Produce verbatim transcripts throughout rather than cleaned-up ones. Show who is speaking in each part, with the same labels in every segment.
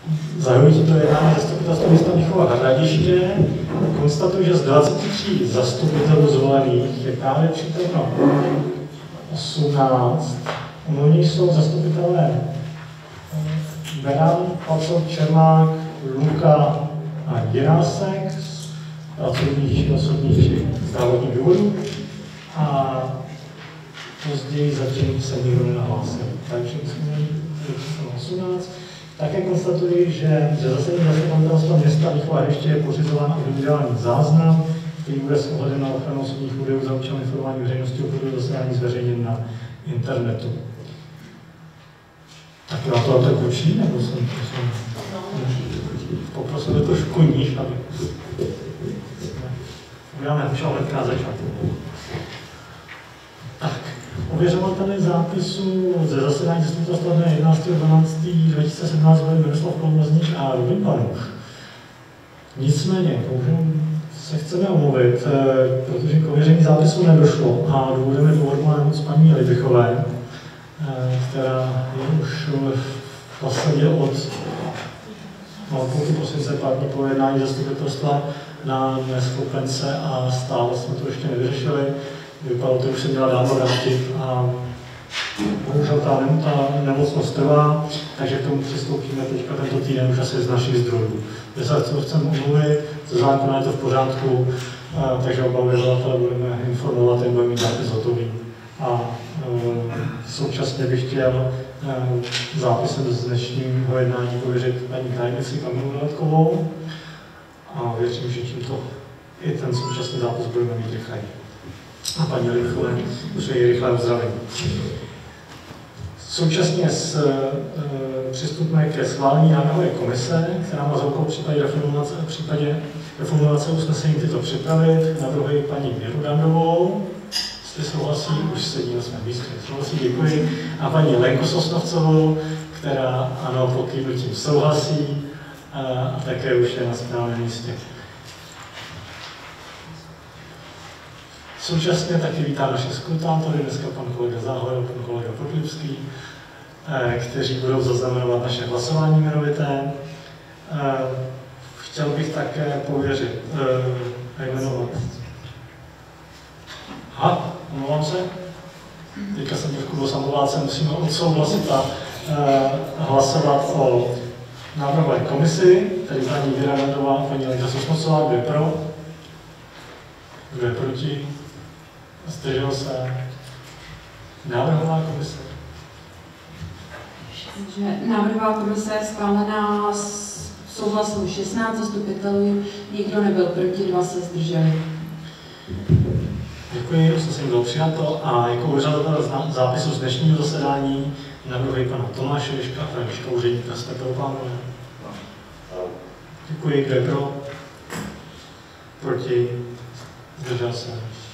Speaker 1: Zahajuji tímto jednání zastupitelstva města Mnichova Hradiště. Konstatuji, že z dvaceti tří zastupitelů zvolených je právě přítomno osmnáct. U nich jsou zastupitelé Beran, Pacov, Čermák, Luka a Jirásek z pracovních či osobních či zdravotních důvodů. A později zatím se nikdo nenahlásil. Takže jsme osmnáct. Také konstatuji, že ze zasedání zastupitelstva města Mnichova Hradiště je pořizován individuální záznam, který bude s ohledem na ochranu osobních údajů za účelem informování veřejnosti o průběhu zasedání zveřejněn na internetu. Tak já to tak učí, nebo jsem prosím, poprosil trošku níž, aby uděláme všeho hned na začátku. Tak, ověřovateli zápisu ze zasedání zastupitelstva dne jedenáctého dvanáctého dva tisíce sedmnáct byli Miroslav Kolomazník a Rubin Panuch. Nicméně, se chceme omluvit, protože k ověření zápisu nedošlo a důvodem je důvodná nemoc paní Libichové, která je už v zásadě od půlky prosince pátní po jednání zastupitelstva na neschopence a stále jsme to ještě nevyřešili. Vypadalo to, už se měla dávno vrátit a bohužel ta, ta nemocnost trvá, takže k tomu přistoupíme teďka tento týden už asi z našich zdrojů. My se chceme omluvit, ze zákona je to v pořádku, takže oba ověřovatele budeme informovat, jak budeme mít zápis hotový. A e, současně bych chtěl e, zápisem z dnešního jednání pověřit paní krajnici Kamilu Dodatkovou a věřím, že tímto i ten současný zápis budeme mít rychleji. A paní Libichové přeji rychlé uzdravení. Současně s, e, přistupme ke schválení návrhové komise, která má za úkol v případě reformulace, v případě reformulace usnesení tyto připravit. Navrhuji paní Věru Dandovou. Jestli souhlasí, už sedí na svém místě. Souhlasí, děkuji. A paní Lenku Sosnovcovou, která ano, pokývnutím souhlasí a, a také už je na správném místě. Současně taky vítám naše skrutátory, dneska pan kolega Záhor a pan kolega Podlipský, kteří budou zaznamenovat naše hlasování jmenovité. Chtěl bych také pověřit a jmenovat. Aha, omlouvám se. Teďka jsem trošku byl samovácem, musíme odsouhlasit a e, hlasovat o návrhové komisi, tedy paní Věra Dandová a paní Lenka Sosnovcová. Kdo je pro? Kdo je proti? Zdržel se? Návrhová komise.
Speaker 2: Takže návrhová komise je schválená s souhlasem šestnáct zastupitelů, nikdo nebyl proti, dva se zdrželi.
Speaker 1: Děkuji, usnesení bylo přijato a jako ověřovatel zápisu z dnešního zasedání navrhuji pana Tomáše Liška a Františka úředníka. Jste pro, pánové? Děkuji, kdo je pro? Proti? Zdržel se?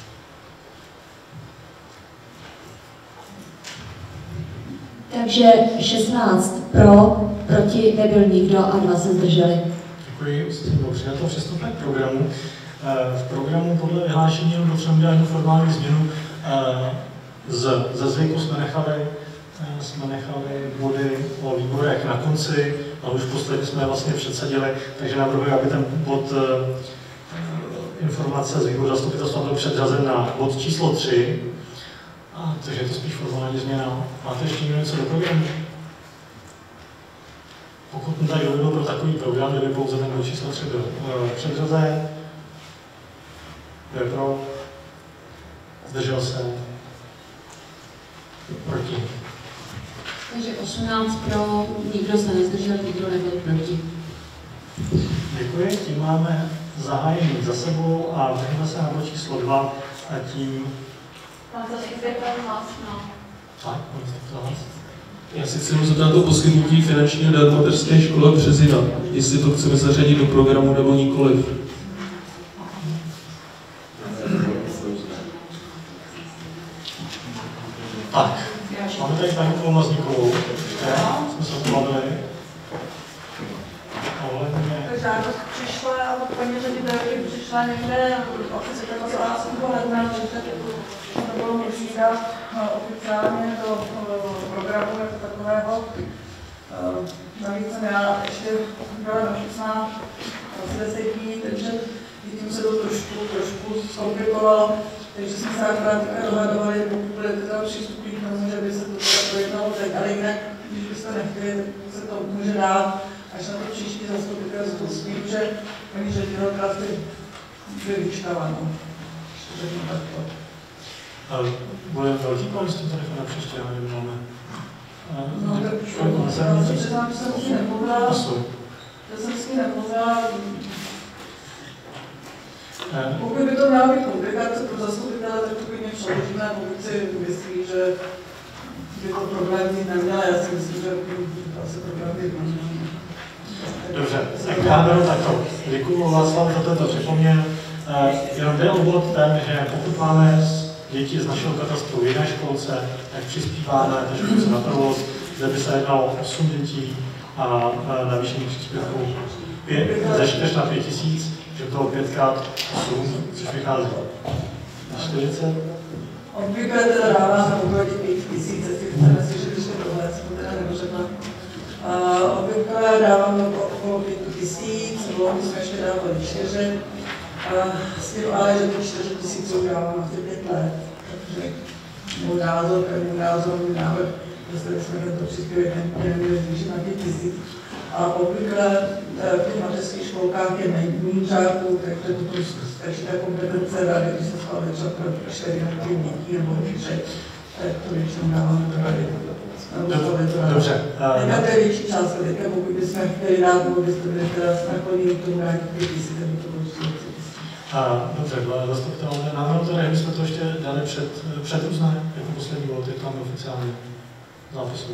Speaker 3: Takže šestnáct pro, proti nebyl nikdo a dva se zdrželi.
Speaker 1: Děkuji, usnesení bylo přijato. Přistupme k programu. V programu podle vyhlášení dopředu udělání formální změnu z, ze zvyku jsme nechali, jsme nechali body o výborech na konci, ale už posledně jsme je vlastně předsadili, takže navrhuji, aby ten bod informace z výboru zastupitelstva byl předřazen na bod číslo tři, a, takže je to spíš formální změna. Máte ještě něco do programu? Pokud tady dovedlo pro takový program, kdyby pouze ten bod číslo tři byl předřazen. Kdo je pro? Zdržel se? Proti?
Speaker 2: Takže osmnáct pro, nikdo se nezdržel, nikdo nebyl proti.
Speaker 1: Děkuji, tím máme zahájení za sebou a vrhneme se na bod číslo dva a tím...
Speaker 4: Pan Zastupitelný hlas, no.
Speaker 1: Tak, pan Zastupitelný hlas.
Speaker 5: Já si chci zeptat o poskytnutí finančního dar mateřské škole Březina, jestli to chceme zařadit do programu nebo nikoliv.
Speaker 1: Tak, máme tady paní Kolomazníkovou, jsme se pobavili.
Speaker 4: Žádost přišla od paní ředitelky, přišla někde třicátého ledna, že to bylo možné dát oficiálně do programu jako takového. Navíc jsem já ještě byla nemocná asi deset dní, takže tím se to trošku, trošku zkomplikovalo. Takže jsme se akorát teďka dohadovali, pokud budete teda přístupní k tomu, že by se to teda projednalo teď, ale jinak, když byste nechtěli, tak se to může dát až na to příští zastupitelstvo s tím, že paní ředitelka si bude vyčkáváno. Řeknu takto.
Speaker 1: Bude velký kolistý telefon na příště, já nevím, máme.
Speaker 4: No, tak já se přiznám, že jsem s ní nemluvila, že jsem s ní nemluvila. Pokud by to měla být komplikace pro zastupitele, tak to klidně přeložíme, pokud si myslí, že by to problém mít neměla. Já si myslím, že to asi problém mít neměla.
Speaker 1: Dobře, tak já beru takto. Děkuju Václav za to, to připomněl. Jenom jde o bod ten, že pokud máme děti z našeho katastru v jiné školce, tak přispíváme té školce na provoz, kde by se jednalo o osm dětí a navýšení příspěvku ze čtyř na pět tisíc, že to pětkrát osm, což vychází na čtyřicet.
Speaker 4: Obvykle teda dáváme okolo pět tisíc, jestli chceme slyšet ještě tohle, co to teda nedořekla. Obvykle dáváme okolo pět tisíc, dlouho jsme ještě dávali čtyři. S tím ale, že ty čtyři tisíce dáváme na ty pět let. Takže můj názor, můj názor, můj návrh, že jsme tento příspěvek neměli zvýšit na pět tisíc. A obvykle v těch mateřských školkách je méně žáků, takže to stačí ta kompetence rady, když se schválí třeba pro čtyři na pět dětí nebo tři, tak to většinou dáváme do rady.
Speaker 1: Dobře.
Speaker 4: Teďka to je větší část, teďka pokud bychom chtěli dát, nebo byste byli teda nakloněni k tomu dát pět tisíc, nebo to bylo čtyři.
Speaker 1: Dobře, byla zastupitelné návrh, které bychom to ještě dali před, před různé, jako poslední bod, je tam oficiálně zápisu.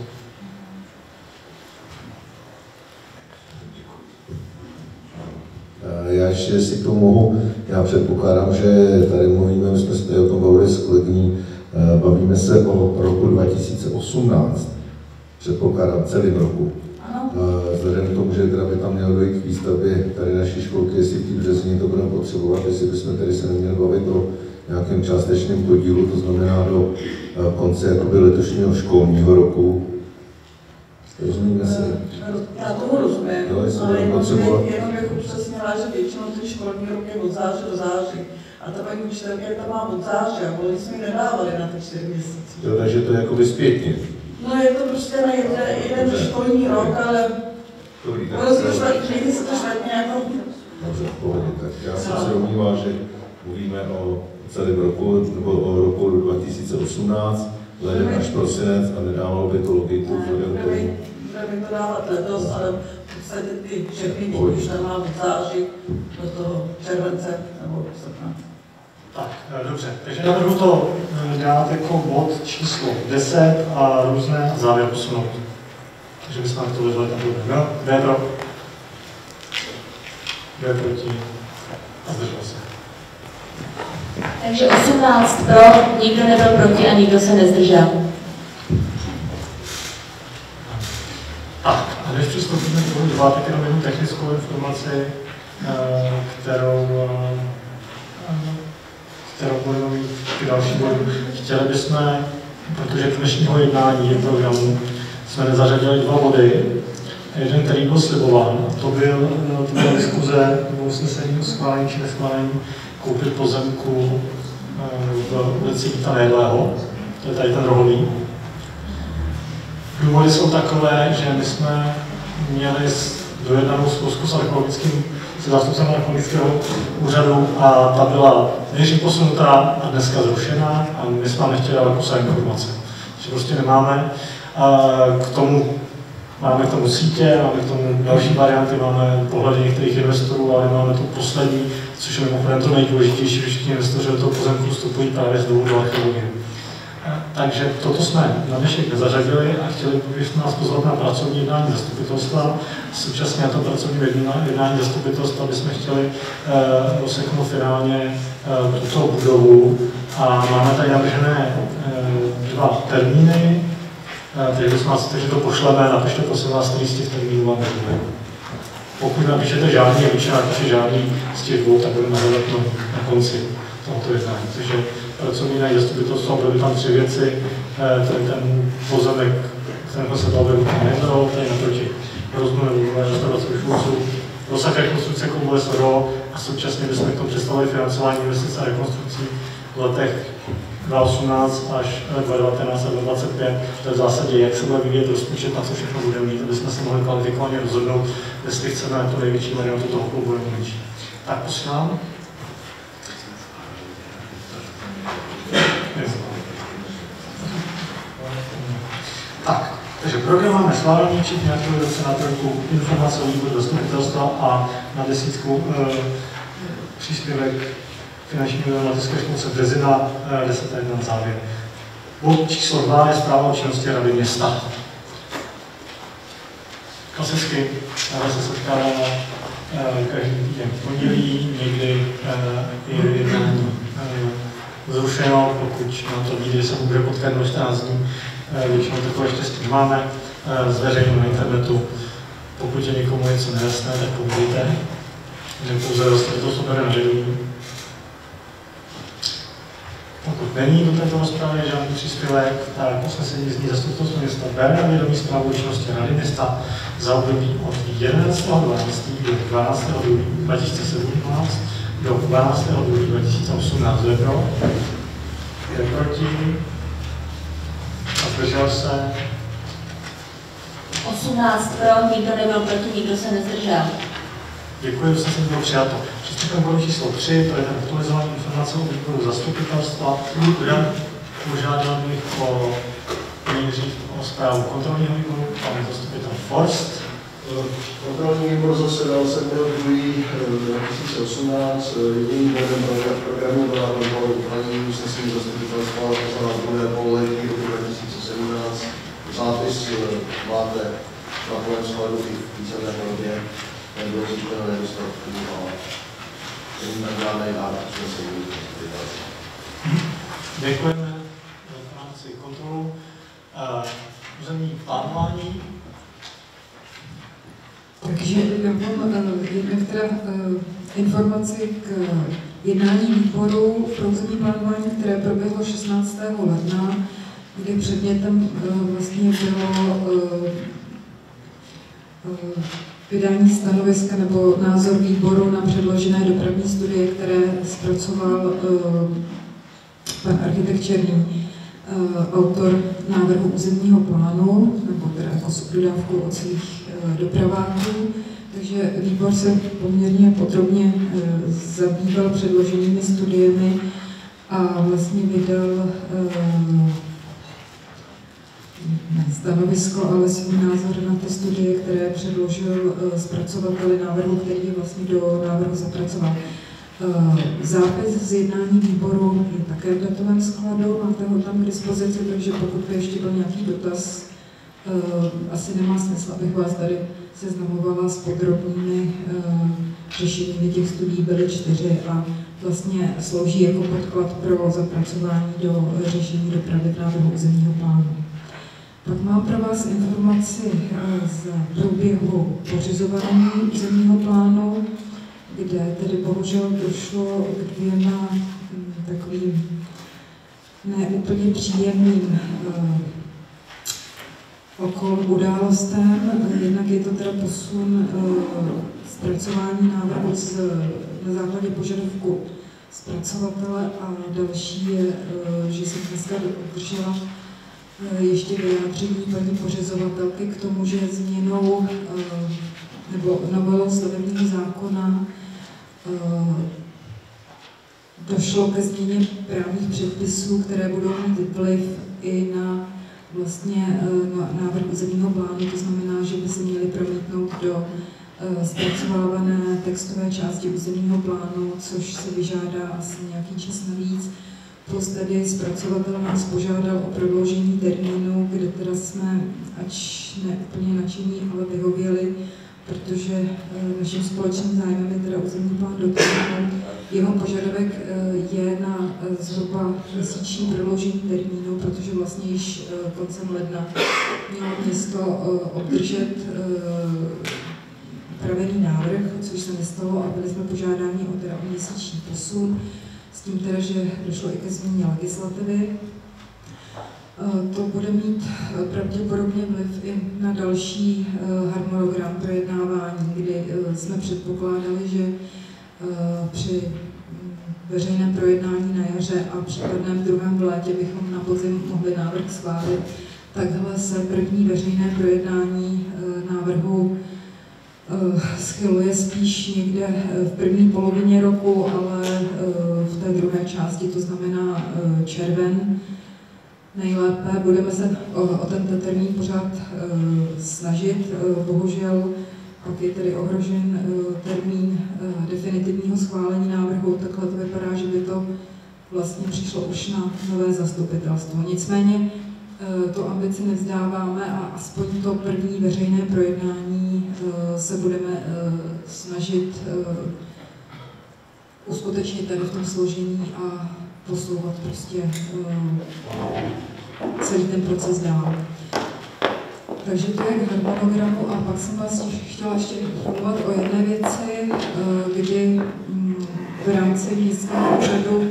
Speaker 6: Já ještě si k tomu mohu, já předpokládám, že tady mluvíme, my jsme se tady o tom bavili s kolegyní, bavíme se o roku dva tisíce osmnáct, předpokládám celým roku. Vzhledem k tomu, že teda by tam mělo dojít k výstavbě tady naší školky, jestli v té březně to budeme potřebovat, jestli bychom tady se neměli bavit o nějakém částečném podílu, to znamená do konce jakoby letošního školního roku. Rozumíme si?
Speaker 4: Já tomu rozumím,
Speaker 6: jo,
Speaker 4: ale jenom, jenom bych upřesnila, že většinou ty školní rok je od září do září. A ta paní učitelka tam má od září, a oni jsme ji nedávali na ty čtyři měsíce.
Speaker 6: Jo, takže to je jakoby zpětně.
Speaker 4: No je to prostě na jeden, jeden školní rok, ale ono se to špatně, se to špatně jako...
Speaker 6: Dobře, v pohodě, tak já jsem se domníval, že mluvíme o celém roku, nebo o roku dva tisíce osmnáct, leden až prosinec a nedávalo by to logiku vzhledem k tomu.
Speaker 4: Budeme to dávat letos, ale v podstatě ty všechny děti už tam mám v září do toho července nebo srpna.
Speaker 1: Tak, dobře. Takže navrhu to dát jako bod číslo deset a různé závěr posunout. Takže bychom to vyzvali tam bude. No, kdo je pro? Kdo je proti? A zdržel se.
Speaker 3: Takže osmnáct pro, nikdo nebyl proti a nikdo se nezdržel.
Speaker 1: Tak, a než přistoupíme k bodu dva, tak jenom jednu technickou informaci, kterou, kterou budeme mít k další bodu. Chtěli bychom, protože k dnešního jednání programu jsme nezařadili dva body. Jeden, který byl slibován, to, byl, to byla diskuze nebo usnesení o schválení či neschválení koupit pozemku v ulici Víta Nejedlého, to je tady ten rohový. Důvody jsou takové, že my jsme měli dojednanou schůzku s archeologickým, se zástupcem archeologického úřadu a ta byla nejdřív posunutá a dneska zrušená a my jsme nechtěli dávat kusé informace. Takže prostě nemáme. A k tomu máme k tomu sítě, máme k tomu další varianty, máme pohledy některých investorů, ale máme tu poslední, což je mimochodem to nejdůležitější, že všichni investoři do toho pozemku vstupují právě z důvodu archeologie. Takže toto jsme na dnešek nezařadili a chtěli bychom nás pozvat na pracovní jednání zastupitelstva. Současně na to pracovní jednání zastupitelstva bychom chtěli uh, oseknout finálně uh, tuto budovu a máme tady navržené uh, dva termíny. Uh, takže bychom vás, takže to pošleme, napište prosím vás, který z těch termínů vám nebude. Pokud napíšete žádný, většina napíše žádný z těch dvou, tak budeme hledat na, na konci tohoto jednání. Takže pracovní jednání zastupitelstva, byly tam tři věci, ten, ten pozemek, kterém se to objevil nejednou, tady naproti rozumné vývoj restaurace Šulců, rozsah rekonstrukce koule S R O a současně bychom k tomu představili financování investic a rekonstrukcí v letech dva tisíce osmnáct až dva tisíce devatenáct a dva tisíce dvacet pět. To je v zásadě, jak se bude vyvíjet rozpočet, na co všechno bude mít, aby jsme se mohli kvalifikovaně rozhodnout, jestli chceme tu největší variantu toho klubu nebo menší. Tak posílám. Tak, takže program máme schválený, včetně nějakého do senátorku, informace o výboru zastupitelstva a na desítku e, příspěvek finančního mateřské školce Březina, e, deset jedna na závěr. Bod číslo dva je zpráva o činnosti Rady města. Klasicky se setkáváme e, každý týden v pondělí, někdy e, je jednání e, zrušeno, pokud nám to vyjde, že se bude potkat do čtrnáct dní. Většinou takové štěstí máme, zveřejněno na internetu. Pokud je někomu něco nejasné, tak povídejte, že pouze to jsou na vědomí. Pokud není do této rozpravy žádný příspěvek, tak usnesení zní zastupitelstvo města bere na vědomí zprávu o činnosti Rady města za období od jedenáctého dvanáctého do dvanáctého dubna dva tisíce sedmnáct do dvanáctého dubna dva tisíce osmnáct. Kdo je pro? Je proti? Zdržel se?
Speaker 3: osmnáct pro, nikdo nebyl proti, nikdo se nezdržel.
Speaker 1: Děkuji, že jsem byl přijato. Přistupujeme k bodu číslo tři, to je ten aktualizování informace o výboru zastupitelstva. Požádal bych o nejdřív o zprávu kontrolního výboru, pan zastupitel Forst.
Speaker 7: Kontrolní výbor zasedal sedmého druhého dva tisíce osmnáct. Jediným bodem programu byla rozhovor upravení usnesení zastupitelstva za druhé pololetí roku dva tisíce sedmnáct. Zápis máte na takovém skladu i v písemné podobě. Nebylo zjištěno nedostatku a není tak žádný návrh usnesení zastupitelstva.
Speaker 1: Děkujeme za práci kontrolu. Územní plánování.
Speaker 2: Takže já mám jednak teda informaci k jednání výboru pro územní plánování, které proběhlo šestnáctého ledna, kdy předmětem vlastně bylo vydání stanoviska nebo názor výboru na předložené dopravní studie, které zpracoval pan architekt Černý, autor návrhu územního plánu, nebo teda jako subdodávku o celých dopraváků. Takže výbor se poměrně podrobně zabýval předloženými studiemi a vlastně vydal ne stanovisko, ale svůj názor na ty studie, které předložil zpracovateli návrhu, který je vlastně do návrhu zapracoval. Zápis z jednání výboru je také v datovém skladu, máte ho tam k dispozici, takže pokud by ještě byl nějaký dotaz, asi nemá smysl, abych vás tady seznamovala s podrobnými řešeními těch studií, byly čtyři a vlastně slouží jako podklad pro zapracování do řešení dopravy v návrhu územního plánu. Pak mám pro vás informaci z průběhu pořizování územního plánu, kde tedy bohužel došlo k dvěma takovým neúplně příjemným okolo událostem. Jednak je to teda posun zpracování návrhu z, na základě požadavku zpracovatele a další je, že jsem dneska obdržela ještě vyjádření paní pořizovatelky k tomu, že změnou nebo novelou stavebního zákona došlo ke změně právních předpisů, které budou mít vliv i na vlastně na návrh územního plánu, to znamená, že by se měly promítnout do zpracovávané textové části územního plánu, což se vyžádá asi nějaký čas navíc. Plus tady zpracovatel nás požádal o prodloužení termínu, kde teda jsme, ač ne úplně nadšení, ale vyhověli, protože naším společným zájmem je teda územní plán dotáhnout. Jeho požadavek je na zhruba měsíční prodloužení termínu, protože vlastně již koncem ledna mělo město obdržet upravený návrh, což se nestalo a byli jsme požádáni o, teda o měsíční posun, s tím teda, že došlo i ke změně legislativy. To bude mít pravděpodobně vliv i na další harmonogram projednávání, kdy jsme předpokládali, že při veřejném projednání na jaře a případném druhém v létě bychom na podzim mohli návrh schválit. Takhle se první veřejné projednání návrhu schyluje spíš někde v první polovině roku, ale v té druhé části, to znamená červen. Nejlépe budeme se o, o tento termín pořád snažit, bohužel pak je tedy ohrožen termín definitivního schválení návrhu, takhle to vypadá, že by to vlastně přišlo už na nové zastupitelstvo. Nicméně tu ambici nevzdáváme a aspoň to první veřejné projednání se budeme snažit uskutečnit tady v tom složení a posouvat prostě celý ten proces dál. Takže to je k harmonogramu a pak jsem vás chtěla ještě informovat o jedné věci, kdy v rámci městského úřadu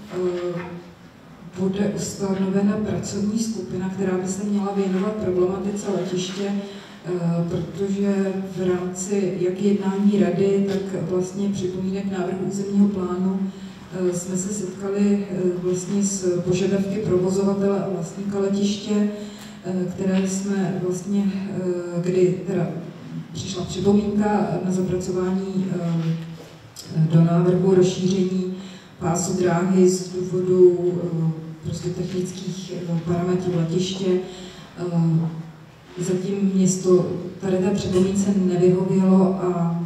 Speaker 2: bude ustanovena pracovní skupina, která by se měla věnovat problematice letiště, protože v rámci jak jednání rady, tak vlastně připomínek návrhu územního plánu jsme se setkali vlastně s požadavky provozovatele a vlastníka letiště, které jsme vlastně, kdy teda přišla připomínka na zapracování do návrhu rozšíření pásu dráhy z důvodu prostě technických parametrů letiště. Zatím město tady té připomínce nevyhovělo a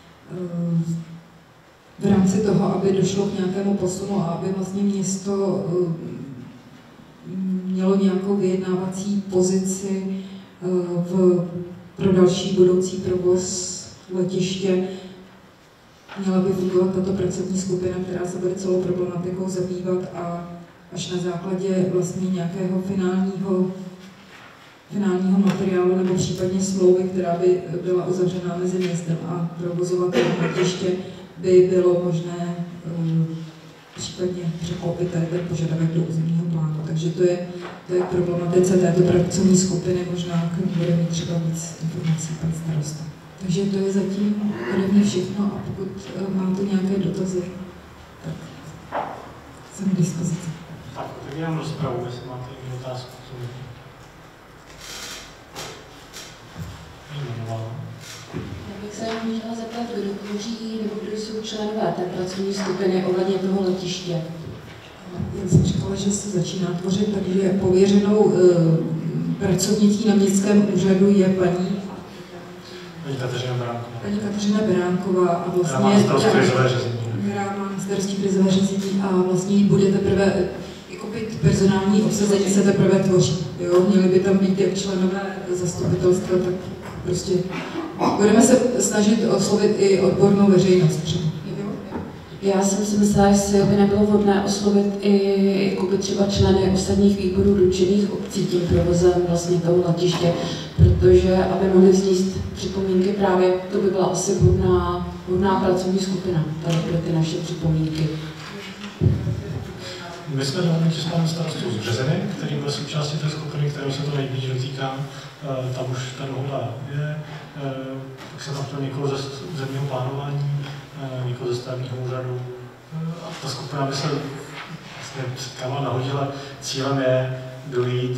Speaker 2: v rámci toho, aby došlo k nějakému posunu a aby vlastně město mělo nějakou vyjednávací pozici v, pro další budoucí provoz letiště, měla by fungovat tato pracovní skupina, která se bude celou problematikou zabývat a až na základě vlastně nějakého finálního, finálního materiálu nebo případně smlouvy, která by byla uzavřená mezi městem a provozovatelem letiště, by bylo možné um, případně překlopit tady ten požadavek do územního plánu. Takže to je, to je problematice této pracovní skupiny, možná k ní bude mít třeba víc informací pan starosta. Takže to je zatím ode mě všechno a pokud uh, máte nějaké dotazy, tak jsem k dispozici.
Speaker 1: Tak, tak jenom rozpravu, jestli máte nějakou otázku.
Speaker 3: Já bych se jenom chtěla zeptat, kdo tvoří nebo kdo jsou členové té pracovní skupiny ohledně toho letiště.
Speaker 2: Jak jsem říkala, že se začíná tvořit, takže pověřenou e, pracovnicí na městském úřadu je paní
Speaker 1: Paní Kateřina Beránková.
Speaker 2: Paní Kateřina Beránková a vlastně
Speaker 1: která má starosti krizové řízení.
Speaker 2: Která má starosti krizové řízení a vlastně bude teprve, jakoby personální obsazení se teprve tvoří. Jo? Měli by tam být jak členové zastupitelstva, tak prostě budeme se snažit oslovit i odbornou veřejnost třeba.
Speaker 3: Já jsem si myslela, jestli by nebylo vhodné oslovit i jakoby třeba členy ostatních výborů dotčených obcí tím provozem vlastně toho letiště, protože aby mohli vznést připomínky právě, to by byla asi vhodná, vhodná pracovní skupina tady pro ty naše připomínky.
Speaker 1: My jsme dohodnuti s panem starostou z Březiny, který byl součástí té skupiny, kterou se to nejvíc dotýká. Tam už ten hodla je, pak se tam chtěl někoho ze územního plánování, někoho ze stavebního úřadu. A ta skupina by se vlastně setkala, nahodila. Cílem je dojít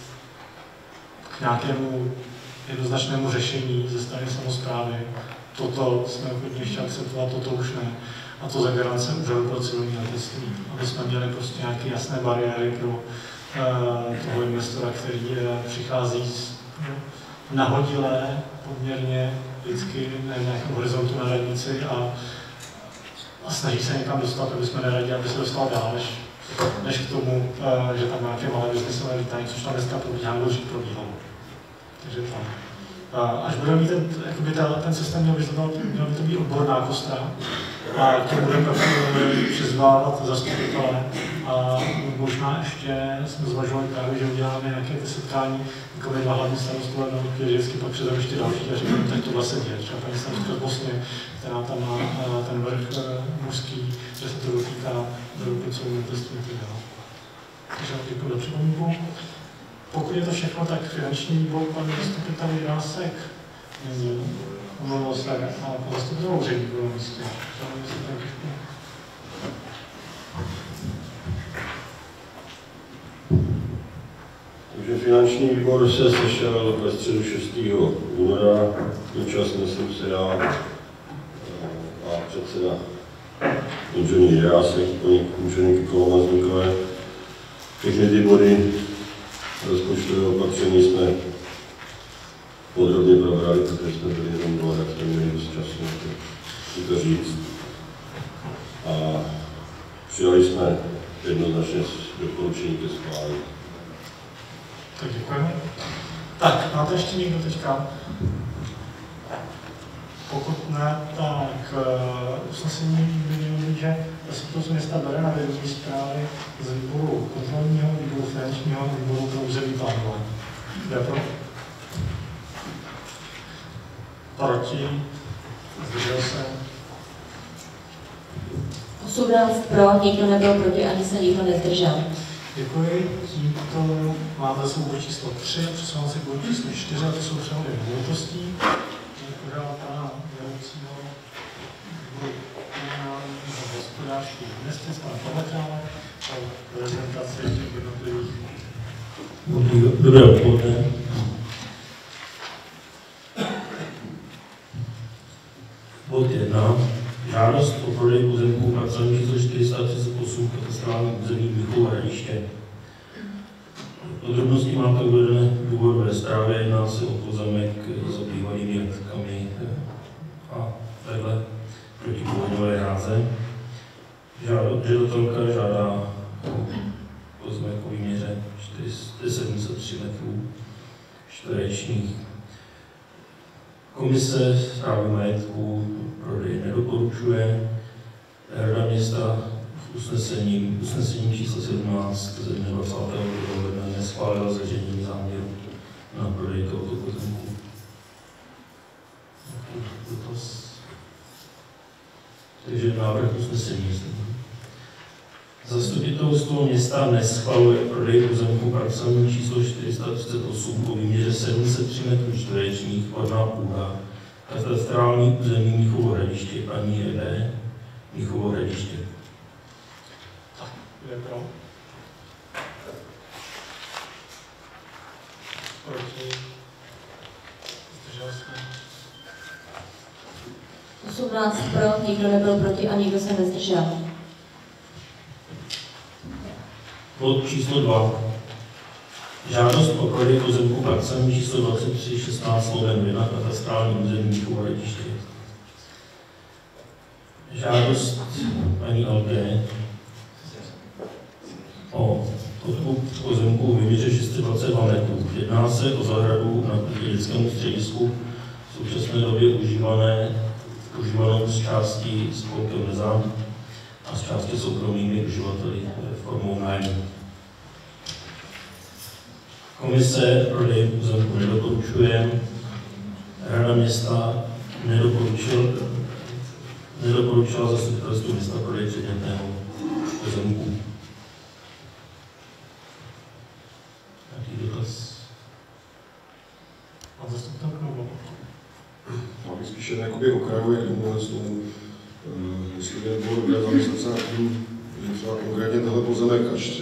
Speaker 1: k nějakému jednoznačnému řešení ze strany samosprávy. Toto jsme hodně chtěli akceptovat, toto už ne. A to za garance úřadu pro civilní letectví. Aby jsme měli prostě nějaké jasné bariéry pro uh, toho investora, který uh, přichází z uh, nahodilé poměrně vždycky na nějakém horizontu na radnici a, a snaží se někam dostat, aby jsme neradili, aby se dostal dál, než, než k tomu, uh, že tam nějaké malé biznesové lítání, což tam dneska probíhá, nebo dřív probíhalo. Takže tam. Až budeme mít ten, jakoby ten, ten systém, měl by to, měl by to být odborná kostra a k tomu budeme přizvávat zastupitele a možná ještě jsme zvažovali právě, že uděláme nějaké ty setkání, jako my dva hlavní starostové, no, kde vždycky pak přizveme ještě další a říkáme, tak tohle se děje. Třeba paní starostka z Bosny, která tam má ten vrch mužský, že se to dotýká do koncovou letectví. Takže děkuji za připomínku. pokud je to všechno, tak finanční výbor, pan zastupitel Jirásek není. Omlouvám se, ale pan zastupitel Houřek byl na místě.
Speaker 8: Takže finanční výbor se sešel ve středu šestého února, účastnil jsem se já a předseda inženýr Jirásek, paní inženýrky Kolomazníkové. Všechny ty body rozpočtového opatření jsme podrobně probrali, protože jsme byli jenom dva, tak jsme měli dost času si to říct. A přijali jsme jednoznačně doporučení ke schválení.
Speaker 1: Tak děkujeme. Tak, máte ještě někdo teďka? Pokud ne, tak uh, usnesení by mělo být, že zastupitelstvo města bere na vědomí zprávy z výboru kontrolního, výboru finančního, výboru pro územní plánování. Kdo je pro? Proti? Zdržel se?
Speaker 9: osmnáct pro, nikdo nebyl proti, ani se nikdo nezdržel.
Speaker 1: Děkuji. Tímto máme za sebou bod číslo tři, přesouváme se k bodu číslo čtyři, a to jsou přehody nemovitostí. Podal pana vedoucího výboru komunálního hospodářství investic, pana Pavetrála, o prezentaci jednotlivých.
Speaker 10: Dobré odpoledne. Bod jedna. Žádost o prodej pozemků parcelní číslo čtyři sta třicet osm katastrální území Mnichov Hradiště. Podrobnosti máte uvedené v důvodové zprávě, jedná se o pozemek s bývalými jatkami a takhle protipovodňové hráze. Žadatelka žádá pozemek o výměře čtyři sta sedmdesát tři metrů čtverečních. Komise správy majetku prodej nedoporučuje. Rada města v usnesení, usnesení číslo sedmnáct ze dne dvacátého druhého ledna neschválila zveřejnění záměru na prodej tohoto pozemku. Takže návrh usnesení. Zastupitelstvo města neschvaluje prodej pozemku parcelní číslo čtyři sta třicet osm po výměře sedm set tři metrů čtverečních Horná půda, katastrální území Mnichovo Hradiště, paní Ede, Mnichovo Hradiště.
Speaker 1: Tak, kdo je pro? Proti? Zdržel se?
Speaker 9: osmnáct pro, nikdo nebyl proti a nikdo se nezdržel.
Speaker 10: Bod číslo dva. Žádost o prodej pozemku parcelní číslo dvacet tři šestnáct jedna katastrální území Mnichovo Hradiště. Žádost paní L G o odkup pozemku v výměře šest set dvacet dva metrů. Jedná se o zahradu na dětskému středisku v současné době užívané, užívanou z části spolkem Nezám a z části soukromými uživateli formou nájmu. Komise prodej pozemku nedoporučuje. Rada města nedoporučil, nedoporučila zastupitelstvu města prodej předmětného pozemku. Jaký dotaz?
Speaker 1: Pan zastupitel Knoblov.
Speaker 7: Já bych spíš jen jakoby okrajově k tomu, jestli by nebylo dobré zamyslet se nad tím, že třeba konkrétně tenhle pozemek, až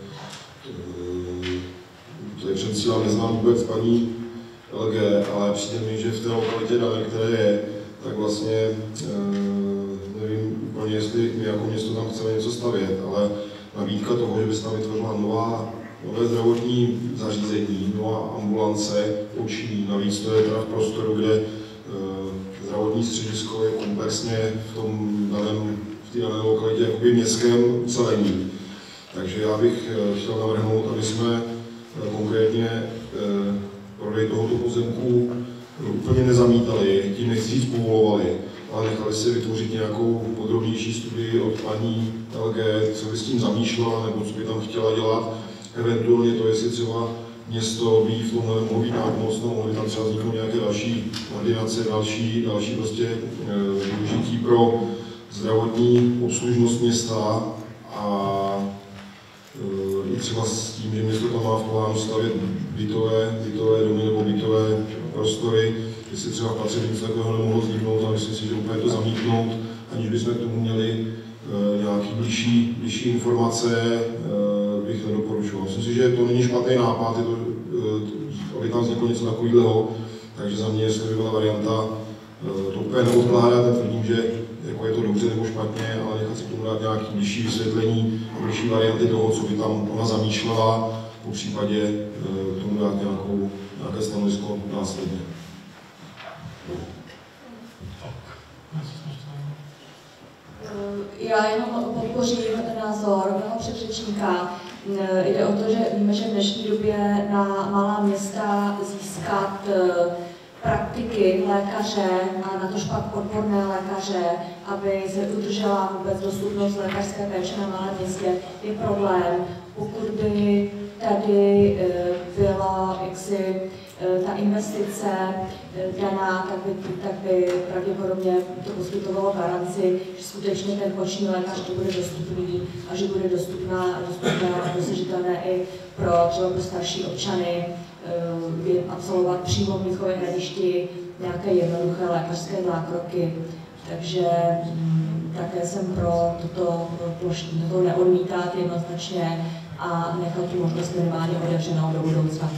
Speaker 7: to je předsílám, neznám vůbec paní L G, ale přijde mi, že v té lokalitě, na které je, tak vlastně nevím úplně, jestli my jako město tam chceme něco stavět, ale nabídka toho, že by se tam vytvořila nová, nové zdravotní zařízení, nová ambulance, oční, navíc to je teda v prostoru, kde zdravotní středisko je komplexně v tom daném, v té dané lokalitě jakoby městském ucelení. Takže já bych chtěl navrhnout, aby jsme konkrétně prodej tohoto pozemku úplně nezamítali, tím nechci říct povolovali, ale nechali si vytvořit nějakou podrobnější studii od paní L G, co by s tím zamýšlela, nebo co by tam chtěla dělat. Eventuálně to, jestli třeba město by v tomhle mohlo být nápomocno, mohly tam třeba vzniknout nějaké další ordinace, další, další prostě využití pro zdravotní obslužnost města a
Speaker 11: i třeba s tím, že město tam má v plánu stavět bytové, bytové domy nebo bytové prostory, jestli třeba v patře by něco takového nemohlo vzniknout a myslím si, že úplně to zamítnout, aniž bychom k tomu měli uh, nějaký blížší, blížší informace, uh, bych nedoporučoval. Myslím si, že to není špatný nápad, je to, uh, aby tam vzniklo něco takového, takže za mě, jestli by byla varianta uh, to úplně neodkládat, netvrdím, že jako je to dobře nebo špatně, ale nechat si k tomu dát nějaké blížší vysvětlení a blížší varianty toho, co by tam ona zamýšlela, po případě k tomu dát nějakou, nějaké stanovisko následně.
Speaker 9: Já jenom podpořím názor mého předřečníka. Jde o to, že víme, že v dnešní době na malá města získat praktiky lékaře a natož pak odborné lékaře, aby se udržela vůbec dostupnost lékařské péče na malém městě, je problém. Pokud by tady byla jaksi ta investice daná, tak by, tak by pravděpodobně to poskytovalo garanci, že skutečně ten oční lékař to bude dostupný a že bude dostupná, dostupné a dosažitelné i pro třeba pro starší občany absolvovat přímo v Mnichově Hradišti nějaké jednoduché lékařské zákroky. Takže m, také jsem pro toto plošní, toto neodmítat jednoznačně a nechat tu možnost minimálně otevřenou do budoucna.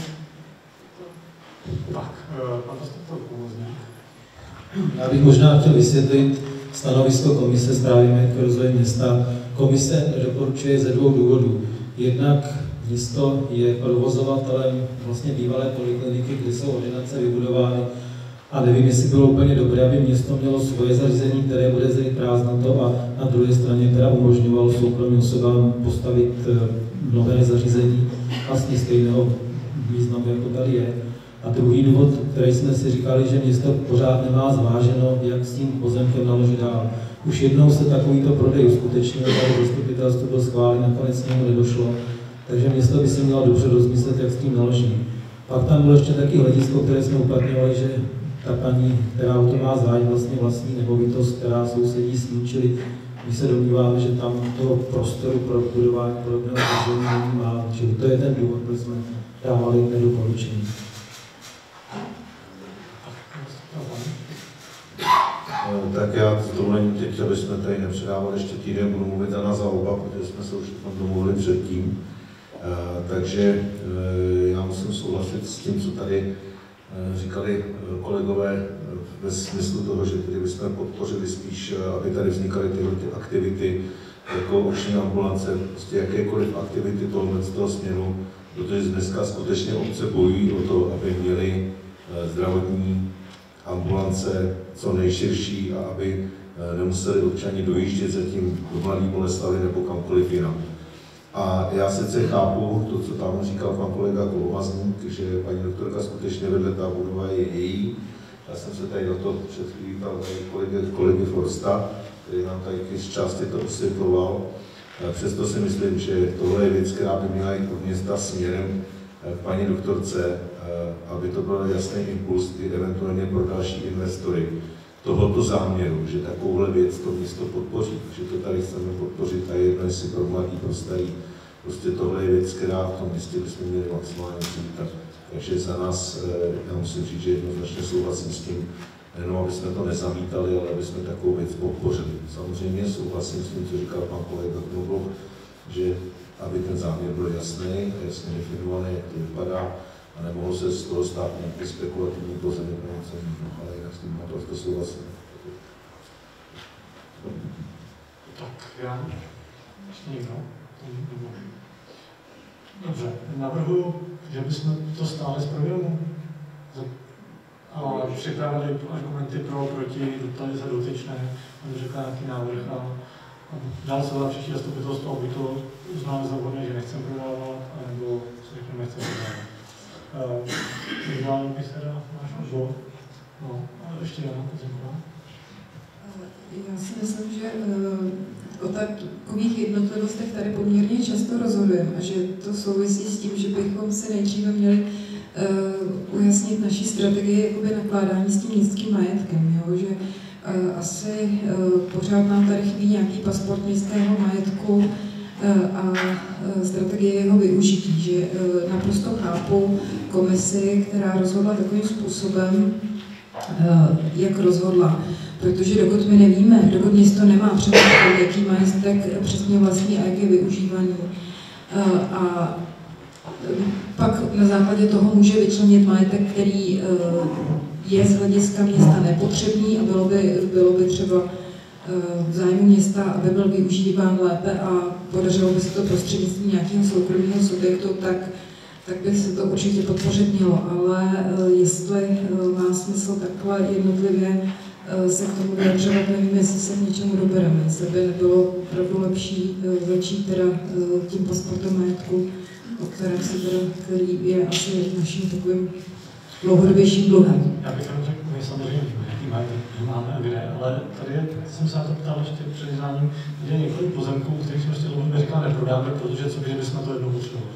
Speaker 1: Tak, pan zastupitel Pomozník.
Speaker 12: Já bych možná chtěl vysvětlit stanovisko Komise správy majetkového rozvoje města. Komise nedoporučuje ze dvou důvodů. Jednak město je provozovatelem vlastně bývalé polikliniky, kde jsou ordinace vybudovány a nevím, jestli bylo úplně dobré, aby město mělo svoje zařízení, které bude zřejmě prázdnoto a na druhé straně teda umožňovalo soukromým osobám postavit nové zařízení vlastně stejného významu, jako tady je. A druhý důvod, který jsme si říkali, že město pořád nemá zváženo, jak s tím pozemkem naložit dál. Už jednou se takovýto prodej uskutečnil, tady zastupitelstvo byl schválen, nakonec k němu nedošlo, takže město by si mělo dobře rozmyslet, jak s tím naloží. Pak tam bylo ještě taky hledisko, které jsme uplatňovali, že ta paní, která o to má zájem, vlastně vlastní nemovitost, která sousedí s ní, čili my se domníváme, že tam toho prostoru pro budování podobného zařízení není málo, čili to je ten důvod, proč jsme dávali nedoporučení.
Speaker 6: Tak já s dovolením teď, aby jsme tady nepředávali ještě týden, budu mluvit za nás za oba, protože jsme se už tam domluvili předtím. Takže já musím souhlasit s tím, co tady říkali kolegové ve smyslu toho, že tedy bychom podpořili spíš, aby tady vznikaly tyhle ty aktivity, jako oční ambulance, prostě jakékoliv aktivity tohoto z toho směru, protože dneska skutečně obce bojují o to, aby měli zdravotní ambulance co nejširší a aby nemuseli občani dojíždět zatím do Mladé Boleslavi nebo kamkoliv jinam. A já sice chápu to, co tam říkal pan kolega Kolovazník, že paní doktorka skutečně vedle ta budova je její. Já jsem se tady na to před chvílí ptal kolegy, kolegy Forsta, který nám tady z části to osvětloval. Přesto si myslím, že tohle je věc, která by měla jít od města směrem k paní doktorce, aby to byl jasný impuls i eventuálně pro další investory tohoto záměru, že takovouhle věc to město podpoří, že to tady chceme podpořit a jedno jestli pro mladý, pro starý. Prostě tohle je věc, která v tom městě bychom měli maximálně přivítat. Takže za nás, já musím říct, že jednoznačně souhlasím s tím, jenom aby jsme to nezamítali, ale aby jsme takovou věc podpořili. Samozřejmě souhlasím s tím, co říkal pan kolega Knobloch, že aby ten záměr byl jasný a jasně definovaný, jak to vypadá, a nemohlo se z toho stát nějaký spekulativní pozemek nebo něco jiného, ale jinak s tím naprosto souhlasím.
Speaker 1: Tak, já ještě někdo? Dobře, navrhuji, že bychom to stále z programu a připravili argumenty pro, proti, dotali za dotyčné, aby řekla nějaký návrh a, a dál se dá příští zastupitelstvo, aby to uznali za vhodné, že nechceme prodávat, anebo se řekneme, nechceme prodávat. Ideálně bych teda náš odbor. No, ale ještě Jana Kozimková.
Speaker 2: Já si myslím, že o takových jednotlivostech tady poměrně často rozhodujeme a že to souvisí s tím, že bychom si nejdříve měli uh, ujasnit naší strategii jakoby nakládání s tím městským majetkem. Jo? Že uh, asi uh, pořád nám tady chybí nějaký pasport městského majetku a strategie jeho využití, že naprosto chápu komisi, která rozhodla takovým způsobem, jak rozhodla. Protože dokud my nevíme, dokud město nemá přehled, jaký majetek přesně vlastní a jak je využívaný, a pak na základě toho může vyčlenit majetek, který je z hlediska města nepotřebný a bylo by, bylo by třeba v zájmu města, aby byl využíván lépe a podařilo by se to prostřednictvím nějakého soukromého subjektu, tak, tak by se to určitě podpořit mělo. Ale jestli má smysl takhle jednotlivě se k tomu vyjadřovat, nevím, jestli se k něčemu dobereme. Jestli by nebylo opravdu lepší začít teda tím pasportem majetku, o kterém se teda, který je asi naším takovým dlouhodobějším dluhem.
Speaker 1: Já bych jenom řekl, my samozřejmě víme, jaký majetek máme a kde, ale tady je, jsem se na to ptal ještě před jednáním, kde je několik pozemků, kterých jsme ještě dlouhodobě říkali neprodáme, protože co kdyby jsme to jednou potřebovali.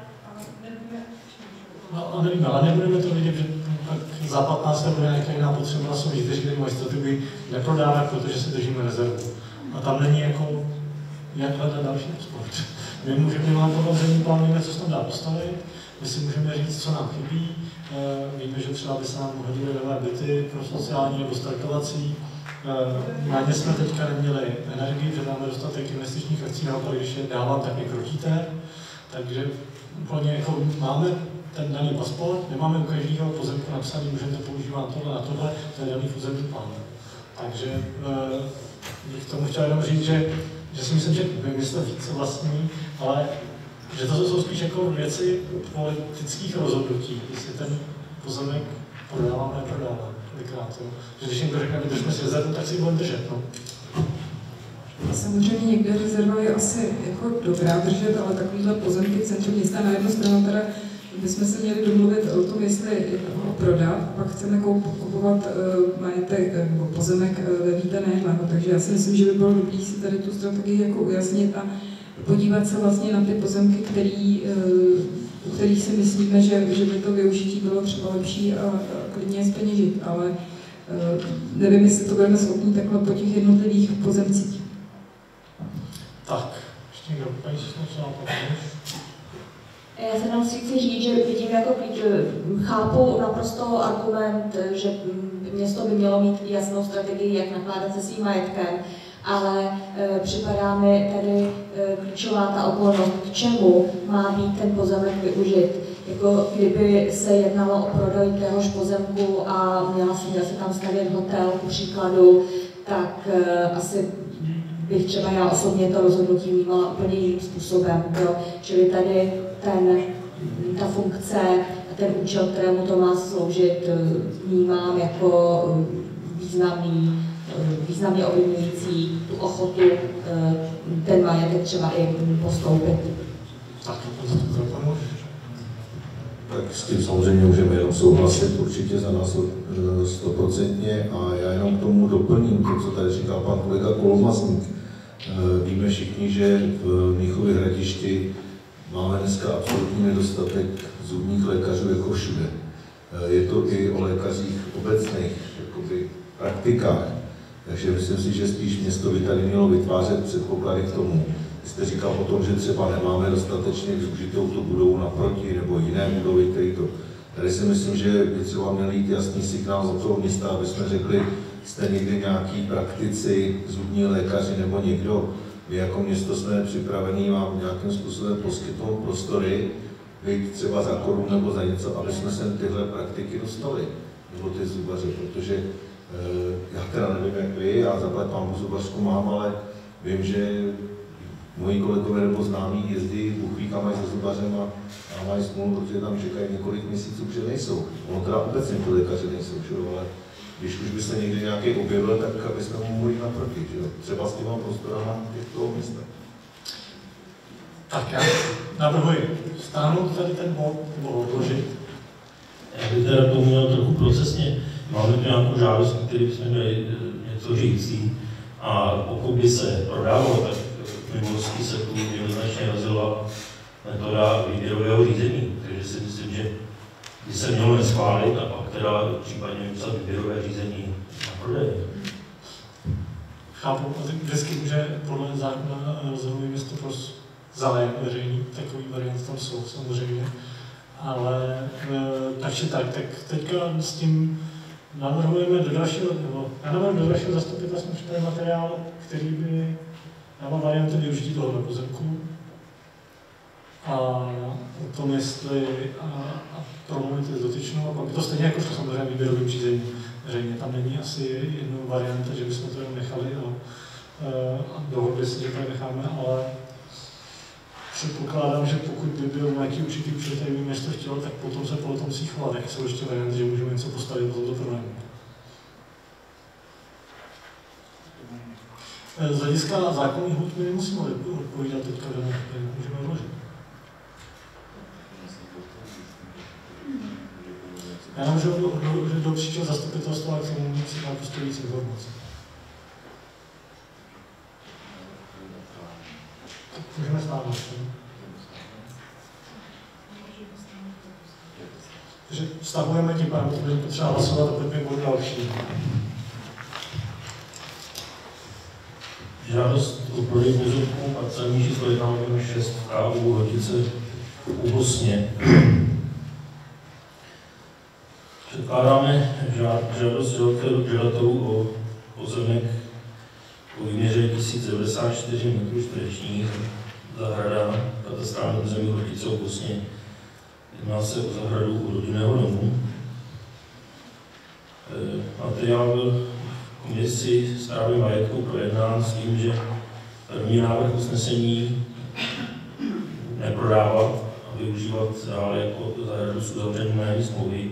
Speaker 1: No a nevíme, ale nebudeme to vidět, že tak za patnáct let bude nějaká jiná potřeba, jsou někteří, kteří mají strategii neprodávat, protože si držíme rezervu. A tam není jako, jak hledat další export. My můžeme, my máme podle plán, víme, co se tam dá postavit, my si můžeme říct, co nám chybí. Víme, že třeba by se nám hodily nové byty pro sociální nebo startovací. Na ně jsme teďka neměli energii, protože máme dostatek investičních akcí, naopak, když je dávám, tak je krotíte. Takže úplně jako máme ten daný pasport, nemáme u každého pozemku napsaný, můžeme to používat tohle na tohle, to je daný územní plán. Takže bych tomu chtěl jenom říct, že, že si myslím, že vymyslet více vlastní, ale že to jsou spíš jako věci politických rozhodnutí, jestli ten pozemek prodávám, neprodávám, kolikrát, jo. Že když někdo řekne, držme si rezervu, tak si ji budeme držet, no.
Speaker 2: Samozřejmě někde rezerva je asi jako dobrá držet, ale takovýhle pozemky v centru města na jednu stranu teda bychom se měli domluvit o tom, jestli ho prodat, pak chceme kupovat uh, majetek nebo uh, pozemek uh, ve vítaného, takže já si myslím, že by bylo dobré si tady tu strategii jako ujasnit a podívat se vlastně na ty pozemky, který, uh, u kterých si myslíme, že, že by to využití bylo třeba lepší a, a klidně je zpeněžit, ale uh, nevím, jestli to budeme schopni takhle po těch jednotlivých pozemcích.
Speaker 1: Tak, ještě někdo, paní Sosnovcová,
Speaker 9: Já se nám si chci říct, že vidím jako chápu naprosto argument, že město by mělo mít jasnou strategii, jak nakládat se svým majetkem, ale e, připadá mi tady e, klíčová ta okolnost, k čemu má být ten pozemek využit. Jako kdyby se jednalo o prodej téhož pozemku a měla se, měla se tam stavět hotel, ku příkladu, tak e, asi bych třeba já osobně to rozhodnutí vnímala úplně jiným způsobem. Jo. Čili tady ten, ta funkce a ten účel, kterému to má sloužit, vnímám jako významný, významně ovlivňující tu ochotu ten majetek třeba i postoupit.
Speaker 6: Tak s tím samozřejmě můžeme jenom souhlasit, určitě za nás stoprocentně, a já jenom k tomu doplním to, co tady říkal pan kolega Kolomazník. Víme všichni, že v Mnichově Hradišti máme dneska absolutní nedostatek zubních lékařů jako všude. Je to i o lékařích obecných jakoby, praktikách, takže myslím si, že spíš město by tady mělo vytvářet předpoklady k tomu. Vy jste říkal o tom, že třeba nemáme dostatečně využitou tu budovu naproti nebo jiné budovy, které to... Tady si myslím, že by třeba měl jít jasný signál od toho města, aby jsme řekli, jste někdy nějaký praktici, zubní lékaři nebo někdo, my jako město jsme připravení vám nějakým způsobem poskytnout prostory, byť třeba za korunu nebo za něco, aby jsme sem tyhle praktiky dostali, nebo ty zubaře, protože e, já teda nevím jak vy, já zaplať pán zubařku mám, ale vím, že moji kolegové nebo známí jezdí, Bůh ví, kam mají se zubařem a, a mají smůlu, protože tam čekají několik měsíců, že nejsou. Ono teda obecně ty lékaři nejsou, že? Ale když už by se někdy nějaký objevil, tak aby jsme mu mohli naproti, že? Třeba s těma prostorama toho města.
Speaker 1: Tak já navrhuji stáhnout tady ten bod, nebo odložit.
Speaker 10: Já bych teda to měl trochu procesně. Máme tu nějakou žádost, který bychom měli něco řící, a pokud by se prodávalo, tak v minulosti se tu jednoznačně razila metoda výběrového řízení, takže si myslím, že by se mělo neschválit a pak teda případně vypsat výběrové řízení na prodej.
Speaker 1: Chápu, vždycky může podle zákona rozhodnutí město zájem veřejný, takový varianty tam jsou samozřejmě. Ale takže tak, tak teďka s tím navrhujeme do dalšího, nebo já navrhuji do dalšího zastupitelství připravený materiál, který by dával varianty využití tohoto pozemku. A o tom, jestli a, a promluvit s dotyčnou, a pak by to stejně jako šlo samozřejmě výběrovým řízení. Veřejně tam není asi jednou varianta, že bychom to jenom nechali a, a dohodli si, že to necháme, ale předpokládám, že pokud by byl nějaký určitý účel, který by město chtělo, tak potom se po tom musí chovat. Jak jsou ještě varianty, že můžeme něco postavit do tohoto problému. Z hlediska zákonných hůd my nemusíme odpovídat teďka, že můžeme odložit. Já můžu odložit do příštího zastupitelstva, ale k tomu si mám prostě víc informací. Můžeme stáhnout. Takže stahujeme tím pádem, protože je potřeba hlasovat a pojďme k bodu další.
Speaker 10: Žádost o prodej pozemků parcelní číslo jedna šest v K U Hotice u Bosně. Předkládáme žádost žadatelů o pozemek o výměře tisíc devadesát čtyři metrů čtverečních, zahrada, katastrální území Hotice v Bosně. Jedná se o zahradu u rodinného domu. Materiál byl v komisi správy majetku projednán s tím, že první návrh usnesení neprodávat a využívat dále jako zahradu s uzavřením nájemní smlouvy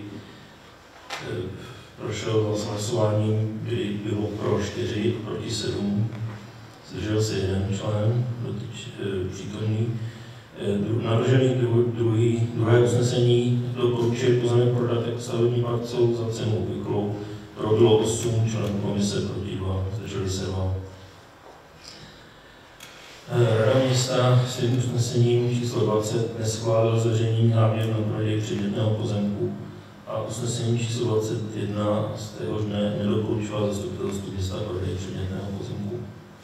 Speaker 10: prošel s hlasováním, kdy bylo pro čtyři, proti sedm, zdržel se jeden člen, dotyč, přítomný. Navržený druhý, druhé usnesení doporučuje pozemek prodat jako stavební parcelu za cenu obvyklou. Pro bylo osm členů komise, proti dva, zdrželi se dva. Rada města svým usnesením číslo dvacet neschválil zveřejnění záměru na prodej předmětného pozemku a usnesení číslo dvacet jedna z téhož dne nedoporučoval zastupitelstvu města prodej předmětného pozemku.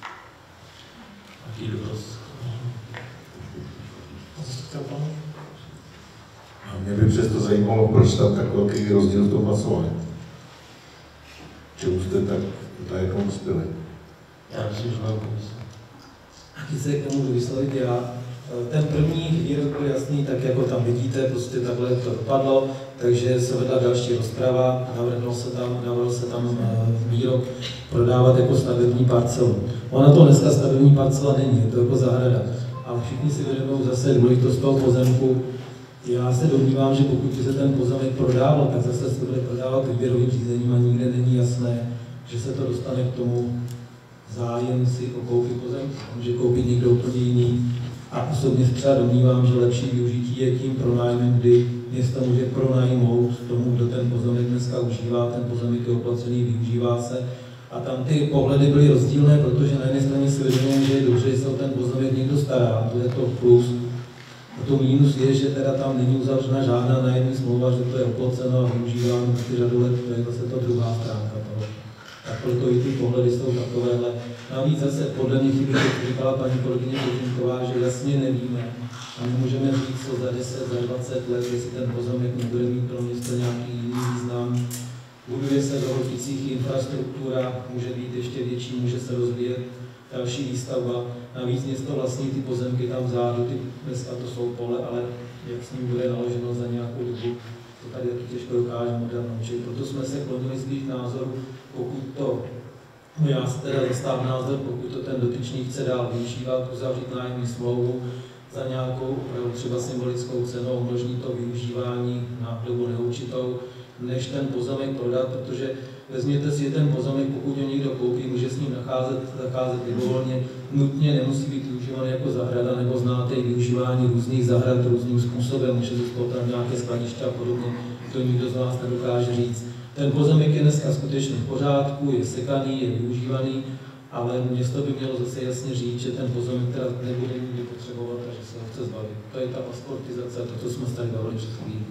Speaker 10: Jaký dotaz?
Speaker 6: A mě by přesto zajímalo, proč tam tak velký rozdíl v tom hlasování. Čemu jste tak najednou uspěli?
Speaker 10: Já myslím, že mám komise.
Speaker 12: Taky se k tomu budu vyslovit já. Ten první výrok byl jasný, tak jako tam vidíte, prostě takhle to dopadlo, takže se vedla další rozprava, navrhl se tam, navrhl se tam výrok prodávat jako stavební parcelu. Ona to dneska stavební parcela není, je to jako zahrada, ale všichni si vědomou zase důležitost toho pozemku. Já se domnívám, že pokud by se ten pozemek prodával, tak zase se bude prodávat výběrovým řízením a nikde není jasné, že se to dostane k tomu zájemci o koupi pozemku, může koupit někdo úplně jiný. A osobně se třeba domnívám, že lepší využití je tím pronájmem, kdy město může pronajmout tomu, kdo ten pozemek dneska užívá, ten pozemek je oplacený, využívá se. A tam ty pohledy byly rozdílné, protože na jedné straně si vědomím, že je dobře, že se o ten pozemek někdo stará, to je to plus. A to mínus je, že teda tam není uzavřena žádná nájemní smlouva, že to je oplaceno a využíváno ty řadu let, to je zase to druhá stránka toho. Tak proto i ty pohledy jsou takovéhle. Navíc zase podle mě chybí, jak říkala paní kolegyně Kožinková, že jasně nevíme a nemůžeme říct, co za deset, za dvacet let, jestli ten pozemek nebude mít pro město nějaký jiný význam. Buduje se v Hoticích infrastruktura, může být ještě větší, může se rozvíjet další výstavba. Navíc město vlastní ty pozemky tam vzadu, ty, dneska to jsou pole, ale jak s ním bude naloženo za nějakou dobu, to tady taky těžko dokážeme odhadnout. Čili proto jsme se klonili spíš k názoru, pokud to, no já se teda zastávám názor, pokud to ten dotyčný chce dál využívat, uzavřít nájemní smlouvu za nějakou třeba symbolickou cenou, umožní to využívání na dobu neurčitou, než ten pozemek prodat, protože vezměte si, že ten pozemek, pokud ho někdo koupí, může s ním nacházet, zacházet libovolně, nutně nemusí být využívaný jako zahrada, nebo znáte i využívání různých zahrad různým způsobem, může zůstat tam nějaké skladiště a podobně, to nikdo z vás nedokáže říct. Ten pozemek je dneska skutečně v pořádku, je sekaný, je využívaný, ale město by mělo zase jasně říct, že ten pozemek teda nebude nikdy potřebovat a že se ho chce zbavit. To je ta pasportizace, to, co jsme tady bavili před chvílí.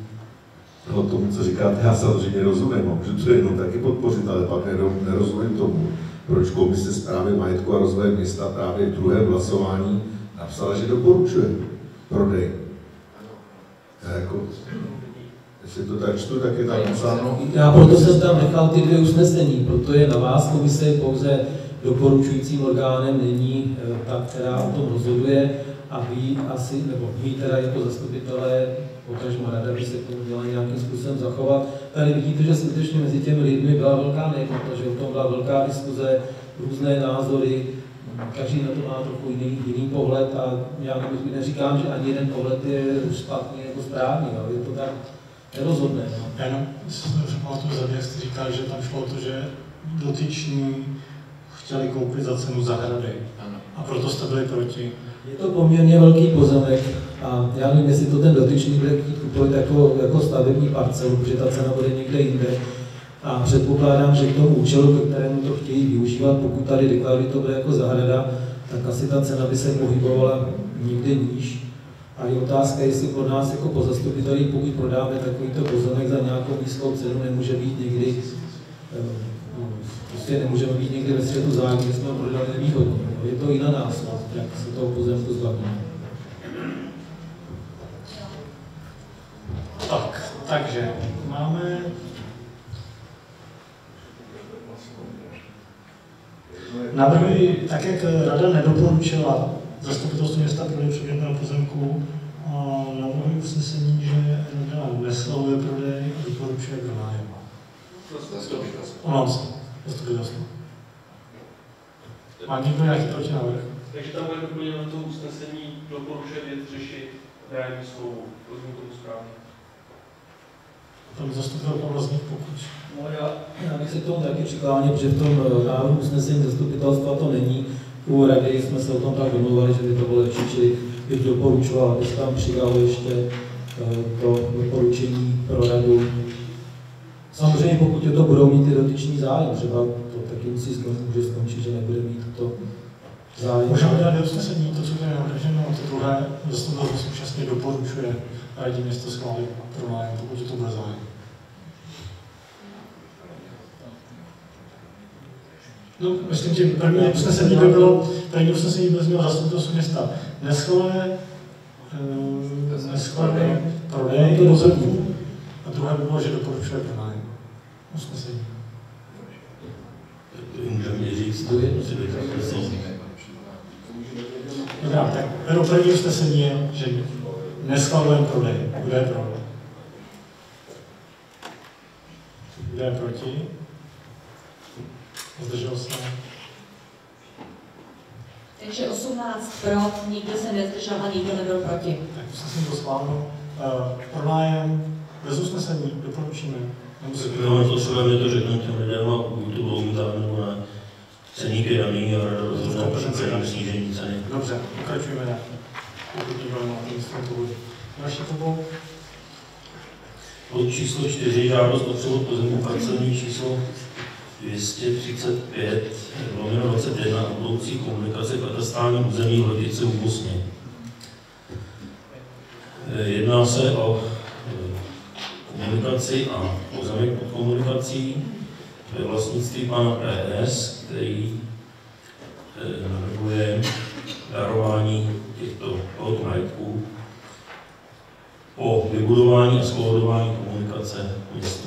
Speaker 6: No tomu, co říkáte, já samozřejmě rozumím, můžu to jenom taky podpořit, ale pak nerozumím tomu, proč komise správy majetku a rozvoje města právě v druhém hlasování napsala, že doporučuje prodej. Já jako, jestli to tak čtu, tak je tam napsáno.
Speaker 12: Já proto jsem tam nechal ty dvě usnesení, proto je na vás, komise je pouze doporučujícím orgánem, není ta, která o tom rozhoduje, a vy asi, nebo vy teda jako zastupitelé, potažmo rada, by se k tomu měla nějakým způsobem zachovat. Tady vidíte, že skutečně mezi těmi lidmi byla velká nejednota, že o tom byla velká diskuze, různé názory, každý na to má trochu jiný, jiný pohled a já neříkám, že ani jeden pohled je špatný nebo správný, ale je to tak nerozhodné. No.
Speaker 1: Já jenom si dobře pamatuju, jak jste říkal, že tam šlo o to, že dotyční chtěli koupit za cenu zahrady a proto jste byli proti.
Speaker 12: Je to poměrně velký pozemek a já nevím, jestli to ten dotyčný bude chtít kupovat jako, jako stavební parcelu, protože ta cena bude někde jinde. A předpokládám, že k tomu účelu, ke kterému to chtějí využívat, pokud tady deklarují to bude jako zahrada, tak asi ta cena by se pohybovala někde níž. A je otázka, jestli pro nás jako po zastupitelích, pokud prodáme takovýto pozemek za nějakou nízkou cenu, nemůže být někdy, prostě nemůžeme být někdy ve střetu zájmu, že jsme ho prodali nevýhodně. Je to i na nás, jak se toho pozemku zbavíme.
Speaker 1: Tak, takže máme navrhuji, tak jak rada nedoporučila zastupitelstvu města prodej předmětného pozemku, navrhuji usnesení, že rada neschvaluje prodej a doporučuje pronájem. Omlouvám se, zastupitelstvo. Má někdo nějaký protinávrh?
Speaker 5: Takže tam bude doplněno to usnesení, doporučuje věc řešit nájemní smlouvu, rozumím tomu správně.
Speaker 1: To by zastupitel povlastních pokud.
Speaker 12: No já, já bych se k tomu taky přikláněl, protože v tom návrhu usnesení zastupitelstva to není. U rady jsme se o tom tak domluvili, že by to bylo lepší, čili bych doporučoval, aby se tam přidalo ještě to doporučení pro radu. Samozřejmě pokud to budou mít ty dotyční zájem, třeba to taky musí skončit, může skončit, že nebude mít to zájem.
Speaker 1: Můžeme dát do usnesení to, co je navrženo, a to druhé zastupitelstvo současně doporučuje radě město schválit pronájem, pokud to bude zájem. No, myslím, že první usnesení by bylo, první usnesení by znělo zastupitelstvo města neschvaluje, neschvaluje prodej pozemků a druhé by bylo, že doporučuje pronájem. Usnesení.
Speaker 10: Můžeme říct,
Speaker 12: to je
Speaker 1: Dobrá, tak pero první usnesení je, že neschvalujeme prodej. Kdo je pro? Kdo je proti? Zdržel se?
Speaker 9: Takže osmnáct pro, nikdo se nezdržel a nikdo nebyl proti.
Speaker 1: Tak usnesení to schváleno. Uh, pronájem bez usnesení doporučíme.
Speaker 10: No, to třeba mě to řeknu těm lidem a buď to budou mít zájem nebo ne. Ceník je daný a rozhodne při snížení ceny.
Speaker 1: Dobře, pokračujeme dál. Pokud někdo má ten svůj další to
Speaker 10: Bod číslo čtyři, žádost o převod pozemku parcelní číslo dvě stě třicet pět, lomeno dvacet jedna, budoucí komunikace katastrálním území Hlodice u Bosně. Jedná se o komunikaci a pozemek pod komunikací ve vlastnictví pana P S, který navrhuje darování těchto majetků po vybudování a skladování komunikace městu.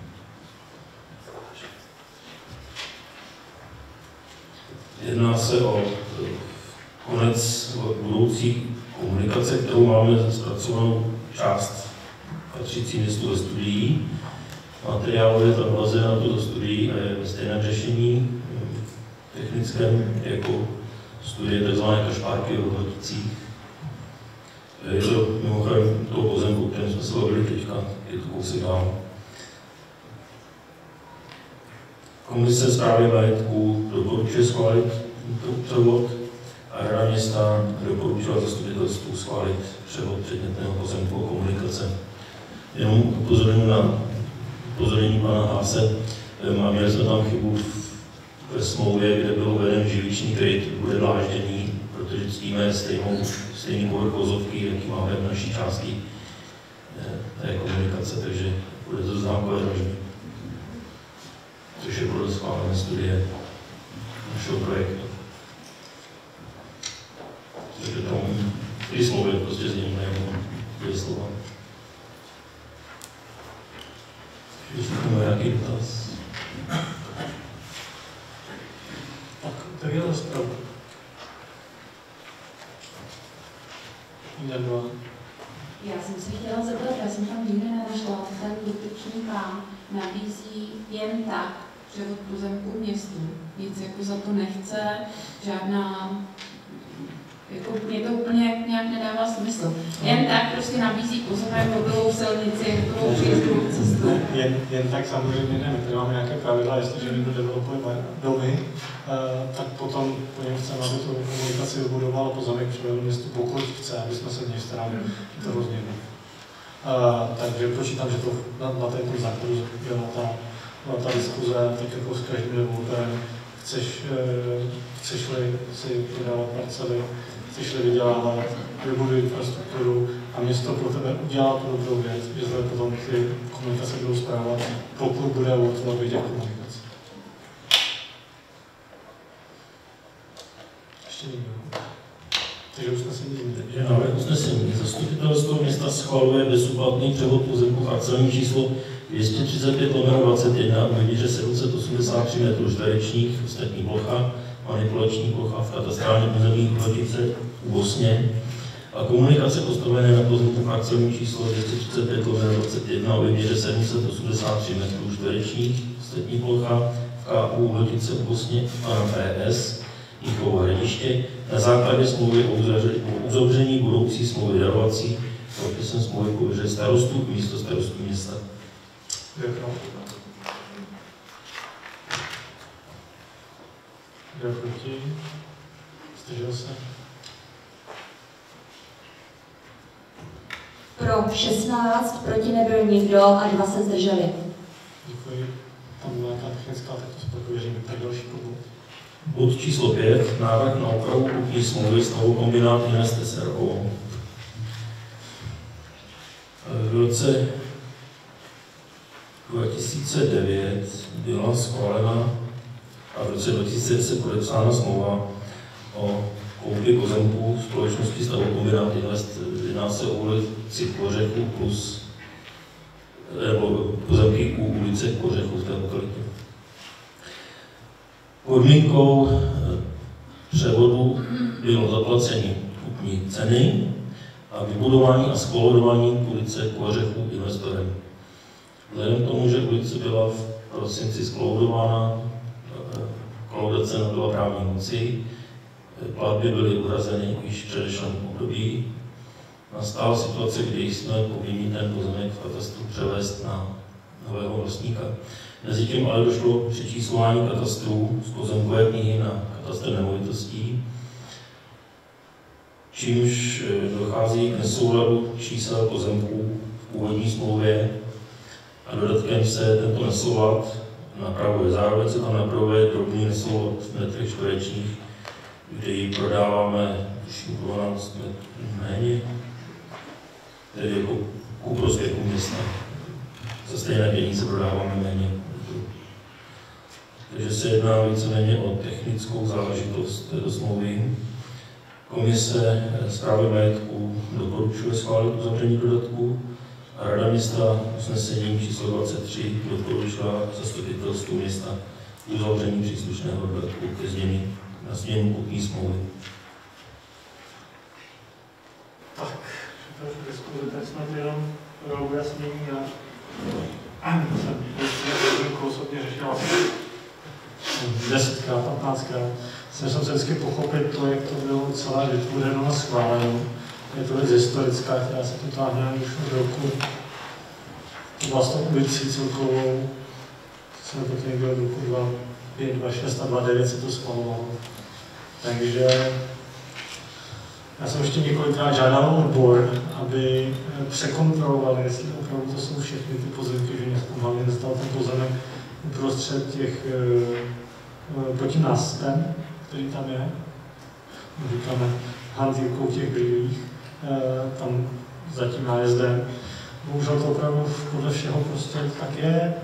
Speaker 10: Jedná se o konec budoucí komunikace, kterou máme zpracovanou část patřící městu ve studií. Materiál je tam vlazen na tuto studii a je ve stejném řešení technickém jako studie tzv. Kašpárky v Hlodicích. Je to mimochodem toho pozemku, kterým jsme se bavili teďka, je to kousek dál. Komise správy majetků doporučuje schválit tento převod a Rada města doporučila zastupitelstvu schválit převod předmětného pozemku a komunikace. Jenom upozorňuji na upozornění pana Háse, měli jsme tam chybu ve smlouvě, kde byl uveden žiliční kryt, bude dlážděný, protože ctíme stejnou, stejný povrch vozovky, jaký máme v naší části té komunikace, takže bude to známkové dlažby. Což je podle schválené studie našeho projektu. Takže tam čtyři smlouvy, prostě z něj nebo dvě slova. Když máme nějaký dotaz.
Speaker 1: Tak, tak je rozpravu.
Speaker 3: Já jsem se chtěla zeptat, já jsem tam nikdy nenašla, ten dotyčný pán nabízí jen tak převod pozemku městu. Nic jako za to nechce, žádná, jako mě to úplně nějak nedává smysl. Jen tak prostě nabízí pozemek, hotovou silnici, hotovou příjezdovou cestu.
Speaker 1: Jen, jen tak samozřejmě ne, my tady máme nějaké pravidla, jestliže někdo developuje domy, tak potom po něm chceme, aby tu komunikaci vybudoval a pozemek přivedl městu, pokud chce, aby jsme se v něj starali. To hrozně ne. Takže počítám, že to na, na tento základu byla ta, byla ta diskuze, tak jako s každým developerem. Chceš, chceš-li si vydávat parcely, chceš-li vydělávat, vybuduj infrastrukturu a město pro tebe udělá tu dobrou věc, že zde potom ty komunikace budou správat, pokud bude o to vidět komunikaci. Ještě někdo. Takže usnesení změní.
Speaker 10: Takže návrh usnesení. Zastupitelstvo města schvaluje bezúplatný převod pozemku parcelní číslo dvě stě třicet pět lomeno dvacet jedna ve výměře sedm set osmdesát tři metrů čtverečních, ostatní plocha, manipulační plocha v katastrálním území Hlotice u Bosně a komunikace postavené na pozemku parcelní číslo dvě stě třicet pět lomeno dvacet jedna ve výměře sedm set osmdesát tři metrů čtverečních, ostatní plocha v K U Hlotice u Bosně a na P S Jíkovo Hradiště na základě smlouvy o uzavření budoucí smlouvy darovací podpisem smlouvy pověřuje starostu místo starostů města.
Speaker 1: Kdo je pro? Kdo je proti? Zdržel se?
Speaker 9: Pro šestnáct, proti nebyl nikdo a dva se zdrželi.
Speaker 1: Děkuji. Tam byla nějaká technická, tak to se pověříme. Tak další bod.
Speaker 10: Bod číslo pět. Návrh na opravu kupní smlouvy s novou kombinát Invest S R O. V roce dva tisíce devět byla schválena a v roce dva tisíce deset podepsána smlouva o koupi pozemků společnosti Stavokombinát Invest. Jedná se o ulici Kořechu plus nebo pozemky u ulice Kořechu v té lokalitě. Podmínkou převodu bylo zaplacení kupní ceny a vybudování a skolaudování ulice Kořechu investorem. Vzhledem k tomu, že ulice byla v prosinci skolaudována, kolaudace nabyla právní moci, platby byly uhrazeny již v předešlém období. Nastala situace, kdy jsme povinni ten pozemek v katastru převést na nového vlastníka. Mezitím ale došlo k přečíslování katastrů z pozemkové knihy na katastr nemovitostí, čímž dochází k nesouladu čísel pozemků v původní smlouvě a dodatkem se tento nesoulad napravuje. Zároveň se tam napravuje drobný nesoulad v metrech čtverečních, kdy prodáváme dvanáct metrů méně, tedy jako ku prospěchu města. Za stejné peníze prodáváme méně. Takže se jedná víceméně o technickou záležitost této smlouvy. Komise správy majetku doporučuje schválit uzavření dodatku a Rada města usnesením číslo dvacet tři doporučila zastupitelstvu města uzavření příslušného dodatku ke změně na změnu kupní smlouvy.
Speaker 1: Tak, trošku diskuzi, teď jsme jenom pro ujasnění a jsem osobně řešila desetkrát, patnáctkrát. Jsem se vždycky pochopit to, jak to bylo celé vytvořeno a schváleno. Je to věc historická, která se tu táhne už od roku. To vlastně ulicí celkovou. Jsme to někdo od roku dva pět, dva šest a dva devět se to schvalovalo. Takže já jsem ještě několikrát žádal odbor, aby překontrolovali, jestli opravdu to jsou všechny ty pozemky, že město hlavně nestal ten pozemek uprostřed těch pod tím náspem, který tam je. Říkáme hantýrkou těch brýlích, tam za tím nájezdem. Bohužel to opravdu podle všeho prostě tak je.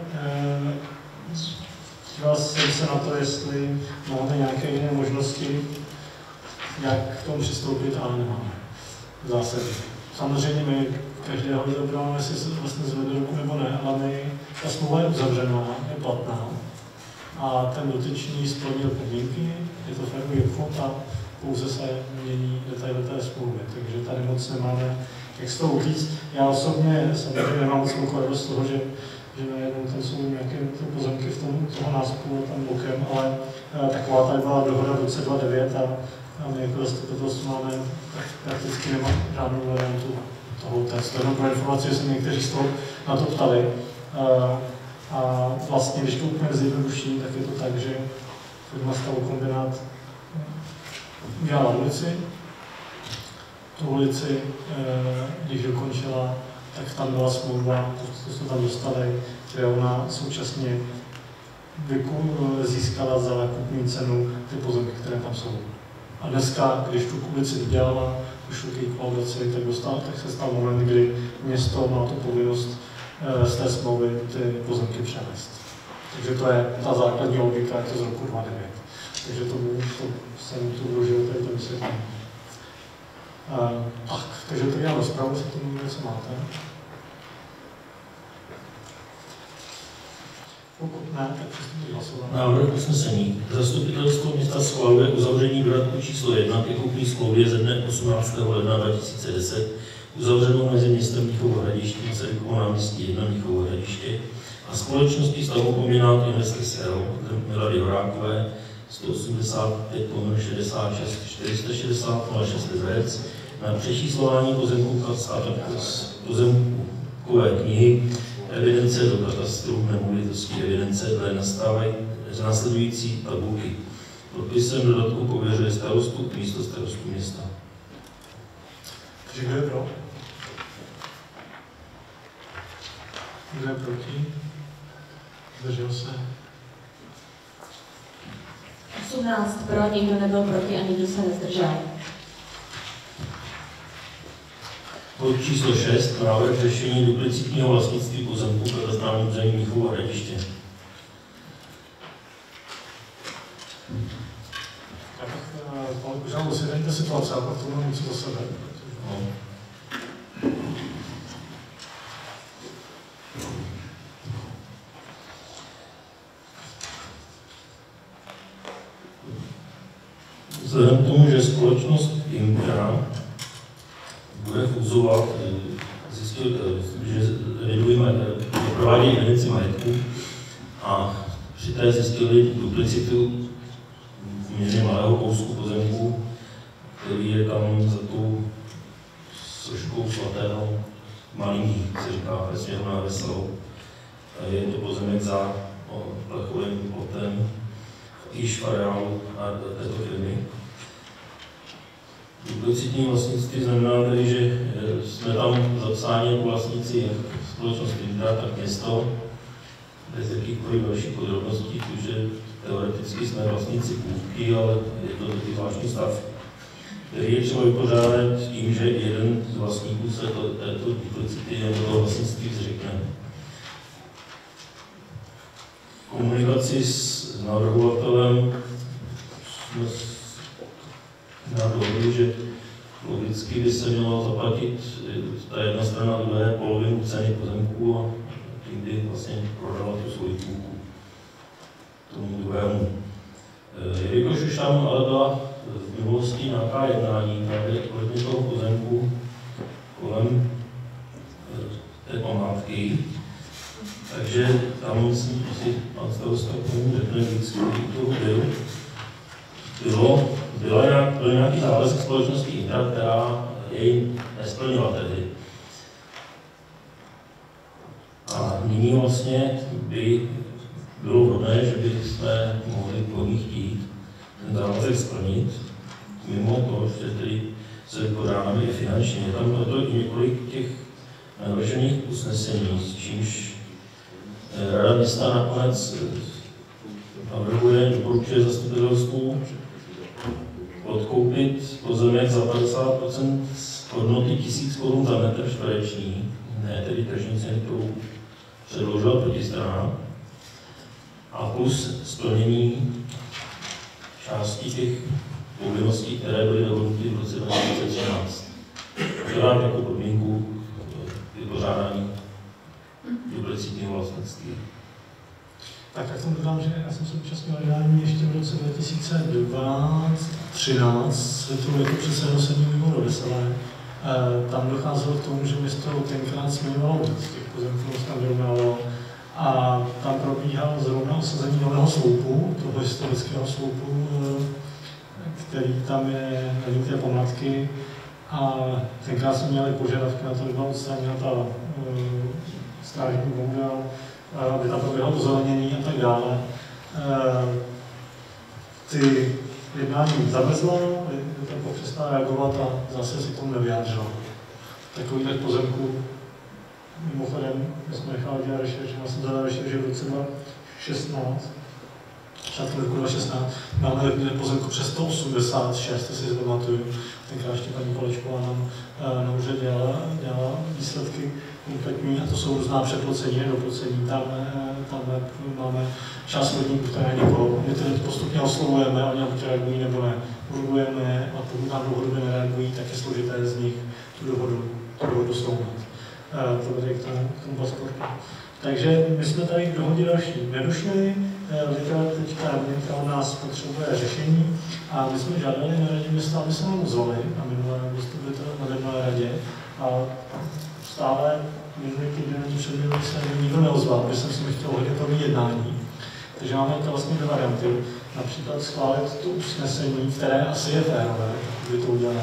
Speaker 1: Díval jsem se na to, jestli máme nějaké jiné možnosti, jak k tomu přistoupit, ale nemáme. zásady. Samozřejmě my každého vybráme, jestli se vlastně zvede ruku nebo ne, ale my, ta smlouva je uzavřená, je platná a ten dotyčný splnil podmínky, je to férový obchod a pouze se mění detaily té smlouvy, takže tady moc nemáme jak z toho utíct. Já osobně samozřejmě nemám moc velkou radost z toho, že, že najednou tam jsou nějaké pozemky v tom, toho náspu tam bokem, ale taková tady byla dohoda v roce dva tisíce devět a, a my jako zastupitelstvo máme tak prakticky nemá žádnou variantu toho testu. Jenom pro informaci, že se někteří z toho na to ptali. A, a vlastně, když to úplně zjednoduším, tak je to tak, že firma Stavokombinát udělala ulici. Tu ulici, když dokončila, tak tam byla smlouva, to jsme tam dostali, kde ona současně získala za kupní cenu ty pozemky, které tam jsou. A dneska, když tu ulici vydělala, došlo k její kolaudaci, tak, dostal, tak se stal moment, kdy město má tu povinnost z té smlouvy ty pozemky převést. Takže to je ta základní logika, jak to z roku dva tisíce devět. Takže to, to jsem tu vložil tady to vysvětlení. Uh, tak, takže to já rozpravu, se tomu něco máte. Pokud ne, tak přistupujeme hlasovat.
Speaker 10: Návrh usnesení. Zastupitelstvo města schvaluje uzavření dodatku číslo jedna ke kupní smlouvě ze dne osmnáctého ledna dva tisíce deset, uzavřenou mezi městem Mnichovo Hradiště a Masarykovo náměstí jedna Mnichovo Hradiště a společností Stavokombinát Investors S R O Milady Horákové sto osmdesát pět šedesát šest čtyři sta šedesát nula šest Liberec na přečíslování pozemků z pozemkové knihy evidence do katastru nemovitostí evidence dle nastávají následující tabulky. Podpisem dodatku pověřuje starostu místo starostu města.
Speaker 1: Takže kdo je pro? Kdo je proti? Zdržel se?
Speaker 9: osmnáct pro, nikdo nebyl proti a nikdo se nezdržel.
Speaker 10: Bod číslo šest. Návrh řešení duplicitního vlastnictví pozemků v katastrálním území Mnichovo Hradiště.
Speaker 1: Tak požádám si dejte situace a pak to mám něco za sebe.
Speaker 10: No. Vzhledem k tomu, že společnost Impera bude fúzovat, zjistil, že provádí evidenci majetku a při té zjistili duplicitu poměrně malého kousku pozemku, který je tam za tou soškou svatého Malý, se říká ve směru na Veselou. Je to pozemek za plechovým plotem již v areálu této firmy. Duplicitní vlastnictví znamená tedy, že jsme tam zapsáni jako vlastníci jak společnost Indra, tak město, bez jakýchkoliv dalších podrobností, takže teoreticky jsme vlastníci půlky, ale je to taky zvláštní stav, který je třeba vypořádat tím, že jeden z vlastníků se to, této duplicity nebo toho vlastnictví zřekne. V komunikaci s navrhovatelem jsme na dohodu, že logicky by se mělo zaplatit ta jedna strana druhé polovinu ceny pozemku a tím by vlastně prodala tu svoji půlku tomu druhému. Jelikož už tam ale byla v minulosti nějaká jednání právě ohledně toho pozemku kolem té památky, takže tam si pan starosta k tomu řekne víc, který to byl. Bylo, byla nějak, byl nějaký závazek společnosti Indra, která jej nesplnila tehdy. A nyní vlastně by bylo vhodné, že bychom mohli po ní chtít ten závazek splnit, mimo to, že tedy se vypořádáme i finančně. Je tam proto i několik těch navržených usnesení, s čímž Rada města nakonec navrhuje, doporučuje zastupitelstvu odkoupit pozemek za padesát procent hodnoty tisíc korun za metr čtvereční, ne tedy tržní ceny, kterou předložila protistrana, a plus splnění části těch povinností, které byly dohodnuty v roce dva tisíce třináct. Zadám jako podmínku vypořádání duplicitního vlastnictví.
Speaker 1: Tak jak tomu dodám, že já jsem se účastnil jednání ještě v roce dva tisíce dvanáct třináct, to bylo předsedou sedmého výboru Veselé. Tam docházelo k tomu, že město tenkrát směňovalo víc těch pozemků, se tam vyrovnalo. A tam probíhalo zrovna osazení nového sloupu, toho historického sloupu, který tam je na některé památky. A tenkrát jsme měli požadavky na to, že byla odstraněna ta uh, strážní bouda, aby tam proběhlo ozelenění a tak dále. Uh, ty jednání zamrzla, to přestala reagovat a zase si k tomu nevyjádřila. Takový tak pozemku, mimochodem, my jsme nechali dělat rešerši, já jsem zadal rešerši v roce dva tisíce šestnáct, začátkem roku dva tisíce šestnáct, máme pozemku přes sto osmdesát šest, si pamatuju, tenkrát ještě paní Kolečková nám na úřad dělala, dělala výsledky kompletní a to jsou různá přeplocení, nedoplocení, tam, tam máme část hodníků, které někoho, my tedy postupně oslovujeme, oni nám buď reagují nebo ne, urgujeme a pokud nám dlouhodobě nereagují, tak je složité z nich tu dohodu, tu dohodu sloumat. To vede k tomu, k tomu pasportu. Takže my jsme tady k dohodě další nedošli, literat teďka Radnička od nás potřebuje řešení a my jsme žádali na radě města, aby se nám ozvali na minulé na minulé radě a stále minulý týden před minulý se nikdo neozval, aby jsem si mi chtěl hodně první jednání. Takže máme to vlastně dvě varianty. Například schválit to usnesení, které asi je férové, by to udělali.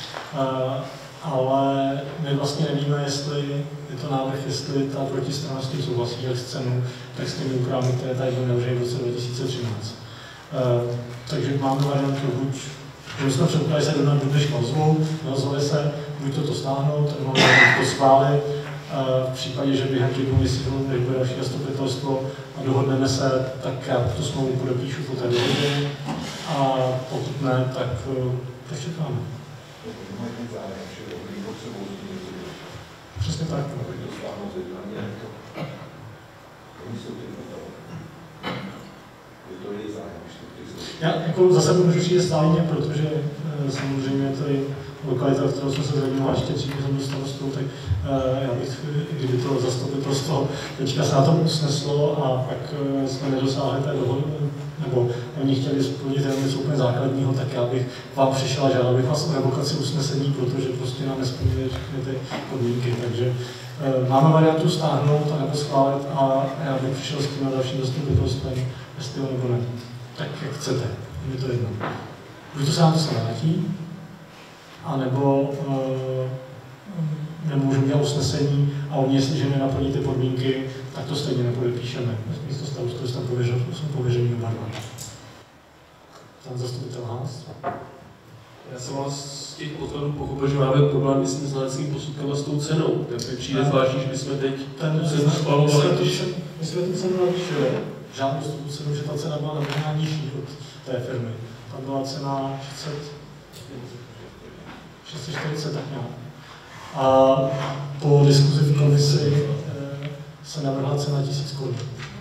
Speaker 1: Ale my vlastně nevíme, jestli je to návrh, jestli ta protistrana s tím souhlasí, jak s cenu, tak s těmi úpravami, které tady byly navrženy v roce dva tisíce třináct. Uh, takže máme variantu buď, že my jsme předpokládali se do dneška ozvou, rozhodli se, buď toto stáhnout, nebo to schválit, uh, v případě, že během těch dvou měsíců, než bude další zastupitelstvo a dohodneme se, tak já tu smlouvu podepíšu po té dohodě a pokud ne, tak, uh, tak čekáme. Přesně tak. Já jako zase můžu přijít stálně, protože e, samozřejmě to je lokalita, kterou jsme se zradili ještě dřív, jsem byl starostou, tak e, já bych, kdyby to zastupitelstvo teďka se na tom usneslo a pak e, jsme nedosáhli té dohody, nebo oni chtěli splnit jenom něco úplně základního, tak já bych vám přišel a žádal bych vás o revokaci usnesení, protože prostě nám nesplňuje všechny ty podmínky. Takže e, máme variantu stáhnout a nebo schválit a já bych přišel s tím na dalším zastupitelstvem, jestli jo nebo ne. Tak jak chcete, je to jedno. Buď to se nám to se vrátí, anebo e, nemůžu dělat usnesení a oni, jestliže nenaplní ty podmínky, tak to stejně nepodepíšeme. Místo starostu jsem pověřený oba dva. Ten zastupitel Hans.
Speaker 5: Já jsem vás z těch podkladů pochopil, že máme problém s tím znaleckým posudkem a s tou cenou. Tak mi přijde zvláštní, že bychom teď
Speaker 1: ten
Speaker 5: cenu spalovali, když...
Speaker 1: My jsme tu cenu navýšili, žádnou tu cenu, že ta cena byla navržená nižší od té firmy. Tam byla cena šest set čtyřicet tak nějak. A po diskuzi v komisi se navrhla cena tisíc korun.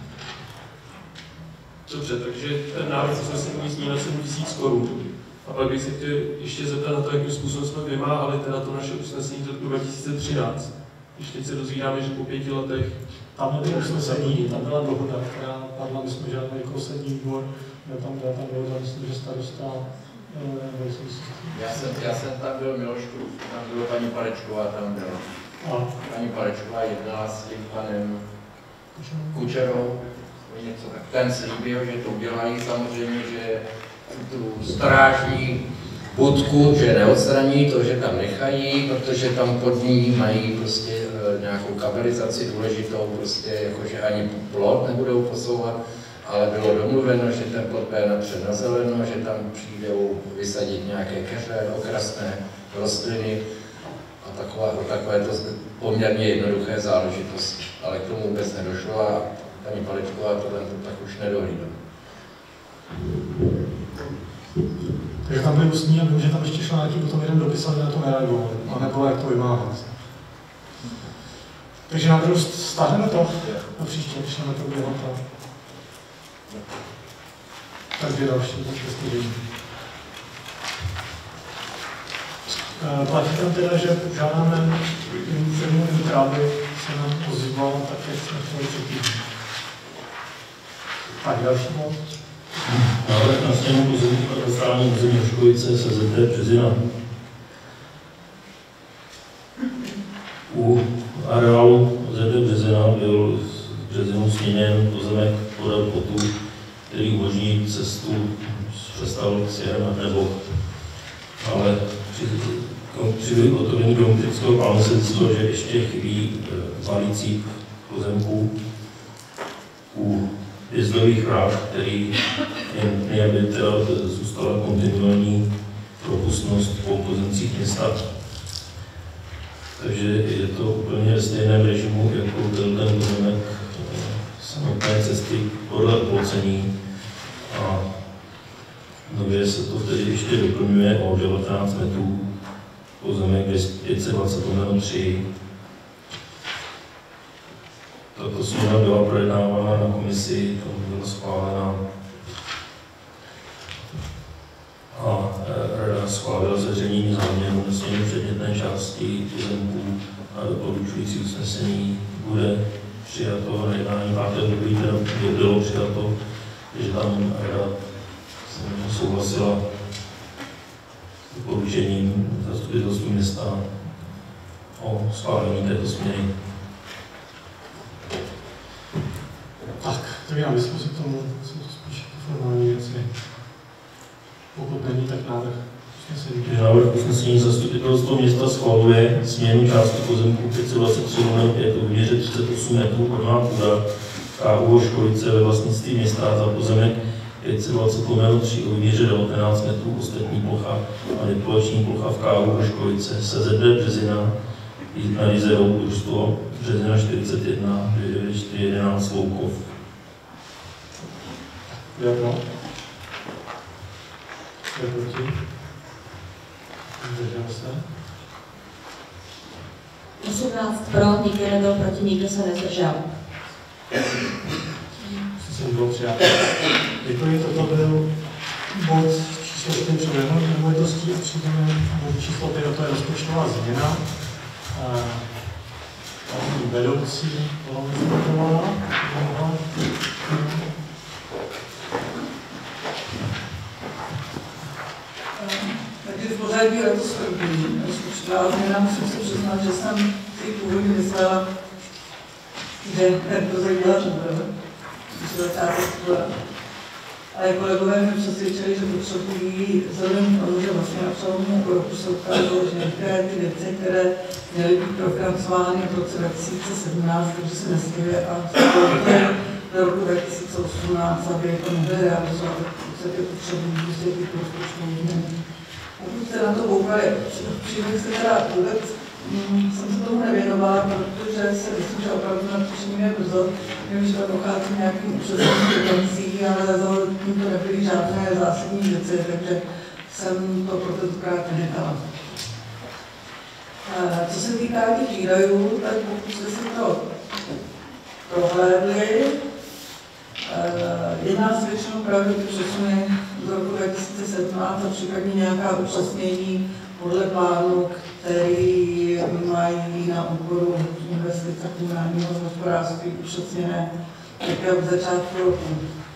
Speaker 5: Dobře, takže ten návrh usnesení zní na sedm tisíc korun. A pak bych se chtěl ještě zeptat na to, jakým způsobem jsme vymáhali teda to naše usnesení z roku dva tisíce třináct. Když teď se dozvídáme, že po pěti letech...
Speaker 1: Tam nebylo usnesení, tam byla dohoda, která padla, my jsme žádali jako sedmý výbor, tam byla tam dohoda, myslím, že starosta...
Speaker 13: Já jsem, já jsem tam byl, Milošku, tam byla paní Palečková, tam byla. A? Paní Palečková jednala s tím panem Kučerou, něco tak. Ten slíbil, že to udělají samozřejmě, že tu strážní budku, že neodstraní to, že tam nechají, protože tam pod ní mají prostě e, nějakou kabelizaci důležitou, prostě jakože ani plot nebudou posouvat, ale bylo domluveno, že ten plot bude napřed na zeleno, že tam přijdou vysadit nějaké keře, okrasné rostliny a takové, takové to poměrně jednoduché záležitosti. Ale k tomu vůbec nedošlo a paní Palečková tohle tak už nedohlídala.
Speaker 1: Takže tam byly ústní a vím, že tam ještě šla nějaký potom jeden dopis, ale na to nereagoval. A nebylo jak to vymáhat. Takže nám to stáhneme to na příště, když nám to udělat. Takže další, takže snížení. Platí tam teda, že žádáme firmu, která by se nám ozývala tak, jak jsme chtěli předtím. Tak další bod.
Speaker 10: Návrh na sněmu pozemní katastrální území Oškovice se zet té Březina. U areálu zet té Březina byl z Březinu směněn pozemek podél plotu, který umožní cestu z Přestav k Sierra nebo. Ale při, při vyhotovení geometrického plánu se zjistilo, že ještě chybí valící pozemků u jezdových vrat, který jen aby teda zůstala kontinuální propustnost po pozemcích města. Takže je to úplně ve stejném režimu, jako byl ten pozemek samotné cesty podle oplocení. A nově se to tedy ještě doplňuje o devatenáct metrů, pozemek pět set dvacet tři. Tato smlouva byla projednávána na komisi, tam byla schválena a rada schválila zveřejnění záměru na sněmu předmětné části pozemků a doporučující usnesení bude přijato na jednání pátého druhého teda bylo přijato, že tam rada souhlasila s doporučením zastupitelstvu města o schválení této směry.
Speaker 1: Tak, tak já myslím, že k tomu jsou to spíš formální věci. Pokud není, tak návrh usnesení.
Speaker 10: Návrh usnesení zastupitelstvo města schvaluje změnu části pozemku pět set dvacet tři pět o výměře třicet osm metrů podná půda K U Oškovice ve vlastnictví města za pozemek pět set dvacet tři o výměře devatenáct metrů ostatní plocha a manipulační plocha v K U Oškovice se zet té Březina na Rizerovou družstvo Březina čtyřicet jedna dvě devět čtyři jedenáct Loukov.
Speaker 1: Kdo je pro? Kdo je proti? Zdržel se?
Speaker 9: osmnáct pro, nikdo nebyl proti, nikdo se nezdržel.
Speaker 1: Jsem byl přijat. Děkuji, toto byl bod číslo čtyři převedeno nemovitostí a přijdeme bod číslo pět, to je rozpočtová změna. Paní vedoucí Lomoskotová.
Speaker 4: Takže v pořadí letos první rozpočtová změna, musím se přiznat, že jsem si původně myslela, že to zajímala nebude, když se začátek. Ale kolegové mě přesvědčili, že potřebují vzhledem k tomu, že vlastně na přelomu roku se ukázalo, že některé ty věci, které měly být profinancovány v roce dva tisíce sedmnáct, takže se nestihuje a do roku dva tisíce osmnáct, aby to mohli realizovat, tak se potřebují vysvětlit rozpočtovou změnu. Pokud jste na to koukali, příběh se teda vůbec mm, jsem se tomu nevěnovala, protože se myslím, že opravdu na příštím je brzo. Vím, že tam dochází nějakým upřesněním financí, ale za to nebyly žádné zásadní věci, takže jsem to pro tentokrát nenechala. Co se týká těch výdajů, tak pokud jste si to prohlédli, jedná se většinou právě ty přesuny z roku dva tisíce sedmnáct a případně nějaká upřesnění podle plánu, který mají na úkoru investice komunálního hospodářství upřesněné také od začátku roku.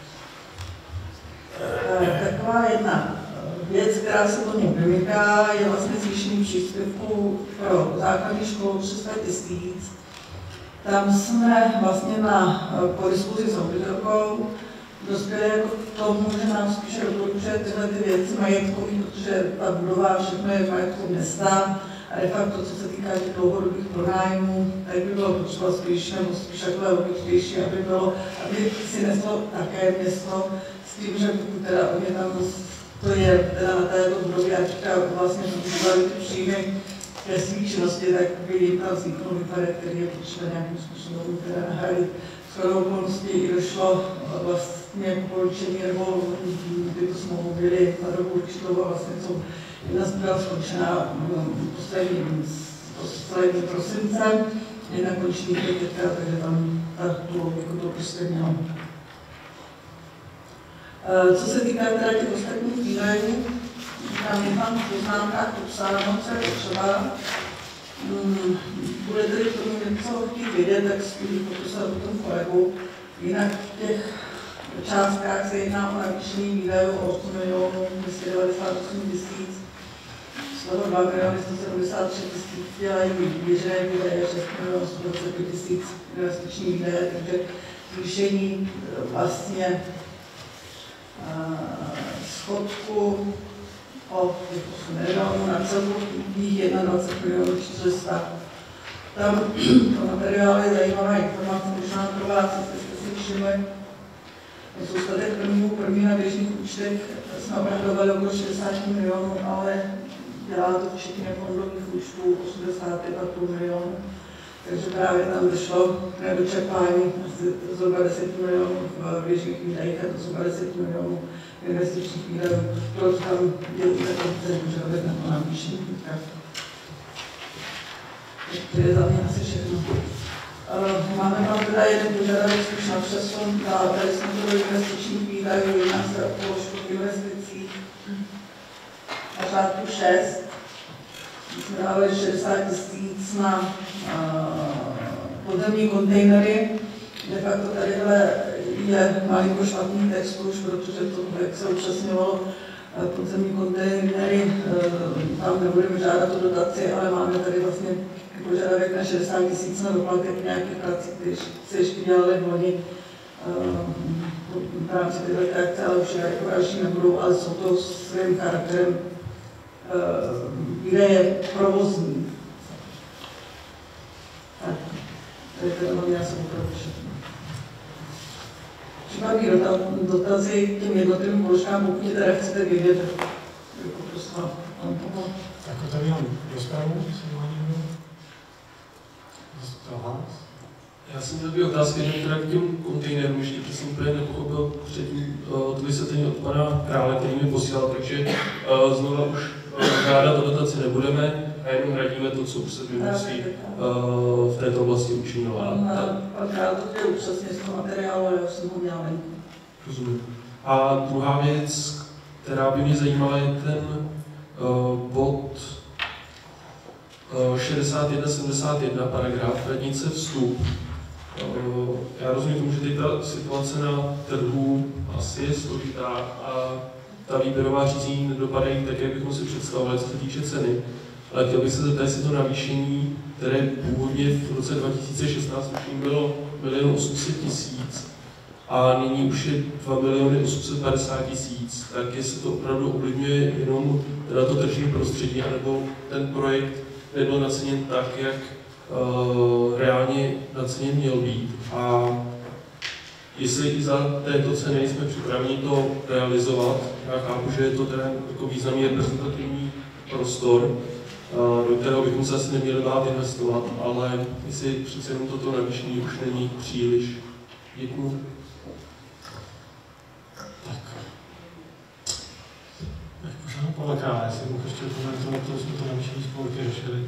Speaker 4: Taková jedna věc, která se tomu vymyká, je vlastně zvýšení příspěvku pro základní školu tři sta tisíc. Tam jsme vlastně na, po diskuzi s auditorkou dospěli jako k tomu, že nám spíše doporučuje tyhle ty věci majetkový, protože ta budova všechno je v majetku města a de facto, co se týká těch dlouhodobých pronájmů, tak by bylo potřeba spíš, nebo spíš takové logičtější, aby bylo, aby si neslo také město s tím, že pokud teda oni tam to je teda na této budově a teďka vlastně využívali ty příjmy ke svým činnosti, tak by jim tam vzniknul výpadek, který je potřeba nějakým způsobem teda nahradit. Shodou okolností i došlo vlastně k poručení, nebo tyto smlouvy byly na dobu určitou a vlastně jsou jedna byla skončená posledním, posledním prosincem, jedna končí teďka, takže tam tu logiku to prostě mělo. Co se týká teda těch ostatních výdajů, tam je tam v poznámkách popsáno, co je potřeba. Hmm, bude tedy k tomu něco chtít vědět, tak spíš pokusit o tom kolegu. Jinak v těch částkách se jedná o navýšení výdajů o osm milionů dvě stě devadesát osm tisíc. Z toho dva miliony sto sedmdesát tři tisíc dělají běžné výdaje, šest milionů sto dvacet pět tisíc investiční výdaje, takže zvýšení vlastně schodku o osm milionů na celkových dvacet jedna milionů čtyři sta. Tam to materiál je zajímavá informace, možná pro vás, jestli jste si všimli. Zůstatek prvního první na běžných účtech jsme obradovali okolo šedesát milionů, ale dělá to včetně fondových účtů osmdesát pět celá pět milionů. Takže právě tam došlo k nedočerpání zhruba deset milionů v běžných výdajích a to zhruba deset milionů investičních výdajů. Proto tam dělíte ten požadavek na to navýšení. To je za mě asi všechno. Uh, máme tam teda jeden požadavek spíš na přesun, tady jsme to do investičních výdajů, jedná se o položku v investicích a řádku šest. Jsme dali šedesát tisíc na uh, podzemní kontejnery. De facto tadyhle je malinko špatný text už, protože to, jak se upřesňovalo, podzemní kontejnery, uh, tam nebudeme žádat o dotaci, ale máme tady vlastně požadavek na šedesát tisíc na doplatek nějakých prací, které se ještě dělaly v loni v rámci této akce, ale už jako další nebudou, ale jsou to svým charakterem výdaje provozní. Tak, to je teda hlavně asi opravdu všechno. Případný dotazy k těm jednotlivým položkám, pokud teda chcete vědět, jako prostě vám pomoct.
Speaker 1: Tak tady mám rozpravu, jestli má někdo.
Speaker 5: Já jsem měl dvě otázky, že teda k těm kontejnerům, ještě jsem úplně nepochopil předtím uh, to vysvětlení od pana Krále, který mi posílal, takže uh, znova už uh, žádat o dotaci nebudeme a jenom radíme to, co už se musí uh, v této oblasti učinilo.
Speaker 4: Pan Král to chtěl přesně z toho materiálu, já jsem ho měla venku.
Speaker 5: Rozumím. A druhá věc, která by mě zajímala, je ten uh, bod šedesát jedna sedmdesát jedna paragraf, radnice vstup. Já rozumím tomu, že teď ta situace na trhu asi je složitá a ta výběrová řízení nedopadají tak, jak bychom si představovali, co se týče ceny. Ale chtěl bych se zeptat, jestli to navýšení, které původně v roce dva tisíce šestnáct bylo milion osm set tisíc a nyní už je dva miliony osm set padesát tisíc, tak jestli to opravdu ovlivňuje jenom teda to tržní prostředí, anebo ten projekt nebyl naceněn tak, jak uh, reálně naceněn měl být. A jestli i za této ceny jsme připraveni to realizovat, já chápu, že je to teda jako významný reprezentativní prostor, uh, do kterého bychom se asi neměli dát investovat, ale jestli přece jenom toto navýšení už není příliš. Děkuju.
Speaker 1: Možná podle Krále, jestli mohu ještě komentovat, to jsme to navýšení spolky řešili.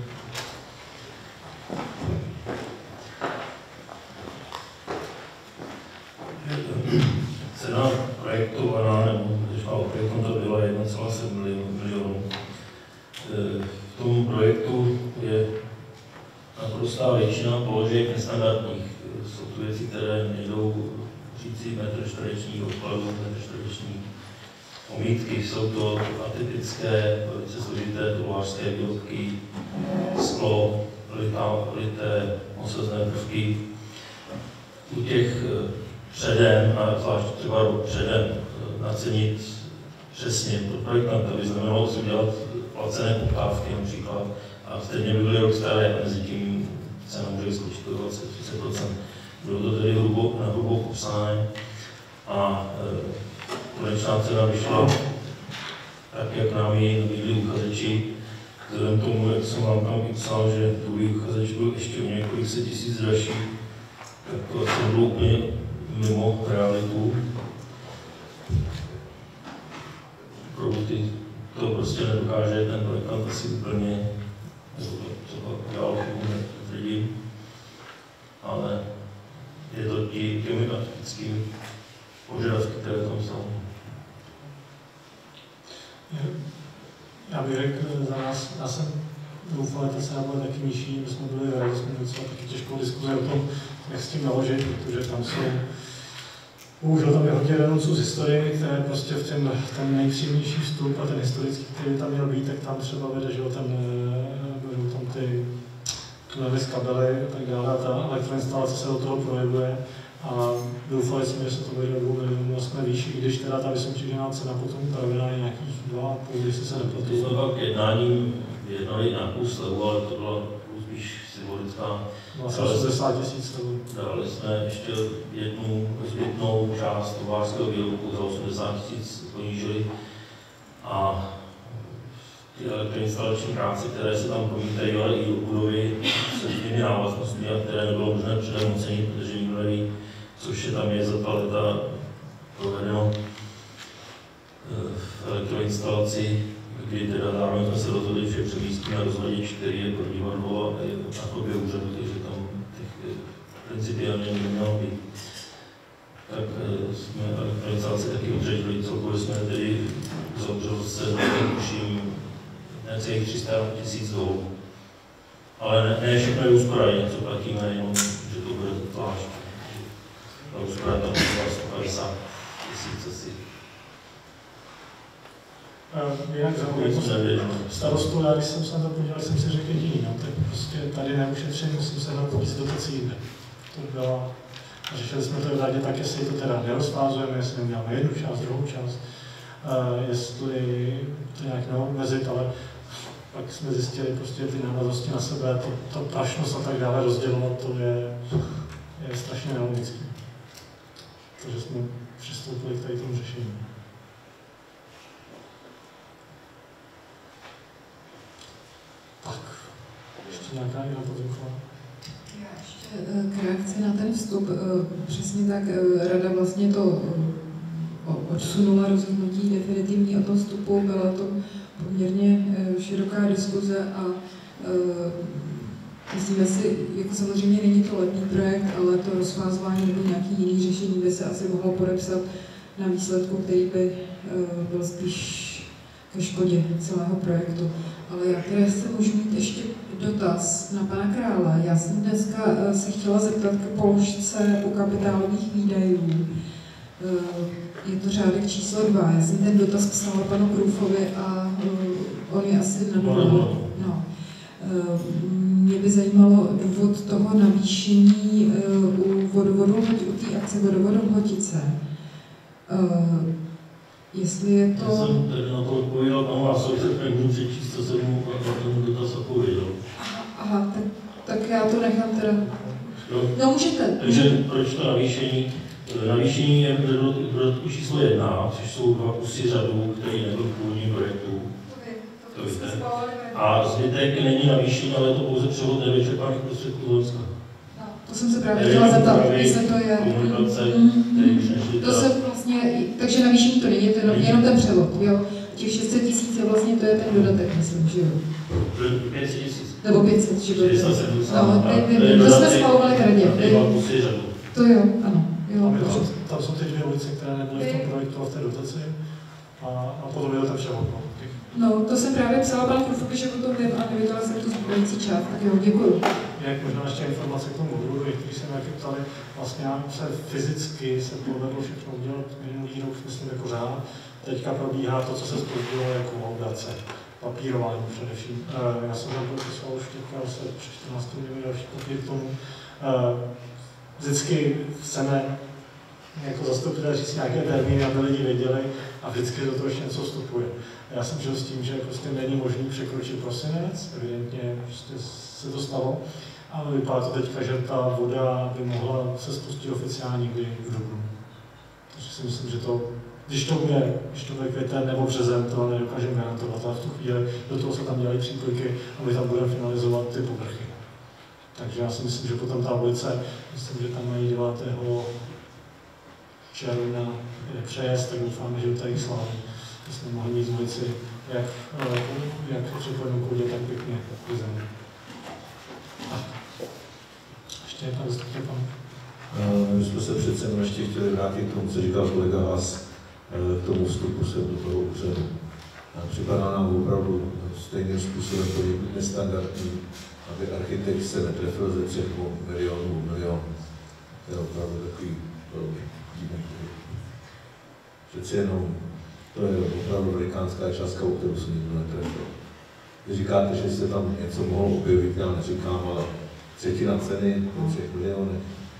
Speaker 10: Cena projektovaná, nebo když má projektom to byla jedna celá sedm milionů. V tom projektu je naprostá většina položek nestandardních. Jsou to věci, které nejdou říci metr čtvereční odkladu, metr čtvereční omítky. Jsou to atypické, velice složité továřské výrobky, sklo, litá, lité, osazné prvky. U těch předem, a zvlášť třeba rok předem, nacenit přesně pro projektanta by znamenalo si udělat placené poptávky například a stejně by byly rok staré, mezi tím cena může skočit do dvacet až třicet procent. Bylo to tedy hrubo, na hrubo popsané a e, konečná cena vyšla tak, jak nám ji nabídli uchazeči. Vzhledem tomu, jak jsem vám tam psal, že druhý uchazeč byl ještě o několik set tisíc dražší, tak to asi bylo úplně mimo realitu. Produkty to prostě nedokáže ten projektant asi úplně, nebo to třeba dělal chybu, netvrdím, ale je to tí, těmi atypickými požadavky, které tam jsou.
Speaker 1: Já bych řekl za nás, já jsem doufal, že ta cena bude taky nižší, my jsme byli rádi, jsme docela taky těžkou diskuzi o tom, jak s tím naložit, protože tam jsou, bohužel tam je hodně renonců z historie, které prostě v ten, ten nejpříjemnější vstup a ten historický, který tam měl být, tak tam třeba vede, že ten, vedou tam ty tunely z kabely a tak dále, a ta elektroinstalace se do toho projevuje. A doufali jsme, že se to vede dvou milionů, jsme výš, i když teda ta vysoutěžená cena potom upravená je nějakých dva a půl, když se neplatí.
Speaker 10: My jsme pak jednáním jednali nějakou slevu, ale to byla spíš symbolická.
Speaker 1: Vlastně osmdesát tisíc slevu.
Speaker 10: Dali jsme ještě jednu zbytnou část továřského výrobku za osmdesát tisíc ponížili. A ty elektroinstalační práce, které se tam promítají, ale i do budovy, se těmi návaznostmi, a které nebylo možné předem ocenit, protože nikdo neví, co vše tam je za ta leta provedeno v elektroinstalaci, kdy teda zároveň jsme se rozhodli, že přemístíme rozvaděč, který je pro divadlo a je na chodbě úřadu, takže tam těch principiálně nemělo být. Tak jsme elektroinstalaci taky odřadili, celkově jsme tedy zavřeli se na tuším necelých tři sta tisíc dolů. Ale ne, ne všechno je úspora, něco platíme, jenom že to bude zvlášť. Ta úspora tam byla sto padesát tisíc asi.
Speaker 1: Jinak za starostu, já když jsem se na to podíval, jsem si řekl jediný, no, tak prostě tady neušetřím, musím se na víc dotací jinde. To byla, a řešili jsme to v radě tak, jestli to teda nerozfázujeme, jestli neuděláme jednu část, druhou část, uh, jestli to nějak neomezit, ale pak jsme zjistili prostě ty návaznosti na sebe, to, to prašnost a tak dále rozdělovat, to je, je strašně nelogické. Takže jsme přistoupili k tady tomu řešení. Tak, ještě nějaká jiná pozemková?
Speaker 2: Já ještě k reakci na ten vstup. Přesně tak rada vlastně to odsunula rozhodnutí definitivní o tom vstupu. Byla to poměrně široká diskuze a myslíme si, jako samozřejmě není to letní projekt, ale to rozfázování nebo nějaký jiný řešení by se asi mohlo podepsat na výsledku, který by byl spíš ke škodě celého projektu. Ale já teda se můžu mít ještě dotaz na pana Krále. Já jsem dneska se chtěla zeptat k položce u kapitálových výdajů. Je to řádek číslo dva. Já jsem ten dotaz psala panu Krufovi a on je asi na důvod. No. Mě by zajímalo důvod toho navýšení u vodovodu, u té akce vodovodu Hlotice. Jestli je to...
Speaker 10: Já jsem tady na to odpověděl panu Vásovi, tak můžu přečíst, co jsem mu na ten dotaz odpověděl.
Speaker 2: Aha, aha tak, tak já to nechám teda...
Speaker 10: No,
Speaker 2: no můžete.
Speaker 10: Takže proč to navýšení? Navýšení je v dodatku číslo jedna, což jsou dva kusy řadu, který nebyl v původním projektu. To víte. A zbytek není navýšení, ale je to pouze převod nevyčerpaných prostředků z Loňska.
Speaker 2: To jsem se právě chtěla zeptat, jestli to je...
Speaker 10: Mm,
Speaker 2: to se vlastně, takže navýšení to není, to je jenom ten převod, jo? Těch šest set tisíc je vlastně, to je ten dodatek, myslím, že jo?
Speaker 10: pět set tisíc.
Speaker 2: Nebo pět set, že
Speaker 10: jo?
Speaker 2: No, to jsme schvalovali v radě. To jo, ano. Jo,
Speaker 1: tam, tam jsou ty dvě ulice, které nebyly v tom projektu a v té dotaci. A, a potom je ten převod.
Speaker 2: No, to jsem právě psala panu Krufovi, že o tom vím a neviděla jsem tu zbývající část, tak jo, děkuju.
Speaker 1: Jak možná ještě informace k tomu vodu, když se nějaké ptali, vlastně se fyzicky se povedlo všechno udělat minulý rok, myslím, jako řád. Teďka probíhá to, co se zpozdilo jako holdace, papírování především. E, já jsem tam popisoval už teďka se před čtrnácti měli další kopii k tomu. E, vždycky chceme jako zastupitel říct nějaké termíny, aby lidi věděli a vždycky do toho ještě něco vstupuje. Já jsem žil s tím, že prostě není možný překročit prosinec, evidentně prostě se to stalo, ale vypadá to teďka, že ta voda by mohla se spustit oficiálně někdy v dubnu. Takže si myslím, že to, když to bude, když to bude květen nebo březen, to nedokážeme garantovat, ale v tu chvíli do toho se tam dělají přípojky a my tam budeme finalizovat ty povrchy. Takže já si myslím, že potom ta ulice, myslím, že tam mají devátého června je přejezd, tak doufáme, že tady sláví. My jsme mohli mít ulici jak, jak připojenou koudě, tak pěkně do země. Ještě pan zastupce, pan.
Speaker 6: My jsme se přece jenom ještě chtěli vrátit k tomu, co říkal kolega Haas, k tomu vstupu sem do toho úřadu. Připadá nám opravdu stejným způsobem poněkud nestandardní, aby architekt se netrefil ze třech milionů, milion. To je opravdu takový divný. Přeci jenom to je opravdu velikánská částka, o kterou se nikdo netrefil. Vy říkáte, že se tam něco mohlo objevit, já neříkám, ale třetina ceny do třech milionů.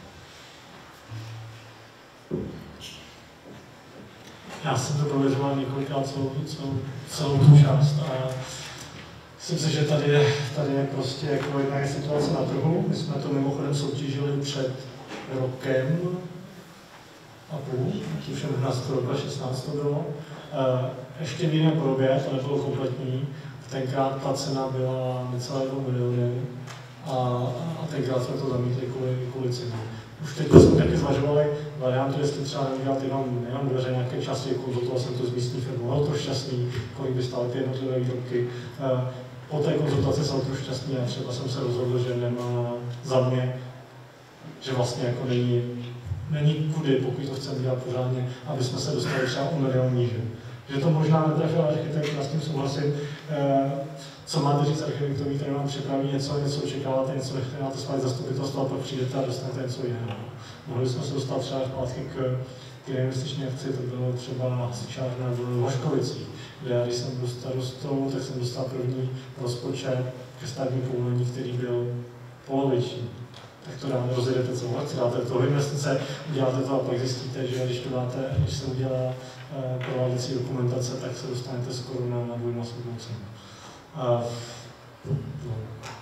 Speaker 1: Já jsem to prověřoval několikrát celou, celou, celou tu část a myslím si, že tady je, tady je prostě jako jedna situace na trhu. My jsme to mimochodem soutěžili před rokem a půl, tuším dvanáct roku, šestnáct to bylo. Ještě v jiné podobě, to nebylo kompletní. Tenkrát ta cena byla necelé dva miliony a, a tenkrát jsme to zamítli kvůli, kvůli ceně. Už teď jsme taky zvažovali variantu, jestli třeba neudělat jenom, jenom dveře nějaké části, konzultoval jsem to s místní firmou, Altro Šťastný, kolik by stály ty jednotlivé výrobky. Po té konzultaci s Altro Šťastný a třeba jsem se rozhodl, že nemá za mě, že vlastně jako není, není kudy, pokud to chceme dělat pořádně, aby jsme se dostali třeba o milion níže. Že to možná netrefil architekt, já s tím souhlasím. Co máte říct architektovi, který vám připraví něco, něco očekáváte, něco necháte schválit zastupitelstvo a pak přijdete a dostanete něco jiného. Mohli jsme se dostat třeba zpátky k, k investiční akci, to bylo třeba hasičárna v Vaškovicích, kde já, když jsem byl starostou, tak jsem dostal první rozpočet ke stavební povolení, který byl poloviční. Tak to dáme, rozjedete celou akci, dáte to investice, uděláte to a pak zjistíte, že když to dáte, když se udělá uh, prováděcí dokumentace, tak se dostanete skoro na, na dvojnásobnou cenu. Uh, no.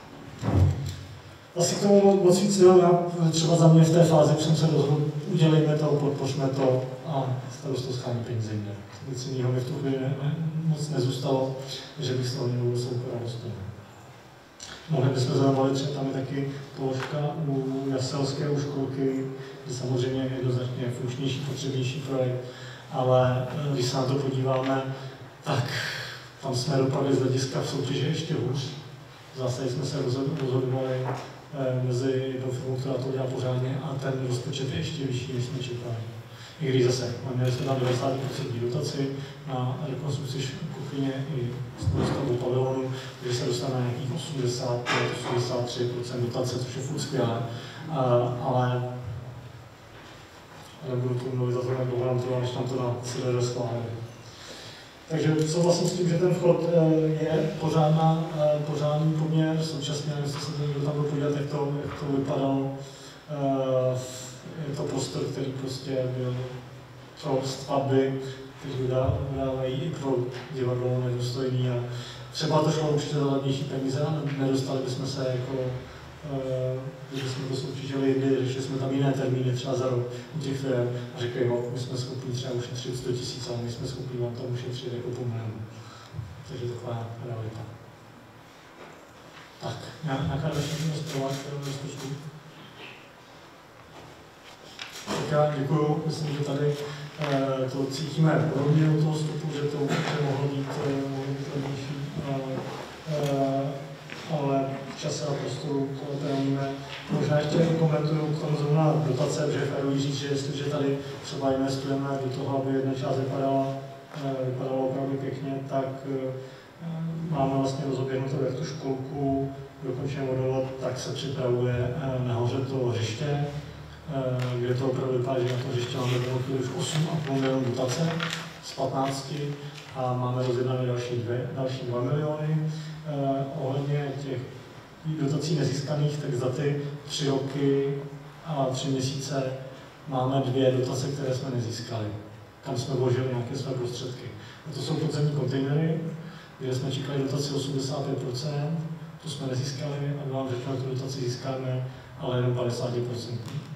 Speaker 1: Asi k tomu moc víc nemám, třeba za mě v té fázi jsem se rozhodl, udělejme to, podpořme to a starostu schání peníze jinde. Nic jiného mi v tu chvíli ne, ne, moc nezůstalo, že bych z toho měl soukromou radost. Mohli bychom zajímavit, že tam je taky položka u Jaselské u školky, kde samozřejmě je jednoznačně funkčnější, potřebnější projekt, ale když se na to podíváme, tak tam jsme dopadli z hlediska v soutěži ještě hůř. Zase jsme se rozhodovali mezi jednou firmou, která to dělá pořádně, a ten rozpočet je ještě vyšší, než jsme čekali. I když zase, měli jsme tam devadesát procent dotaci na rekonstrukci kuchyně i stavbu pavilonu, kde se dostane na nějakých osmdesát až osmdesát tři procent dotace, což je furt skvělé, ale nebudu tu mluvit za to, jak dlouho nám to, než nám to na C D R schválili. Takže souhlasím s tím, že ten vchod je pořádná, pořádný poměr, současně, jestli se někdo tam byl podívat, jak to, jak to vypadalo. Je to prostor, který prostě byl pro stavby, kteří vydávají i pro divadlo nedůstojný a třeba to šlo určitě za levnější peníze a nedostali bychom se jako, když jsme to soutěžili jindy, řešili jsme tam jiné termíny, třeba za rok u těch firm a řekli, jo, my jsme schopni třeba ušetřit sto tisíc, ale my jsme schopni vám tam ušetřit jako půl milionu. Takže taková realita. Tak, nějaká další rozprava k rozpočtu? Tak já děkuju, myslím, že tady eh, to cítíme podobně u toho vstupu, že to mohlo být, eh, mohlo být levnější, ale, eh, ale v čase a prostoru to nevíme. Možná ještě komentuju k tomu zrovna dotace, že féruji říct, že jestliže tady třeba investujeme do toho, aby jedna část vypadala, eh, vypadala opravdu pěkně, tak eh, máme vlastně rozoběhnutou jak tu školku, dokončeně modelovat, tak se připravuje eh, nahoře to hřiště, kde to opravdu vypadá, že na to hřiště máme už osm a půl milionu dotace z patnácti a máme rozjednané další, dvě, další dva miliony. Eh, ohledně těch dotací nezískaných, tak za ty tři roky a tři měsíce máme dvě dotace, které jsme nezískali, kam jsme vložili nějaké své prostředky. A to jsou podzemní kontejnery, kde jsme čekali dotaci osmdesát pět procent, to jsme nezískali a vám řeknu, že tu dotaci získáme, ale jenom padesát procent.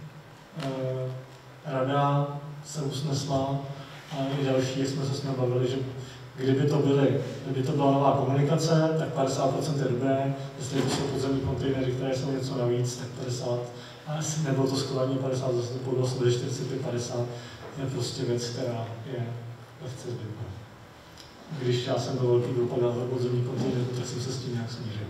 Speaker 1: Rada se usnesla a i další, jak jsme se s ním bavili, že kdyby to, byly, kdyby to byla nová komunikace, tak padesát procent je dobré, jestli to jsou podzemní kontejnery, které jsou něco navíc, tak padesát, a nebylo to skladní padesát, zase to bylo čtyřicet pět padesát, je prostě věc, která je lehce zbytná. Když já jsem byl velký propagátor podzemní kontejnerů, tak jsem se s tím nějak smířil.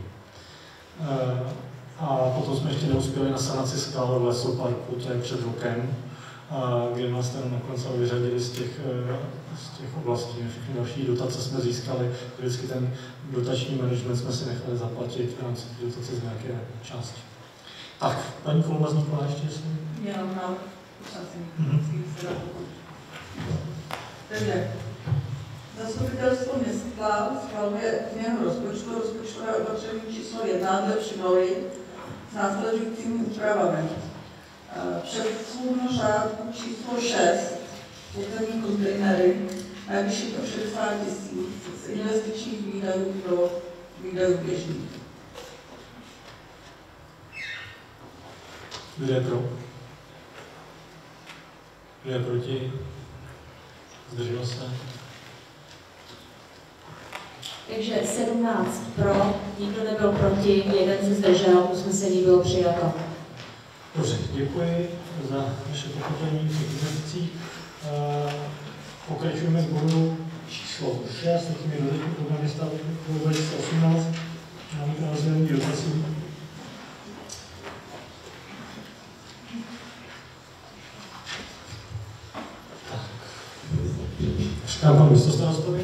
Speaker 1: A potom jsme ještě neuspěli na sanaci skal v lesoparku, to je před rokem, kde nás teda nakonec vyřadili z těch z těch oblastí. Všechny další dotace jsme získali, vždycky ten dotační management jsme si nechali zaplatit v rámci dotace z nějaké části. Tak, paní Kolmazníková ještě jestli?
Speaker 4: Já mám časy. Takže zastupitelstvo města schvaluje změnu rozpočtu, rozpočtové opatření číslo jedna dle přimlouvy s následujícími úpravami. Přesun řádku číslo šest, podzemní kontejnery, najvyšší pro šedesát tisíc z investičních výdajů pro výdajů běžných.
Speaker 1: Kdo je pro? Kdo je proti? Zdržel se?
Speaker 9: Takže sedmnáct pro, nikdo nebyl proti, jeden se zdržel, usnesení bylo přijato.
Speaker 1: Dobře, děkuji za vaše pochopení v těch investicích. Pokračujeme s bodu číslo šest, tím je dodatní program města dva tisíce osmnáct. Máme to rozdělení dotací. Říkám pan místostarostovi.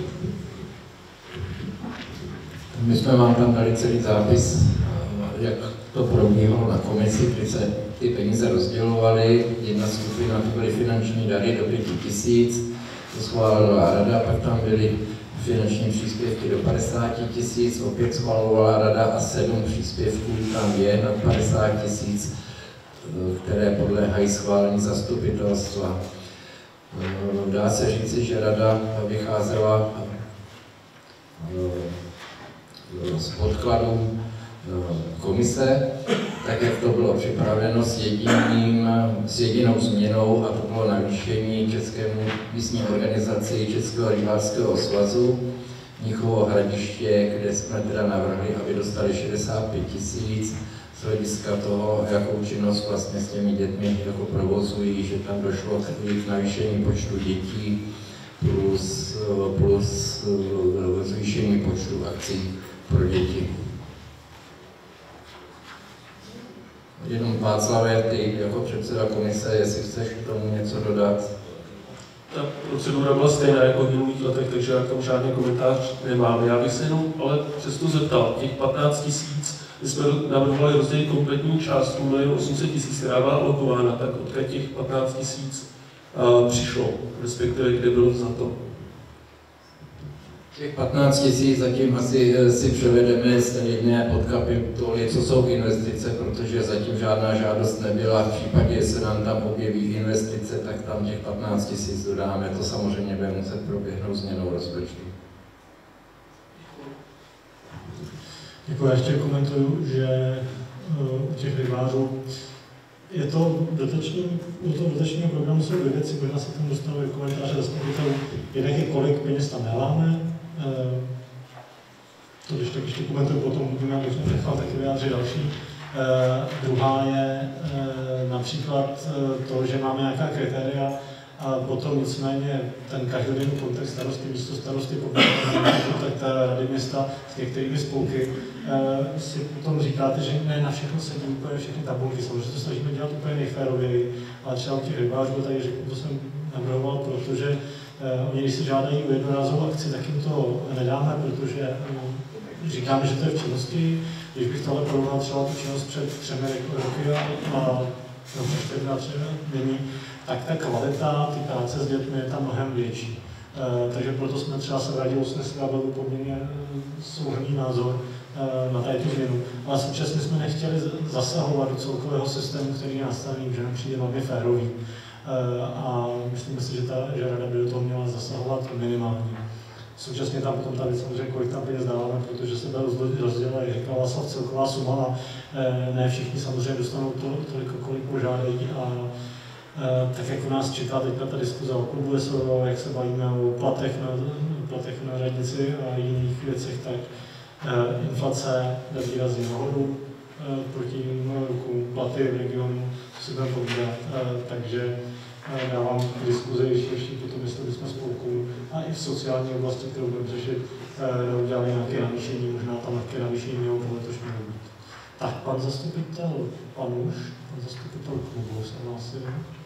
Speaker 13: My jsme vám tam dali celý zápis, jak to probíhalo na komisi, kdy se ty peníze rozdělovaly. Jedna skupina to byly finanční dary do pěti tisíc, to schválila rada, pak tam byly finanční příspěvky do padesáti tisíc, opět schvalovala rada a sedm příspěvků tam je nad padesát tisíc, které podléhají schválení zastupitelstva. Dá se říci, že rada vycházela z podkladů komise, tak jak to bylo připraveno s, jediným, s jedinou změnou, a to bylo navýšení Českému místní organizaci Českého rybářského svazu Mnichovo Hradiště, kde jsme teda navrhli, aby dostali šedesát pět tisíc z hlediska toho, jakou činnost vlastně s těmi dětmi jako provozují, že tam došlo k navýšení počtu dětí plus, plus zvýšení počtu akcí pro děti. Jenom Václavé, ty jako předseda komise, jestli chceš k tomu něco dodat.
Speaker 5: Ta procedura byla stejná jako v minulých letech, takže já k tomu žádný komentář nemám. Já bych se jenom ale přesto zeptal, těch patnáct tisíc, my jsme navrhovali rozdělit kompletní částku milion osm set tisíc, která byla alokována, tak odkud těch patnáct tisíc přišlo, respektive kde bylo za to?
Speaker 13: Těch patnáct tisíc zatím asi si převedeme z té jedné podkapitoly, co jsou investice, protože zatím žádná žádost nebyla. V případě, že se nám tam objeví investice, tak tam těch patnáct tisíc dodáme. To samozřejmě bude muset proběhnout změnou rozpočtu.
Speaker 1: Děkuji, já ještě komentuju, že u těch rybářů je to dotační, u toho dotačního programu jsou dvě věci, možná se tam dostanou komentáře zastupitelů. Jednak je, kolik peněz tam dáváme, to když tak ještě komentuju potom, můžeme, abych nechal taky vyjádřit další. Uh, druhá je uh, například uh, to, že máme nějaká kritéria a potom nicméně ten každodenní kontext starosty, místo starosty, kontakt rady města s některými spolky, uh, si potom říkáte, že ne na všechno sedí úplně všechny tabulky, samozřejmě to snažíme dělat úplně nejférověji, ale třeba u těch rybářů tady řeknu, to jsem navrhoval, protože uh, oni, když si žádají o jednorázovou akci, tak jim to nedáme, protože um, říkáme, že to je v činnosti. Když bych tohle porovnal třeba tu činnost před třemi roky a no, čtyřmi třeba nyní, tak ta kvalita, ty práce s dětmi je tam mnohem větší. E, takže proto jsme třeba se v radě usnesli a byl poměrně souhrnný názor e, na této změnu. Ale současně jsme nechtěli zasahovat do celkového systému, který je nastavený, že nám přijde velmi férový. E, a myslíme si, že, ta, že rada by do toho měla zasahovat minimálně. Současně tam potom ta věc samozřejmě, kolik tam peněz dáváme, protože se byl rozdělila, jak říkal Václav, celková suma a ne všichni samozřejmě dostanou to, toliko, kolik požádají. A tak jak u nás čeká teďka ta diskuze o klubu S R O, jak se bavíme o platech na, platech na radnici a jiných věcech, tak inflace jde výrazně nahoru proti jiným rokům, platy v regionu, co si budeme povídat, takže dávám k diskuzi ještě potom, jestli bychom spolku a i v sociální oblasti, kterou budeme řešit, udělali nějaké navýšení, možná tam nějaké navýšení mělo po letošním být. Tak, pan zastupitel Panuš, pan zastupitel klubu se hlásil.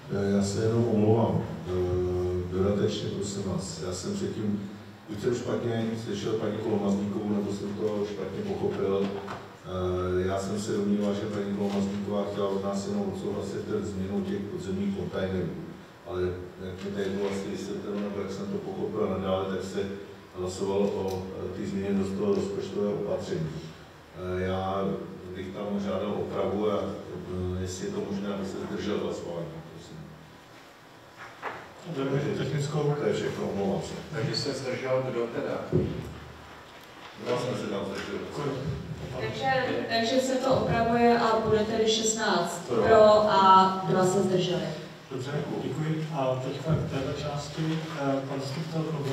Speaker 6: Já se jenom omlouvám. Dodatečně, prosím vás. Já jsem předtím, buď jsem špatně slyšel paní Kolomazníkovou, nebo jsem to špatně pochopil. Já jsem se domníval, že paní Kolomazníková chtěla od nás jenom odsouhlasit změnu těch podzemních kontejnerů. Ale jak mi tady bylo asi vysvětleno, jak jsem to pochopil nadále, tak se hlasovalo o ty změny do toho rozpočtového opatření. Já bych tam žádal opravu a jestli je to možné, aby se zdržel hlasování, prosím.
Speaker 1: Takže technickou.
Speaker 6: To je všechno, omlouvám se.
Speaker 13: Takže se zdržel kdo teda?
Speaker 6: Já jsem se tam zdržel.
Speaker 9: Takže, takže se to opravuje a bude tedy šestnáct
Speaker 6: pro,
Speaker 9: pro a dva se zdrželi.
Speaker 1: Dobře, děkuji. A teďka k této části, pan zastupitel klubu.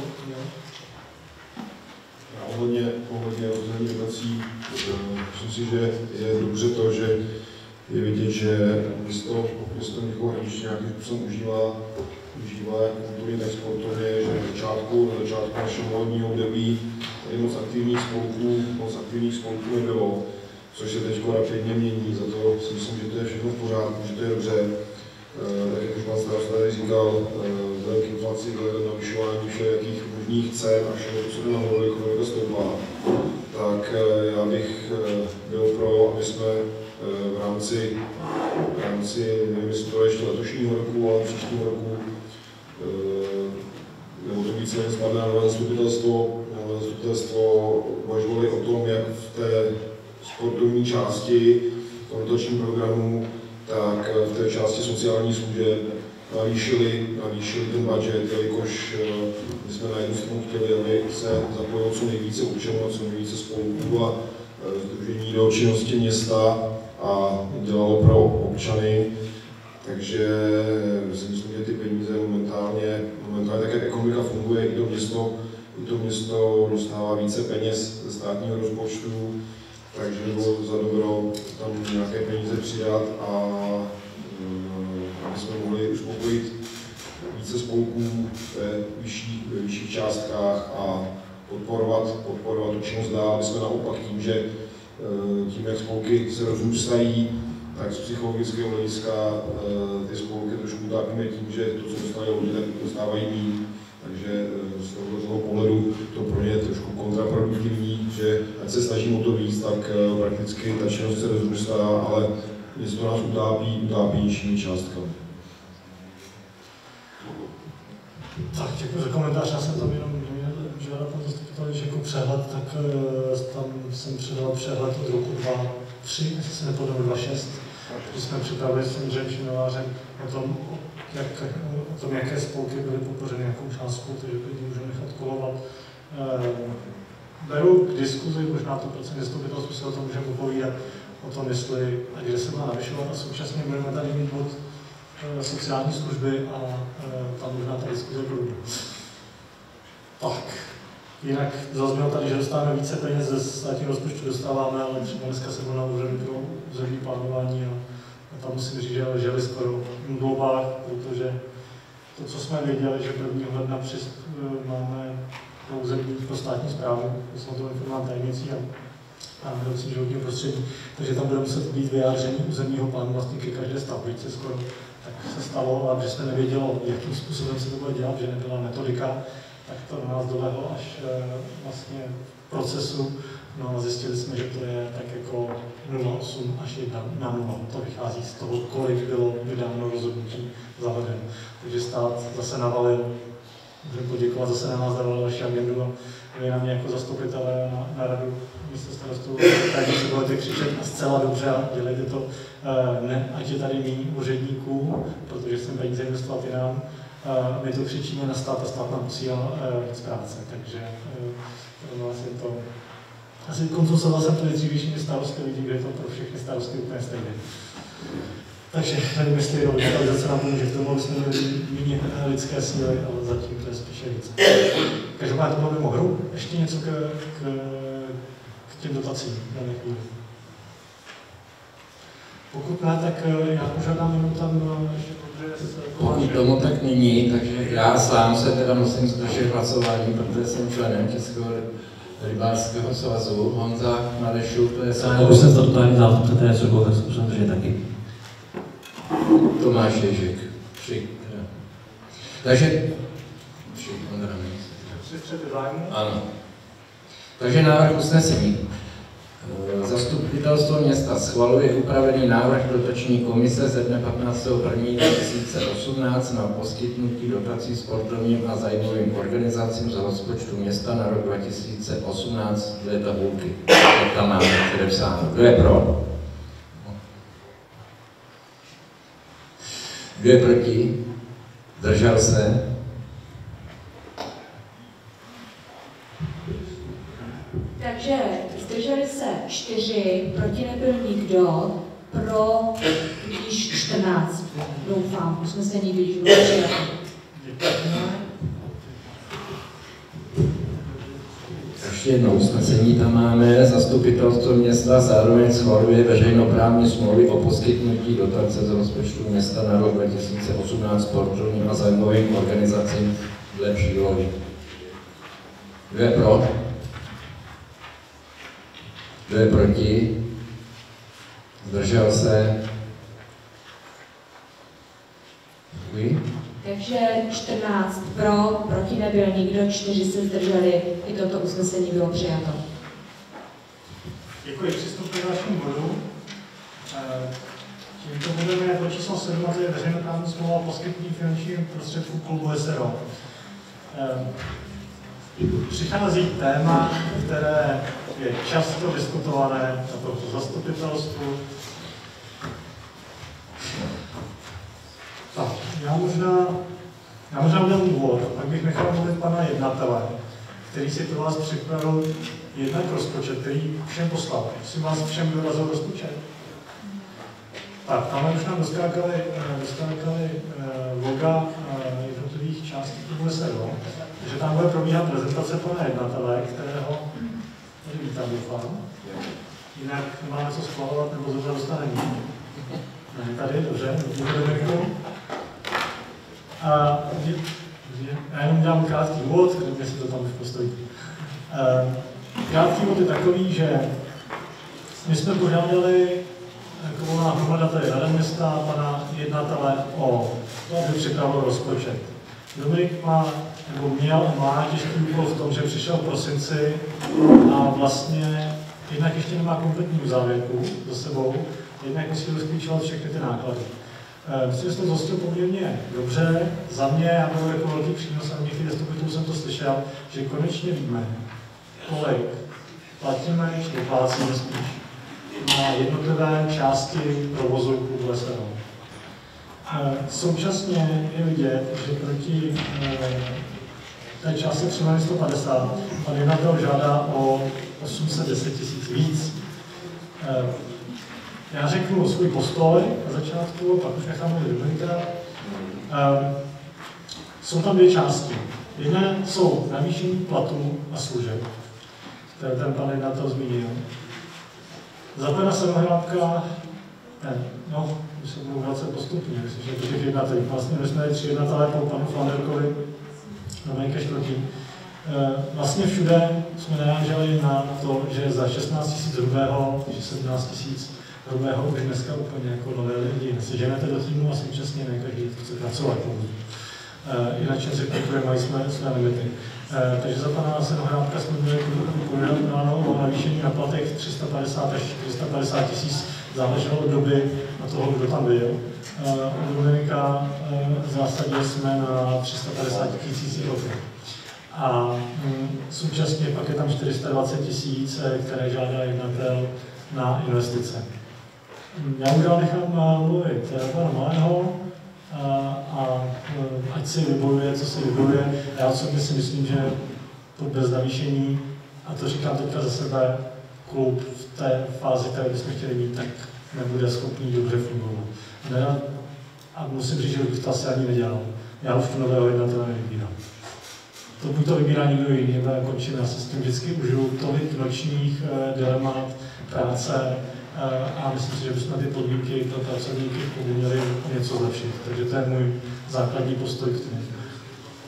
Speaker 11: Ohledně, ohledně rozdělení dotací, myslím si, že je dobře to, že je vidět, že město, město někoho ještě nějakým způsobem užívá, užívá jak kulturně, tak sportovně, že na začátku, na začátku našeho volebního období tady moc aktivních spolků, moc aktivních spolků nebylo, což se teď rapidně mění, za to si myslím, že to je všechno v pořádku, že to je dobře. Tak jak už pan starosta tady říkal, velké inflaci, navyšování všelijakých možných cen a všeho, co jde nahoru, ekonomika stoupá, tak já bych byl pro, aby jsme v rámci, v rámci nevím, jestli to je ještě letošního roku, ale příštího roku, nebo to více spadne na nové zastupitelstvo, nové zastupitelstvo uvažovali o tom, jak v té sportovní části, v tom dotačním programu, tak v té části sociálních služeb navýšili, navýšili ten budget, jelikož my jsme na jednu stranu chtěli, aby se zapojilo co nejvíce občanů a co nejvíce spolků a sdružení do činnosti města a dělalo pro občany. Takže si myslím, že ty peníze momentálně, momentálně tak jak ekonomika funguje, i to město, i to město dostává více peněz ze státního rozpočtu, takže bylo za dobro tam nějaké peníze přidat a aby jsme mohli uspokojit více spolků ve vyšších, ve vyšších částkách a podporovat, podporovat tu činnost dál, aby jsme naopak tím, že tím, jak spolky se rozrůstají, tak z psychologického hlediska ty spolky trošku utápíme tím, že to, co dostávají lidi, tak dostávají méně. Takže z tohoto pohledu to pro ně je trošku kontraproduktivní, že ať se snažím o to víc, tak prakticky ta činnost se rozrůstá, ale město nás utápí, utápí nižšími částkami.
Speaker 1: Tak děkuji za komentář, já jsem tam jenom žádal pan zastupitel, že jako přehled, tak tam jsem předal přehled od roku dva tisíce tři, jestli se nepodobně dva tisíce šest, kdy jsme připravili s Ondřejem Šinovářem o tom, jak, o tom, jaké spolky byly podpořeny, jakou částku, takže klidně můžeme nechat kolovat. Beru k diskuzi, možná to procent zastupitelstvu se o tom můžeme popovídat, o tom, jestli a kde se má navyšovat a současně budeme tady mít bod sociální služby a tam možná ta diskuze bude. Tak, jinak zaznělo tady, že dostáváme více peněz ze státního rozpočtu, dostáváme, ale třeba dneska se byl na úřadu pro územní plánování a, a tam musím říct, že žili skoro v globách, protože to, co jsme věděli, že prvního ledna přis, máme pro územní, pro státní správu, jsme to informovali tajemnicí a, a vedoucí životního prostředí, takže tam bude muset být vyjádření územního plánu vlastně ke každé stavbičce skoro. Tak se stalo, že jsme nevěděli, jakým způsobem se to bude dělat, že nebyla metodika, tak to na nás dolehlo až vlastně v procesu. No a zjistili jsme, že to je tak jako nula celá osm až jedna na nula. To vychází z toho, kolik bylo vydáno rozhodnutí zavedeno. Takže stát zase navalil, můžeme poděkovat, zase na nás navalil naši agendu a vy na mě jako zastupitelé na, na radu místo starostů, takže si budete křičet a zcela dobře a dělejte to, ne, ať je tady méně úředníků, protože jsem peníze investovat i nám. My to křičíme na stát a stát nám posílá víc práce, takže pro nás je to... Asi konzultoval jsem to dřívějšími starosty, vidím, že je to pro všechny starosty úplně stejné. Takže nevím, jestli digitalizace nám pomůže k tomu, aby jsme měli méně lidské síly, ale zatím to je spíše víc. Každopádně to máme mimo hru. Ještě něco k, k, k těm dotacím na chvíli. Pokud ne, tak já požádám jenom tam, že
Speaker 13: pokud tomu tak není, takže já sám se teda musím zdržet hlasování, protože jsem členem Českého rybářského svazu. Honza Nadešu, to je sám.
Speaker 14: Já jsem statutární zástupce té S R O, tak se musím zdržet taky.
Speaker 13: Tomáš Ježek. Tři. Takže... Tři, ano. Takže návrh usnesení. Zastupitelstvo města schvaluje upravený návrh dotační komise ze dne patnáctého prvního dva tisíce osmnáct na poskytnutí dotací sportovním a zájmovým organizacím z rozpočtu města na rok dva tisíce osmnáct dle tabulky. Jak tam máme předepsáno. Kdo je pro? Kdo je proti? Zdržel se?
Speaker 9: Takže zdrželi se čtyři, proti nebyl nikdo, pro tudíž čtrnáct. Doufám, usnesení tudíž bylo přijato.
Speaker 13: Ještě jedno usnesení tam máme. Zastupitelstvo města zároveň schvaluje veřejnoprávní smlouvy o poskytnutí dotace z rozpočtu města na rok dva tisíce osmnáct sportovním a zájmovým organizacím dle přílohy. Kdo je pro? Kdo je proti? Zdržel se? Děkuji.
Speaker 9: Takže čtrnáct pro, proti nebyl nikdo, čtyři se zdrželi, i toto usnesení bylo přijato.
Speaker 1: Děkuji, přistupuji k dalšímu bodu. Tímto bodem je bod číslo sedm, a to je veřejnoprávní smlouva o poskytnutí finančních prostředků klubu S R O. Přichází téma, které je často diskutované na tomto zastupitelstvu. Tak, já možná, já možná udělám úvod, pak bych nechal mluvit pana jednatele, který si pro vás připravil jednak rozpočet, který všem poslal. Musím vás všem vyrazil rozpočet. Tak, tam už nám doskákali, doskákali loga jednotlivých částí klubu S R O, takže tam bude probíhat prezentace pana jednatele, kterého tady vítám, doufám. Jinak máme co schvalovat, nebo zrovna dostane ní. Ne, tady, dobře, budeme k tomu. A já jenom dělám krátký úvod, kde si to tam už postojí. Krátký úvod je takový, že my jsme požádali taková hromada tady Rada města, pana jednatele o to, aby připravil rozpočet. Dominik má, nebo měl a má těžký úkol v tom, že přišel v prosinci a vlastně jednak ještě nemá kompletní uzávěrku za sebou, jednak musí rozklíčovat všechny ty náklady. Myslím, že jste to zhostil poměrně dobře. Za mě, já byl jako velký přínos a někdy zastupitelů jsem to slyšel, že konečně víme, kolik platíme, či doplácíme spíš na jednotlivé části provozu klubu S R O. Současně je vidět, že proti té části tři miliony sto padesát pan jednatel žádá o osm set deset tisíc víc. Já řeknu svůj postoj na začátku, pak už nechám mluvit Dominika. Jsou tam dvě části. Jedna jsou navýšení platů a služeb, které ten pan jednatel zmínil. Za pana Serohrádka, ne, no, už se budu vracet postupně, myslím, že to těch jednatelů. Vlastně my jsme tři jednatelé po panu Flanderkovi, Dominika Štrotí. Vlastně všude jsme naráželi na to, že za šestnáct tisíc hrubého, že sedmnáct tisíc hrubého už dneska úplně jako nové lidi neseženete do týmu a současně ne každý chce pracovat. Jinak řekněme, mají jsme své limity. Takže za pana Serohrádka jsme měli požadováno o navýšení na platech tři sta padesát až čtyři sta padesát tisíc, záleželo od doby na toho, kdo tam byl. U Dominika v zásadě jsme na tři sta padesát tisíc roky. A současně pak je tam čtyři sta dvacet tisíc, které žádá jednatel na investice. Já už dál nechám mluvit pana Malého a, a ať si vybojuje, co si vybojuje. Já osobně si myslím, že bez navýšení, a to říkám teďka za sebe, klub v té fázi, které bychom chtěli mít, tak nebude schopný dobře fungovat. Ne, a musím říct, že bych to asi ani nedělal. Já už tu nového jednatele nevybírám. To buď to vybírá někdo jiný, nebo končím. Já se s tím vždycky užiju tolik nočních eh, dilemat, práce eh, a myslím si, že bychom ty podmínky pro pracovníky klubu měli něco zlepšit. Takže to je můj základní postoj k tomu.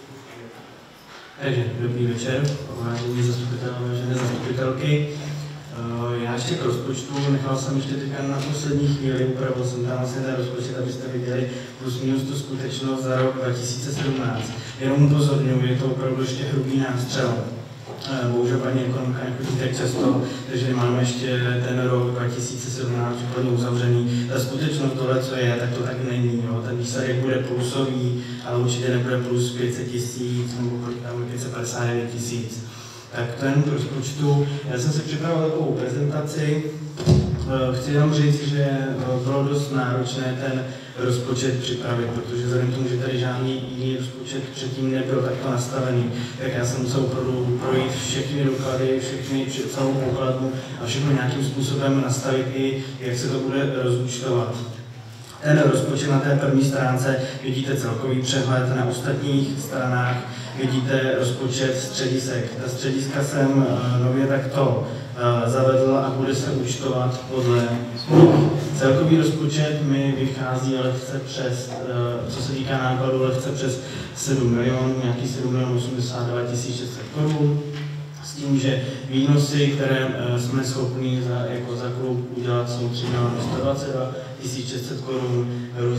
Speaker 14: Takže dobrý večer, vážení zastupitelé, vážené zastupitelky. Já ještě k rozpočtu, nechal jsem ještě teďka na poslední chvíli, upravil jsem tam vlastně ten rozpočet, abyste viděli plus minus tu skutečnost za rok dva tisíce sedmnáct. Jenom upozorňuji, je to opravdu ještě hrubý nástřel. Bohužel paní ekonomka nechodí tak často, takže máme ještě ten rok dva tisíce sedmnáct úplně uzavřený. Ta skutečnost tohle, co je, tak to tak není. Jo. Ten výsledek bude plusový, ale určitě nebude plus pět set tisíc nebo pět set padesát devět tisíc. Tak to jenom k rozpočtu. Já jsem si připravil takovou prezentaci. Chci jenom říct, že bylo dost náročné ten rozpočet připravit, protože vzhledem k tomu, že tady žádný jiný rozpočet předtím nebyl takto nastavený, tak já jsem musel opravdu projít všechny doklady, všechny celou pokladnu a všechno nějakým způsobem nastavit i, jak se to bude rozúčtovat. Ten rozpočet na té první stránce vidíte celkový přehled, na ostatních stranách vidíte rozpočet středisek. Ta střediska jsem nově takto zavedl a bude se účtovat podle nich. Celkový rozpočet mi vychází lehce přes, co se týká nákladů, lehce přes sedm milionů, nějaký sedm milionů osmdesát dva tisíc šest set korun. S tím, že výnosy, které jsme schopni za, jako za klub udělat, jsou tři miliony sto dvacet dva tisíc šest set korun. Roz,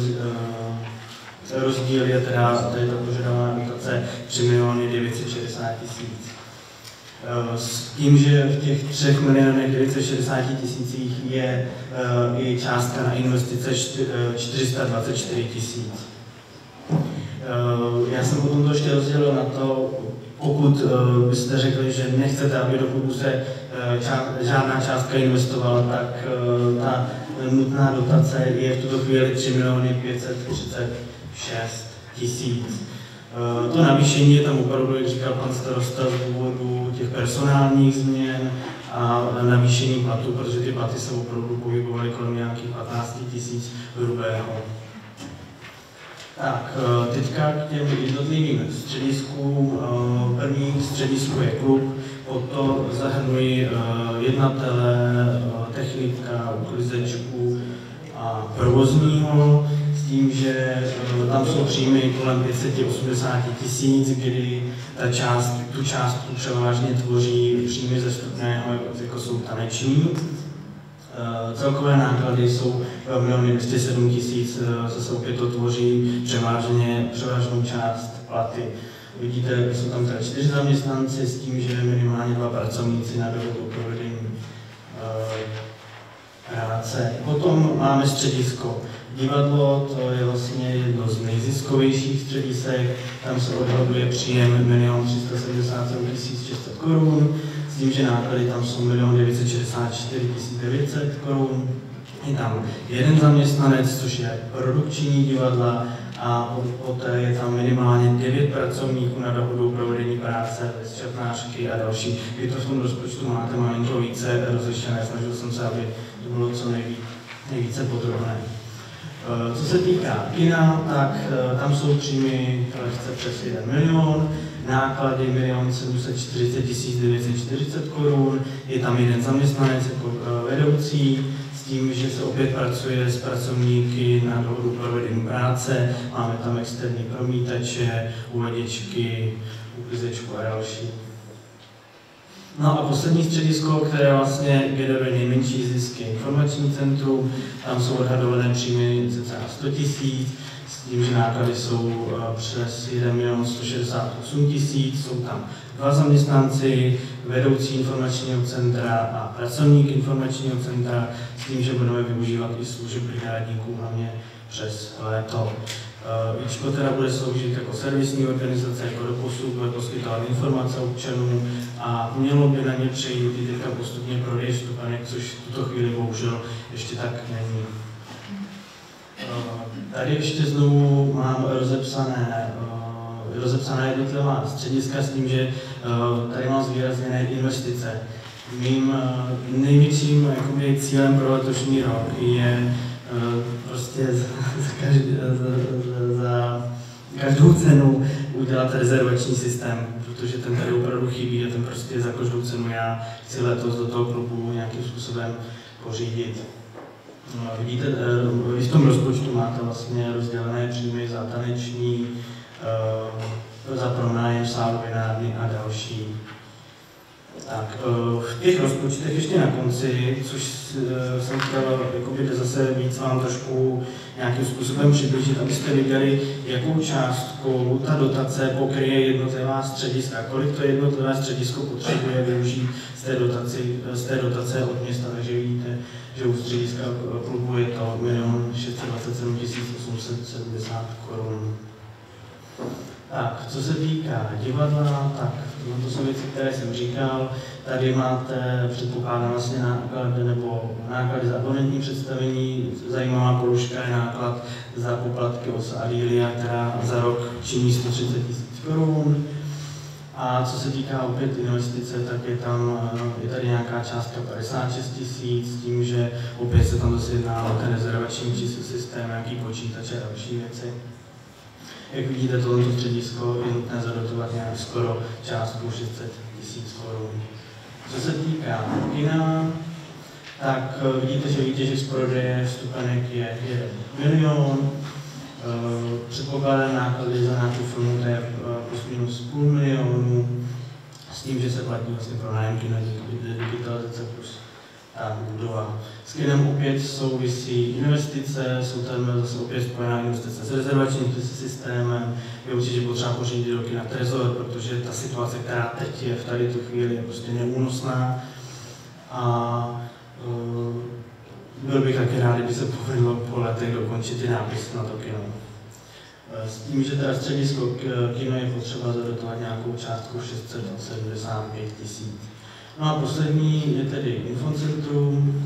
Speaker 14: rozdíl je teda, tady ta požadovaná dotace tři miliony devět set šedesát tisíc. S tím, že v těch třech milionech devět set šedesát tisících je uh, i částka na investice čtyři sta dvacet čtyři tisíc. Uh, já jsem potom to ještě rozdělil na to, pokud uh, byste řekli, že nechcete, aby do klubu se uh, ča žádná částka investovala, tak uh, ta nutná dotace je v tuto chvíli tři miliony pět set třicet šest tisíc. To navýšení je tam opravdu, jak říkal pan starosta, z důvodu těch personálních změn a navýšení platů, protože ty platy se opravdu pohybovaly kolem nějakých patnáct tisíc hrubého. Tak, teďka k těm jednotlivým střediskům. První středisko je klub, pod to zahrnují jednatele, technika, uklizečku a provozního. S tím, že tam jsou příjmy kolem pět set osmdesát tisíc, kdy ta část, tu částku převážně tvoří příjmy ze vstupného, jako jsou taneční. Celkové náklady jsou miliony dvě stě sedm tisíc, zase opět to tvoří převážně, převážnou část platy. Vidíte, jsou tam teda čtyři zaměstnanci s tím, že minimálně dva pracovníci na dobu provedení práce. Potom máme středisko. Divadlo, to je vlastně jedno z nejziskovějších středisek, tam se odhaduje příjem milion tři sta sedmdesát sedm tisíc šest set korun, s tím, že náklady tam jsou milion devět set šedesát čtyři tisíc devět set korun. Je tam jeden zaměstnanec, což je produkční divadla, a poté je tam minimálně devět pracovníků na dohodu provedení práce, šatnářky a další. Vy to v tom rozpočtu máte malinko více rozlišené, snažil jsem se, aby to bylo co nejvíce, nejvíce podrobné. Co se týká kina, tak tam jsou příjmy lehce přes jeden milion, náklady milion sedm set čtyřicet tisíc devět set čtyřicet korun, je tam jeden zaměstnanec jako vedoucí, s tím, že se opět pracuje s pracovníky na dohodu provedení práce, máme tam externí promítače, uvaděčky, uklizečku a další. No a poslední středisko, které vlastně generuje nejmenší zisky, informační centrum, tam jsou odhadované příjmy cca sto tisíc, s tím, že náklady jsou přes jeden milion sto šedesát osm tisíc, jsou tam dva zaměstnanci, vedoucí informačního centra a pracovník informačního centra, s tím, že budeme využívat i služeb brigádníků, hlavně přes léto. Víčko teda bude sloužit jako servisní organizace, jako doposud, bude poskytovat informace občanům a mělo by na ně přejít i teďka postupně prodej vstupenek, což v tuto chvíli bohužel ještě tak není. Tady ještě znovu mám rozepsané, rozepsané jednotlivá střediska s tím, že tady mám zvýrazněné investice. Mým největším jakoby, cílem pro letošní rok je prostě za, každý, za, za každou cenu udělat rezervační systém, protože ten tady opravdu chybí a ten prostě za každou cenu já chci letos do toho klubu nějakým způsobem pořídit. No, vidíte, v tom rozpočtu máte vlastně rozdělené příjmy za taneční, za pronájem sálu, vinárny a další. Tak, v těch rozpočtech ještě na konci, což jsem chtěl jakoby zase víc vám trošku nějakým způsobem přiblížit, abyste viděli, jakou částkou ta dotace pokryje jednotlivá střediska, kolik to jednotlivé středisko potřebuje využít z té, dotaci, z té dotace od města. Takže vidíte, že u střediska klubu je to milion šest set dvacet sedm tisíc osm set sedmdesát korun. Tak, co se týká divadla, tak to jsou věci, které jsem říkal. Tady máte, předpokládám, vlastně náklady nebo náklady za abonentní představení. Zajímavá položka je náklad za poplatky od Adilia, která za rok činí sto třicet tisíc korun. A co se týká opět investice, tak je tam je tady nějaká částka padesát šest tisíc, s tím, že opět se tam zase jedná o ten rezervační systém, nějaký počítače a další věci. Jak vidíte, tohoto středisko je nutné zadotovat nějak skoro částku šest set tisíc korun. Co se týká kina, tak vidíte, že výtěžek z prodeje vstupenek je jeden milion. Předpokládané náklady za nějakou filmu to je plus minus půl milionu, s tím, že se platí vlastně pro nájem kina, digitalizace plus ta budova. S kinem opět souvisí investice, jsou tam zase opět spojená investice s rezervačním systémem, je určitě potřeba pořídit do kina Trezor, protože ta situace, která teď je v tady tu chvíli, je prostě neúnosná. A uh, byl bych taky rád, kdyby se povedlo po letech dokončit ty nápisy na to kino. S tím, že teda středisko kino je potřeba zadotovat nějakou částku šest set sedmdesát pět tisíc. No a poslední je tedy Infocentrum.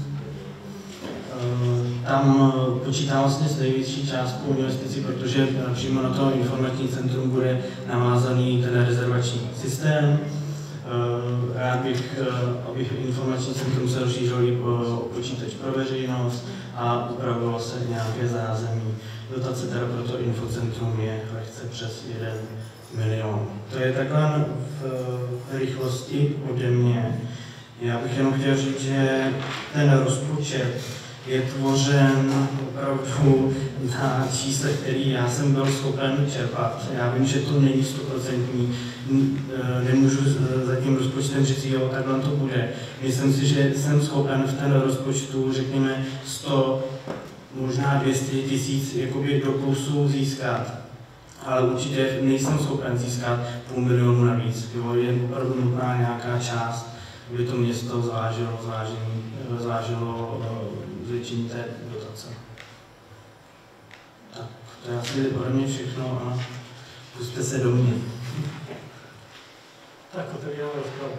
Speaker 14: Tam počítá vlastně s největší částkou investicí, protože přímo na to informační centrum bude navázaný ten rezervační systém. Rád bych, aby informační centrum se rozšířilo i o počítač pro veřejnost a upravilo se nějaké zázemí. Dotace teda pro to infocentrum je lehce přes jeden milion. To je takhle v rychlosti ode mě. Já bych jenom chtěl říct, že ten rozpočet je tvořen opravdu na čísle, který já jsem byl schopen čerpat. Já vím, že to není stoprocentní, nemůžu za tím rozpočtem říct, jo, takhle to bude. Myslím si, že jsem schopen v ten rozpočtu, řekněme, sto, možná dvě stě tisíc jakoby do plusu získat. Ale určitě nejsem schopen získat půl milionu navíc. Jo, je opravdu nutná nějaká část, aby to město zvážilo, zvážení, zvážilo zvětšení té dotace. Tak, to je asi ode mě všechno a puste se do mě.
Speaker 1: Tak, otevíráme rozpravu.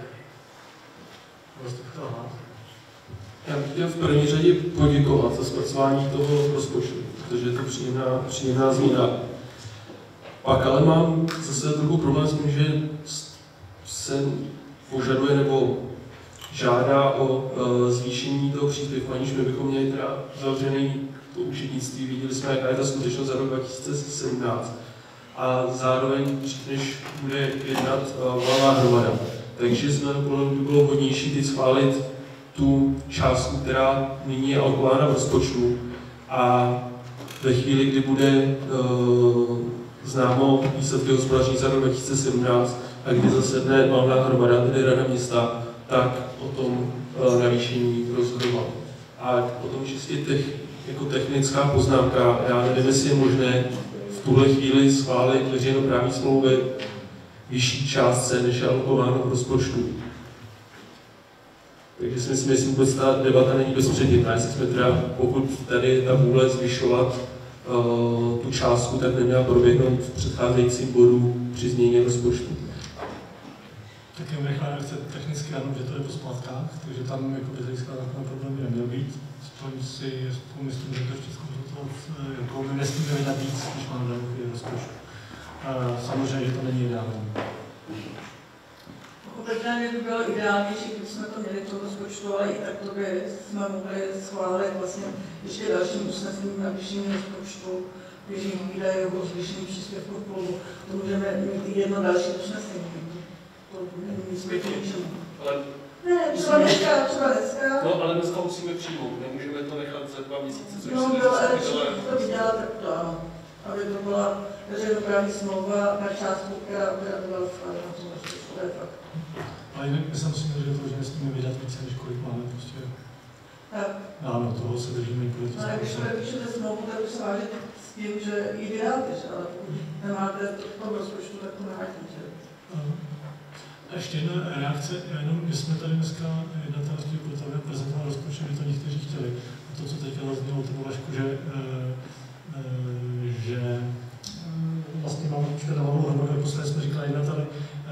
Speaker 5: Já bych chtěl v první řadě poděkovat za zpracování toho rozpočtu, protože je to příjemná, příjemná změna. Pak ale mám zase trochu problém s tím, že se požaduje nebo žádá o e, zvýšení toho příspěvku, aniž my bychom měli teda zavřený to účetnictví. Viděli jsme, jaká je ta skutečnost za rok dva tisíce sedmnáct. A zároveň, než bude jednat e, valná hromada. Takže z mého pohledu by bylo vhodnější teď schválit tu částku, která nyní je alokována v rozpočtu. A ve chvíli, kdy bude e, známo výsledky hospodaření za rok dva tisíce sedmnáct a kdy zasedne valná hromada, tedy Rada města, tak o tom e, navýšení rozhodovat. A potom čistě tech, jako technická poznámka, já nevím, jestli je možné v tuhle chvíli schválit veřejnoprávní smlouvy vyšší částce, než je alokováno v rozpočtu. Takže si myslím, že vůbec ta debata není bezpředmětná, jestli jsme teda, pokud tady je ta vůle zvyšovat uh, tu částku, tak neměla proběhnout v předcházejícím bodu při změně rozpočtu.
Speaker 1: Tak jen rychle chce technicky ano, že to je po splátkách, takže tam jako by hlediska takový problém by neměl být. Aspoň si aspoň myslím, že to ještě zkontrolovat, jako my nesmíme vydat víc, když máme danou rozpočtu. Samozřejmě, že to není ideální.
Speaker 4: Pochopitelně by bylo ideálnější, když jsme to měli v tom rozpočtu, ale i tak to by jsme mohli schválit vlastně ještě dalším usnesením navýšení rozpočtu, běžných výdajů o zvýšení příspěvku v klubu. To můžeme mít i jedno další usnesení. To není nic proti ničemu. Ne, třeba dneska, třeba dneska.
Speaker 5: No, ale dneska musíme přijmout, nemůžeme to nechat za dva měsíce, což
Speaker 4: no,
Speaker 5: se
Speaker 4: bylo lepší to vydělat takto, ano. Aby to byla veřejnoprávní smlouva na částku, která by byla schválena v tom rozpočtu, to je fakt.
Speaker 1: A Ale jinak my si musíme říct to, že nesmíme vydat více, než kolik máme. Prostě ano, toho se držíme i kolik.
Speaker 4: Ale když podepíšete smlouvu, tak už se vážete s tím, že ji vydáte, ale pokud nemáte to v tom rozpočtu, tak to nemáte.
Speaker 1: A ještě jedna reakce, jenom my jsme tady dneska jednatelství Protavy prezentovali rozpočet, že to někteří chtěli. A to, co teďka zaznělo, to Vašku, že, že vlastně máme určitě dávanou hromadu, posledně jsme říkali jednateli,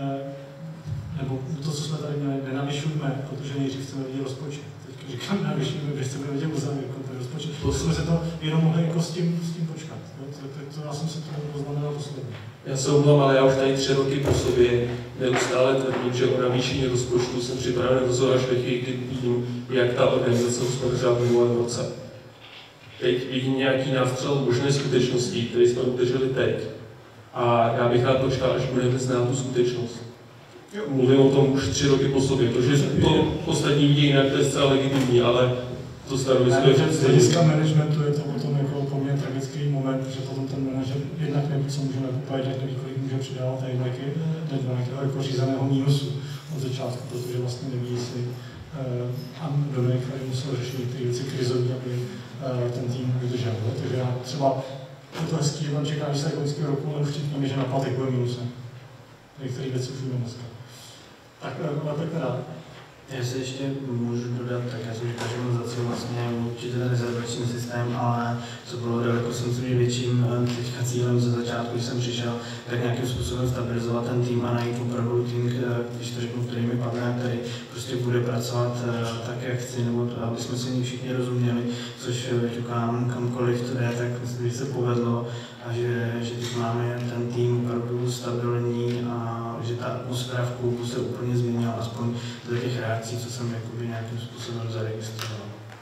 Speaker 1: nebo to, co jsme tady měli, nenavyšujme, protože nejdřív chceme vidět rozpočet. Teďka říkám, nenavyšujme, že chceme vidět uzavřít jako ten rozpočet. To jsme se to jenom mohli jako s tím, s tím počkat. Tak to, to já jsem si to poznamenal posledně.
Speaker 5: Já se omlouvám, ale já už tady tři roky po sobě neustále tvrdím, že o navýšení rozpočtu jsem připraven rozhodovat až ve chvíli, kdy vidím, jak ta organizace hospodařila v minulém roce. Teď vidím nějaký nástřel možné skutečnosti, který jsme udrželi teď. A já bych rád počkal, až budeme znát tu skutečnost. Mluvím o tom už tři roky po sobě. To, že to ostatní vidí jinak, to je zcela legitimní, ale to stanovisko je před
Speaker 1: z hlediska managementu je to potom jako poměrně tragický moment, protože potom ten manažer jednak neví, co může nakupovat, jednak neví, kolik může přidávat, a jednak je do nějakého jako řízeného mínusu od začátku, protože vlastně neví, jestli uh, a Dominik tady musel řešit ty věci krizové, aby uh, ten tým vydržel. Takže já třeba je to hezký, že tam čeká, že se ekonomického roku, ale už víme, že na pátek bude minusem. Některé věci už víme dneska. Tak, ale tak teda.
Speaker 14: Já si ještě můžu dodat, tak já jsem říkal, že mám za cíl vlastně určitě ten rezervační systém, ale co bylo daleko si myslím, že větším teďka cílem ze začátku, když jsem přišel, tak nějakým způsobem stabilizovat ten tým a najít opravdu tým, když to řeknu, který mi padne, který prostě bude pracovat tak, jak chci, nebo aby jsme si všichni rozuměli, což ťukám kamkoliv to jde, tak myslím, že se povedlo a že, že teď máme ten tým opravdu stabilní a že ta atmosféra v klubu se úplně změnila, aspoň do těch reakcí, co jsem jakoby nějakým způsobem zaregistroval.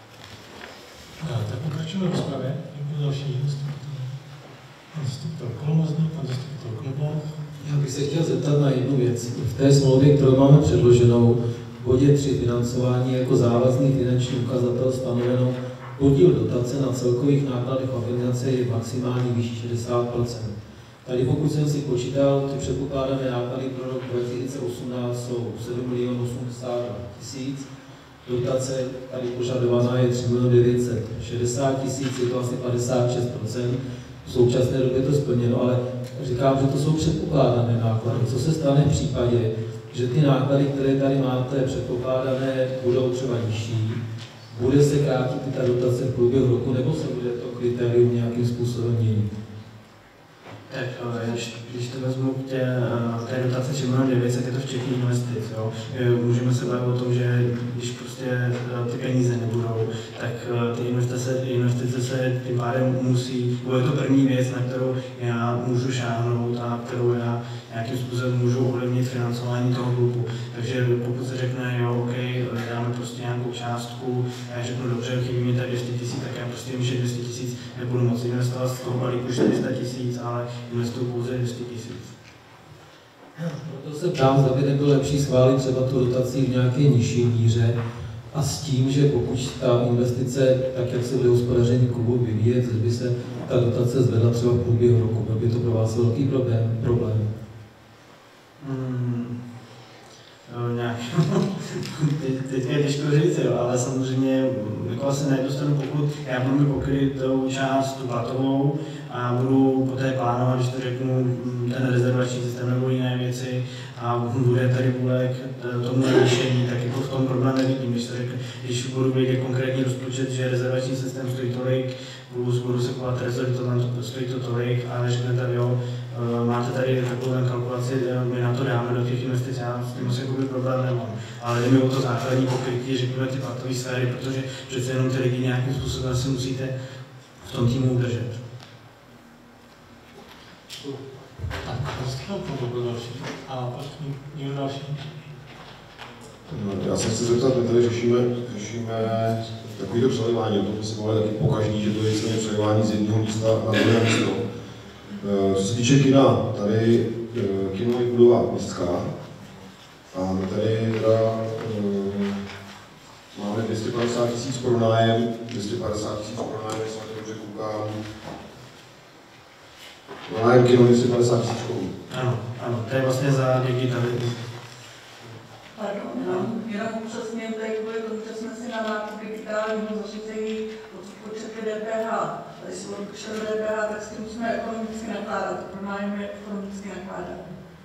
Speaker 1: Tak pokračujeme v rozpravě. Někdo další instruktor Kolomazný, pan instruktor Kloboch.
Speaker 12: Já bych se chtěl zeptat na jednu věc. V té smlouvě, kterou máme předloženou, v bodě tři financování jako závazný finanční ukazatel stanoveno podíl dotace na celkových nákladech organizace je maximální výši šedesát procent. Tady pokud jsem si počítal, ty předpokládané náklady pro rok dva tisíce osmnáct jsou sedm milionů osmdesát tisíc, dotace tady požadovaná je tři miliony devět set šedesát tisíc, je to asi padesát šest procent. V současné době je to splněno, ale říkám, že to jsou předpokládané náklady. Co se stane v případě, že ty náklady, které tady máte předpokládané, budou třeba nižší, bude se krátit i ta dotace v průběhu roku, nebo se bude to kritérium nějakým způsobem měnit?
Speaker 14: Tak když, když to vezmu k té, té dotace tři miliony devět set, je to včetně investic. Jo. Můžeme se bavit o tom, že když prostě ty peníze nebudou, tak ty investice, investice se tím pádem musí, bude to první věc, na kterou já můžu šáhnout a kterou já nějakým způsobem můžu ovlivnit financování toho klubu. Takže pokud se řekne, jo, OK, dáme prostě nějakou částku, já řeknu, dobře, chybí mi tady dvě stě tisíc, tak já prostě vím, že dvě stě tisíc nebudu moci investovat z toho balíku čtyři sta tisíc, ale investuju pouze dvě stě tisíc.
Speaker 12: Proto se ptám, zda by nebylo lepší schválit třeba tu dotaci v nějaké nižší míře a s tím, že pokud ta investice, tak jak se bude hospodaření klubu vyvíjet, že by se ta dotace zvedla třeba v průběhu roku, byl by to pro vás velký problém? problém.
Speaker 14: Hmm. No, nějak. Teď, teď je těžko říct, jo, ale samozřejmě jako asi nedostanu, pokud já budu mi pokryt tou část tu platovou a budu poté plánovat, když to řeknu, ten rezervační systém nebo jiné věci a bude tady vůle k tomu navýšení, tak jako v tom problém nevidím, když, to řeknu, když budu vědět konkrétní rozpočet, že rezervační systém stojí tolik, plus budu se kovat rezervy, to stojí to tolik a řekne tady, jo, máte tady takovou kalkulaci, my na to dáme do těch investic, já s tím asi jakoby problém nemám. Ale jde mi o to základní pokrytí, řekněme ty platové sféry, protože přece jenom ty lidi nějakým způsobem si musíte v tom týmu udržet.
Speaker 1: Tak, to byl další. A pak někdo další?
Speaker 11: Já se chci zeptat, my tady řešíme, řešíme takovýto přelivání, o tom se mluvili taky pokaždý, že to je celé přelivání z jednoho místa na druhé místo. Co se týče kina, tady kino je budova městská a my tady teda máme dvě stě padesát tisíc pro nájem, dvě stě padesát tisíc pro nájem, jestli na to dobře koukám. Pro nájem kino dvě stě padesát tisíc korun.
Speaker 14: Ano, ano, to je vlastně za digitalitu.
Speaker 4: Ale Jenom upřesním tady kvůli tomu, že jsme si na nákup digitálního zařízení početli D P H. Tady jsme odpočetli D P H, tak s tím musíme ekonomicky nakládat. Pro nájem je ekonomicky nakládat.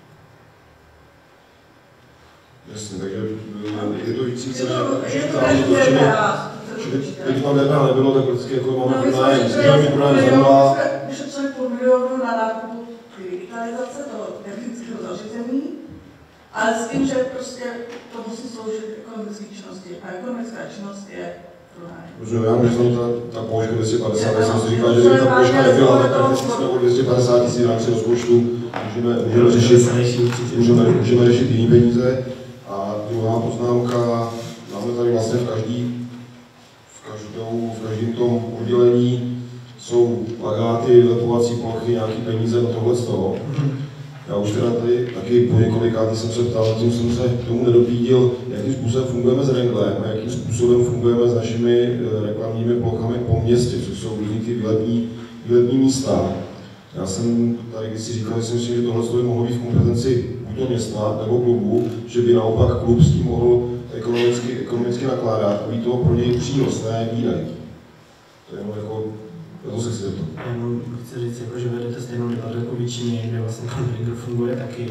Speaker 11: Jasně, takže je to víc více,
Speaker 4: je to každý D P H.
Speaker 11: Kdyby tam D P H nebylo, tak vždycky jako máme
Speaker 4: no,
Speaker 11: pronájem.
Speaker 4: Když jsme ušetřili půl milionu na nákupu digitalizace toho technického zařízení, ale s tím, že prostě to musí sloužit ekonomické činnosti. A ekonomická činnost je pronájem.
Speaker 11: Rozumím, já myslím, že ta, ta položka dvě stě padesát, já jsem si říkal, že kdyby ta položka nebyla, tak prakticky jsme o dvě stě padesát tisíc v rámci rozpočtu můžeme, můžeme, řešit, můžeme, můžeme řešit jiné peníze. A druhá poznámka, máme tady vlastně v každý, v každou, v každém tom oddělení jsou plakáty, lepovací plochy, nějaké peníze na tohle z toho. Já už teda tady taky po několikátý jsem se ptal, tím jsem se k tomu nedopídil, jakým způsobem fungujeme s Renglem a jakým způsobem fungujeme s našimi reklamními plochami po městě, což jsou různý ty výletní, výletní místa. Já jsem tady když si říkal, že si myslím, že tohle by mohlo být v kompetenci buď to města nebo klubu, že by naopak klub s tím mohl ekonomicky, ekonomicky nakládat a být to pro něj přínos, ne výdaj. To je jenom jako, já to se chci zeptat.
Speaker 14: Já jenom chci říct, jako, že vedete stejnou debatu jako většině, kde vlastně pan Ringl funguje taky.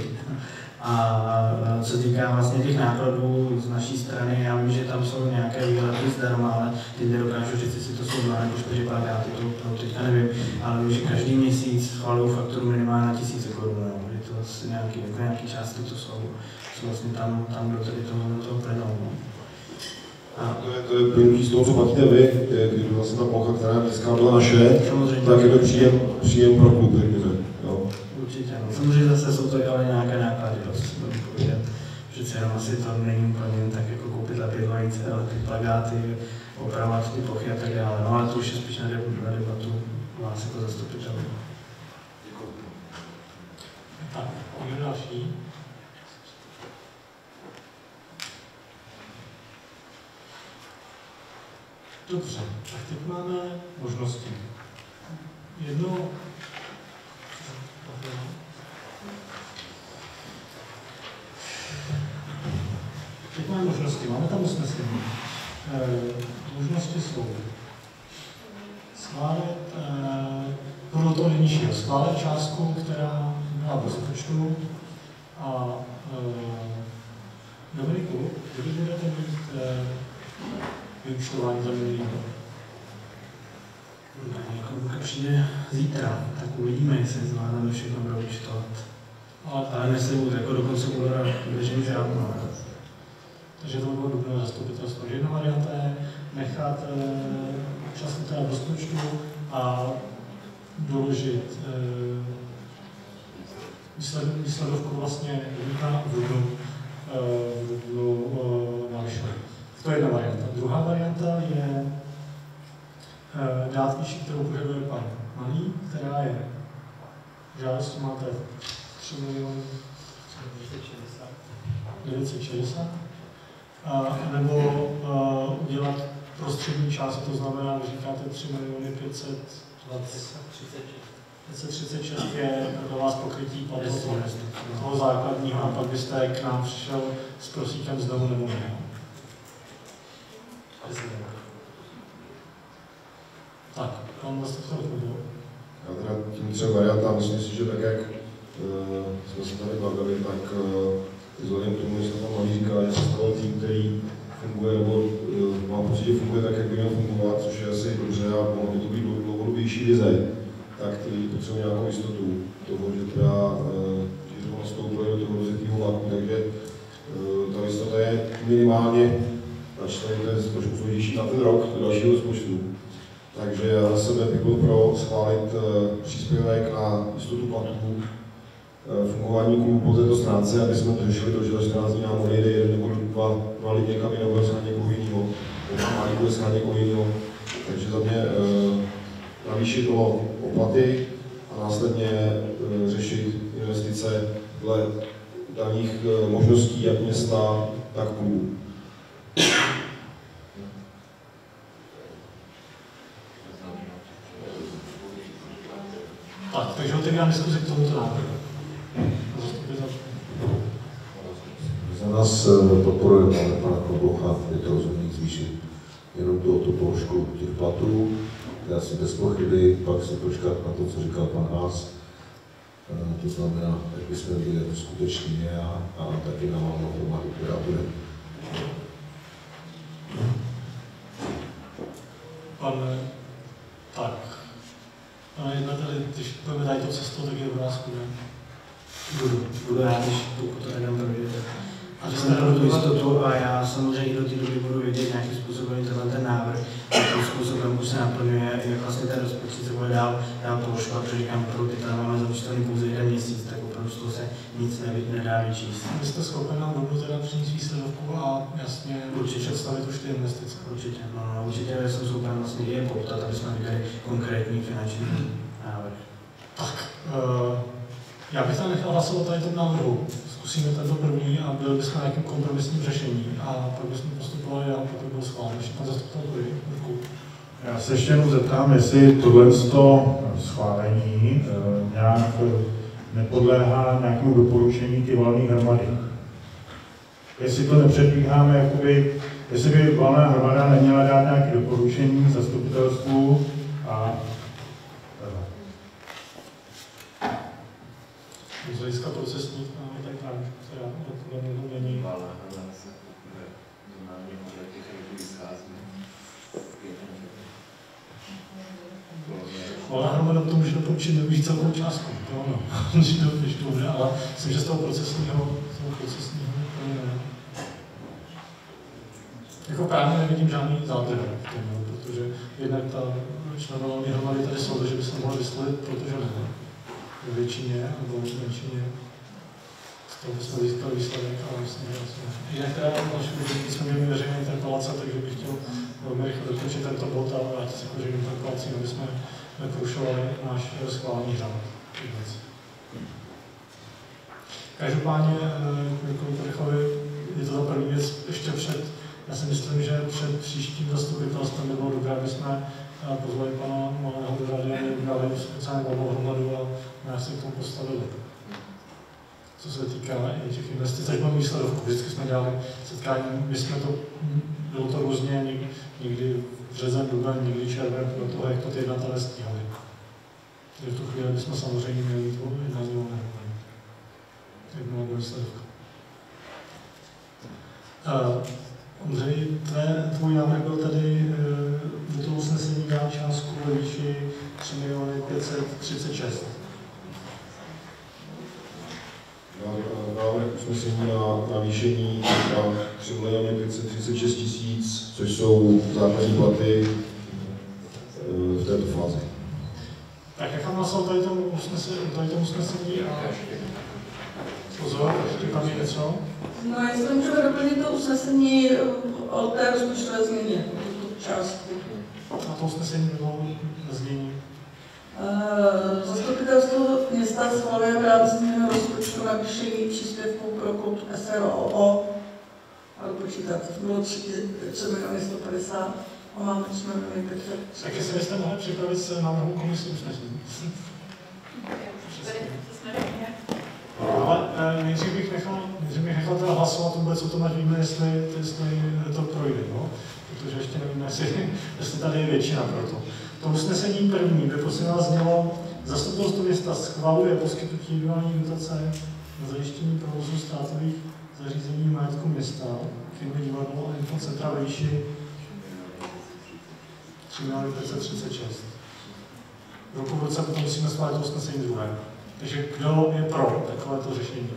Speaker 14: A co týká vlastně těch nákladů z naší strany, já vím, že tam jsou nějaké výlety zdarma, ale teď nedokážu říct, jestli to jsou dva nebo čtyři plakáty, to, to teďka nevím, ale vím, že každý měsíc schvalují fakturu minimálně na tisíce korun, že to asi nějaký, jako nějaký částky to jsou, co vlastně tam, tam do tady toho, do toho plynou.
Speaker 11: A to je, to je plynutí z toho, co platíte vy, když vlastně ta plocha, která dneska byla naše, samozřejmě, tak je to příjem, příjem pro klub, řekněme.
Speaker 14: Určitě, no. Samozřejmě zase jsou to ale nějaké náklady, protože přece jenom asi to není úplně tak jako koupit lepě dvojice, ale ty plakáty, opravovat ty plochy a tak dále. No ale to už je spíš na debatu vás jako zastupitel.
Speaker 1: Děkuji. Tak, někdo další? Dobře, tak teď máme možnosti. Jedno... Teď máme možnosti, máme tam usnesení. E, možnosti jsou schválit, e, podle toho nejnižšího, schválit částku, která byla v rozpočtu a e, Dominiku, kdy budete mít e, vyúčtování za minulý rok?
Speaker 14: Jako přijde zítra, tak uvidíme, jestli zvládneme všechno proúčtovat. Ale, ale neslibuji, jako dokonce února běžím žádnou.
Speaker 1: Takže to bylo dubnové zastupitelstvo. Jedna varianta je nechat e, částku teda v rozpočtu a doložit e, výsledovku vlastně v dubnu e, navyšovat. To je jedna varianta. Druhá varianta je e, dát výši, kterou požaduje pan Malý, která je v žádosti máte tři miliony devět set šedesát. A, nebo uh, udělat prostřední část, to znamená, že říkáte tři miliony pět set třicet šest je pro vás pokrytí platu toho základního a pak byste k nám přišel s prosíkem znovu nebo ne. Tak, pan zastupitel klubu.
Speaker 11: Já teda tím třeba varianta, myslím si, že tak jak uh, jsme se tady bavili, tak uh, vzhledem k tomu, že jsem tam Malý říkal, že se stal tým, který funguje, nebo uh, má pocit, že funguje tak, jak by měl fungovat, což je asi dobře a mohlo by to být dlouhodobější vize, tak ty potřebuje nějakou jistotu toho, že teda uh, že to nastoupili do toho rozjetého vlaku, takže uh, ta jistota je minimálně načleněte trošku složitější na ten rok do dalšího rozpočtu. Takže já za sebe bych byl pro schválit uh, příspěvek na jistotu platů, fungování klubu po této stránce, aby jsme řešili to, že za čtrnáct dní nám odejde jeden nebo dva, dva lidi někam jiného, bude se na někoho jiného, nebo Malý bude se na někoho jiného. Takže za mě e, navýšit o platy a následně e, řešit investice dle daných e, možností jak města, tak klubu.
Speaker 1: Tak, takže otevírám diskuzi k tomuto návrhu.
Speaker 6: Za nás nás podporuje pana Kloboucha, je to rozumí zvýšit jenom tu, tu položku těch platů. Já si bez pochyby pak si počkat na to, co říkal pan Haas. To znamená, jak bychom byli jako skutečně a, a taky na malou hromadu, která bude.
Speaker 1: Pane, tak, pane jednateli, když půjdeme tady to cestou, tak je v nás kudy.
Speaker 14: Budu, budu rád, když pokud to nedám projít. A že jste dal tu jistotu a já samozřejmě do té doby budu vědět nějakým způsobem tenhle ten návrh, jakým způsobem už se naplňuje, jak vlastně ten rozpočet se bude dál, dál používat, protože říkám, pro ty tam máme zaúčtovaný pouze jeden měsíc, tak opravdu z toho se nic neví, nedá vyčíst.
Speaker 1: Vy jste schopen nám rovnou teda přinést výsledovku a jasně určitě představit už ty investice.
Speaker 14: Určitě, no, no určitě jsem schopen vlastně je poptat, aby jsme viděli konkrétní finanční návrh.
Speaker 1: Tak, uh, já bych tam nechal hlasovat tady ten návrhu. Zkusíme tento první a byli bychom na nějakým kompromisním řešení a pak bychom postupovali dál, pokud byl schválen. Ještě pan zastupitel Turku.
Speaker 15: Já se ještě jenom zeptám, jestli tohle schválení e, nějak nepodléhá nějakému doporučení ty valné hromady. Jestli to nepředbíháme, jakoby, jestli by valná hromada neměla dát nějaké doporučení zastupitelstvu a
Speaker 1: z hlediska procesních máme tak rád, která podle mě není. Valná hromada to může doporučit nevyužít celkovou částku, to ono, když to bude, ale myslím, že z toho procesního, z toho procesního to ne. Jako právě nevidím žádný zádrhel v tom, protože jednak ta členové valné hromady tady jsou, takže by se mohla vyslovit, protože ne. Ve většině nebo v menšině. Z toho bychom získali výsledek, ale myslím, že asi ne. Jinak teda naši lidí jsme měli veřejné interpelace, takže bych chtěl velmi rychle dokončit tento bod a vrátit se k veřejným interpelacím, aby jsme neprušovali náš schválený řád. Každopádně, k rychlovi, je to ta první věc ještě před, já si myslím, že před příštím zastupitelstvem by bylo dobré, aby jsme pozvali pana Malého do rady, aby udělali speciální valnou hromadu a nějak se k tomu postavili. Co se týká i těch investic, až máme výsledovku. Vždycky jsme dělali setkání, my jsme to, bylo to různě, někdy březen, duben, někdy červen, podle toho, jak to ty jednatelé stíhali. Takže v tu chvíli bychom samozřejmě měli mít jednání volné hromady. Tak byla výsledovka. Uh, Ondřej, tvé, tvůj návrh byl tedy do toho usnesení dát částku ve výši tři miliony pět set třicet šest.
Speaker 11: Návrh usnesení na navýšení na tři miliony pět set třicet šest tisíc, což jsou základní platy v této fázi.
Speaker 1: Tak jak hlasovat tady tomu usnesení, tady tomu usnesení a pozor, ještě tam je něco?
Speaker 4: No, jestli můžeme doplnit to usnesení o té rozpočtové změně, tu částku.
Speaker 1: A to usnesení bylo změní?
Speaker 4: Uh, Zastupitelstvo města schvaluje v rámci změny rozpočtu navýšení příspěvků pro klub S R O O a dopočítat. Bylo tři miliony sto padesát a máme tři miliony pět set.
Speaker 1: Tak jestli byste mohli připravit se návrhu komisí usnesení. Ale nejdřív bych nechal, nejdřív bych nechal teda hlasovat vůbec o tom, ať víme, jestli, jestli to projde, no? Protože ještě nevíme, jestli, jestli tady je většina pro to. To usnesení první by prosím vás znělo, zastupitelstvo města schvaluje poskytnutí individuální dotace na zajištění provozu státových zařízení majetku města, kino, divadlo a infocentra ve výši tři miliony pět set třicet šest. V roku v roce potom musíme schválit to usnesení druhé. Takže kdo je pro takovéto řešení?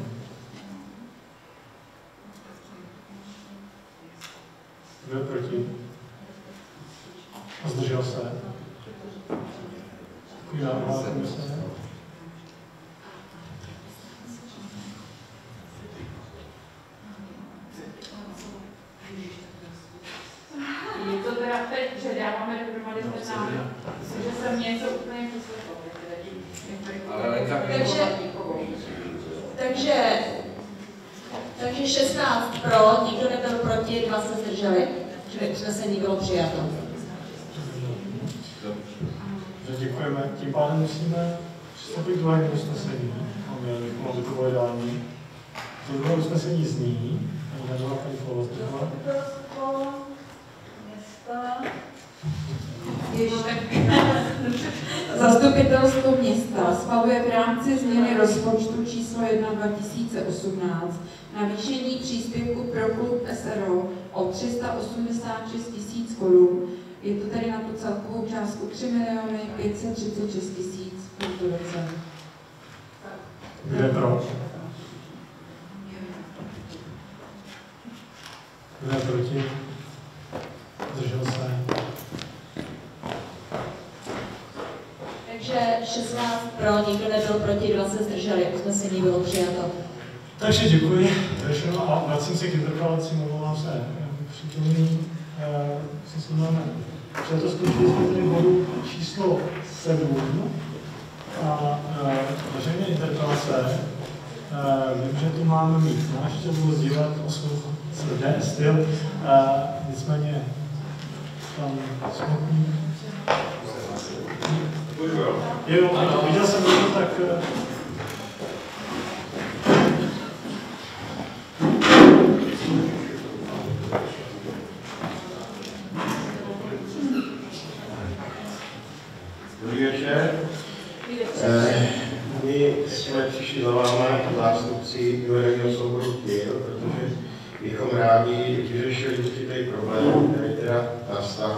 Speaker 1: Kdo je proti? A zdržel se? Děkuji vám, komise.
Speaker 16: Je to teda teď, že dáváme dohromady ten návrh, že jsem něco úplně poslechla.
Speaker 9: Takže, takže, takže šestnáct pro, nikdo nebyl proti, dva se zdrželi, čili usnesení bylo přijato.
Speaker 1: Děkujeme. Tím pádem musíme přistoupit k druhému usnesení. Máme někoho vypovědání. To druhé usnesení zní,
Speaker 3: Zastupitelstvo města schvaluje v rámci změny rozpočtu číslo jedna dva tisíce osmnáct navýšení příspěvku pro klub S R O o tři sta osmdesát šest tisíc korun. Je to tedy na tu celkovou částku tři miliony pět set třicet šest tisíc v tomto roce.
Speaker 1: Kdo je pro? Kdo je proti? Zdržel se?
Speaker 9: Takže šestnáct pro, nikdo nebyl proti, dva se zdrželi, usnesení bylo přijato.
Speaker 1: Takže děkuji. Řešeno a vracím se k interpelacím, omlouvám se přítomný. Si se máme. Přeto skončili jsme tedy bodu číslo sedm a veřejné interpelace. Vím, že tu máme mít návštěvu sdílet osm D S styl, nicméně tam smutný. Jo, viděl jsem to, tak...
Speaker 17: Dobrý večer. Eh, my jsme přišli za vámi zástupci Juvelegního souboru Kyjel, protože bychom rádi vyřešili určitý problém, který teda nastal.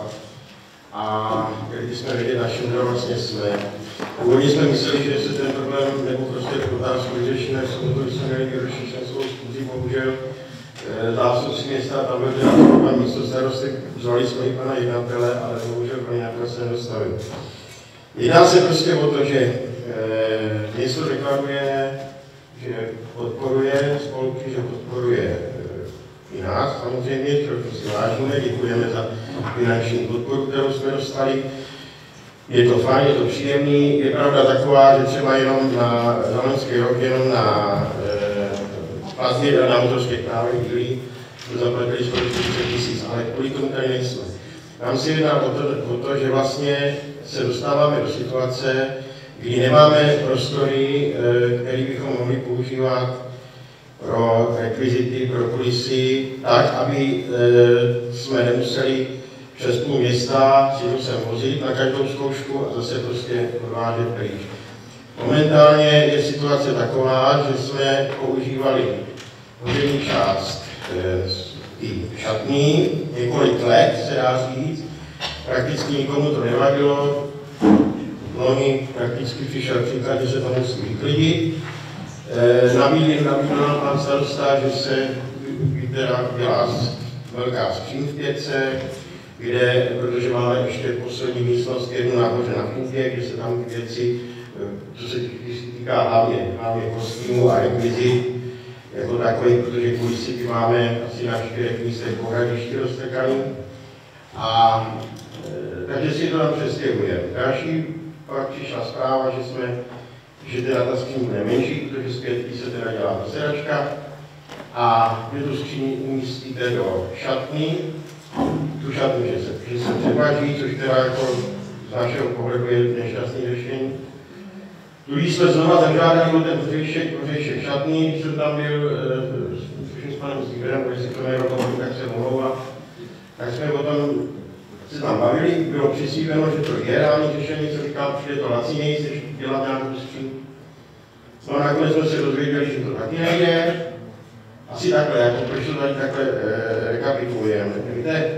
Speaker 17: A když bychom věděli, na čem vlastně jsme. Původně jsme mysleli, že se ten problém nebo prostě tu otázku vyřešíme, v sobotu jsme měli vyřešit členskou schůzi, bohužel zástupci města tam byl teda pan místostarostek, zvali jsme i pana jednatele, ale bohužel pro nějakého se nedostavil. Jedná se prostě o to, že e, město deklaruje, že podporuje spolky, že podporuje e, i nás samozřejmě, protože si vážíme, děkujeme za finanční podporu, kterou jsme dostali. Je to fajn, je to příjemný, je pravda taková, že třeba jenom na loňský rok, jenom na e, platně na motorské právě díly, jsme zaplatili skoro čtyřicet tisíc, ale kvůli tomu tady nejsme. Nám se jedná o to, o to, že vlastně se dostáváme do situace, kdy nemáme prostory, které bychom mohli používat pro rekvizity, pro kulisy, tak, aby jsme nemuseli přes půl města si to sem vozit na každou zkoušku a zase prostě odvádět pryč. Momentálně je situace taková, že jsme používali hodinní část i šatný, několik let se dá říct, prakticky nikomu to nevadilo, loni prakticky přišel příklad, že se to musí vyklidit. E, nabídl, nabídl nám pan starosta, že se teda dělá velká skříň v pětce, kde, protože máme ještě poslední místnost jednu nahoře na půdě, kde se tam ty věci, co se týká hlavně, hlavně kostýmu a rekvizit, jako takový, protože kulisy máme asi na čtyřech místech po hradišti roztrkaný. A e, takže si to tam přestěhujeme. Další pak přišla zpráva, že jsme, že teda ta skříň bude menší, protože zpětky se teda dělá dosedačka. A vy tu skříň umístíte do šatny, tu šatnu, že se, že se převaží, což teda jako z našeho pohledu je nešťastný řešení. Tudíž jsme znova zažádali o ten ořejšek, ořejšek šatný, když jsem tam byl e, s panem Stýberem, když si to nejrokovali, tak se omlouvat. Tak jsme potom se tam bavili, bylo přisíbeno, že to je reální řešení, co říkal, přijde to laciněji, než dělat nějakou skříň. No a nakonec jsme se dozvěděli, že to taky nejde. Asi takhle, jako proč to tady takhle e, rekapitulujeme. Víte, e,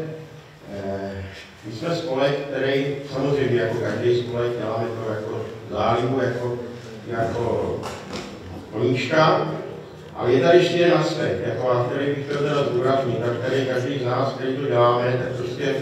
Speaker 17: my jsme spolek, který samozřejmě jako každý spolek děláme to jako zálibu, jako, jako koníčka, ale je tady ještě jeden aspekt, jako, který bych chtěl teda zdůraznit, tak tady každý z nás, který to děláme, tak prostě e,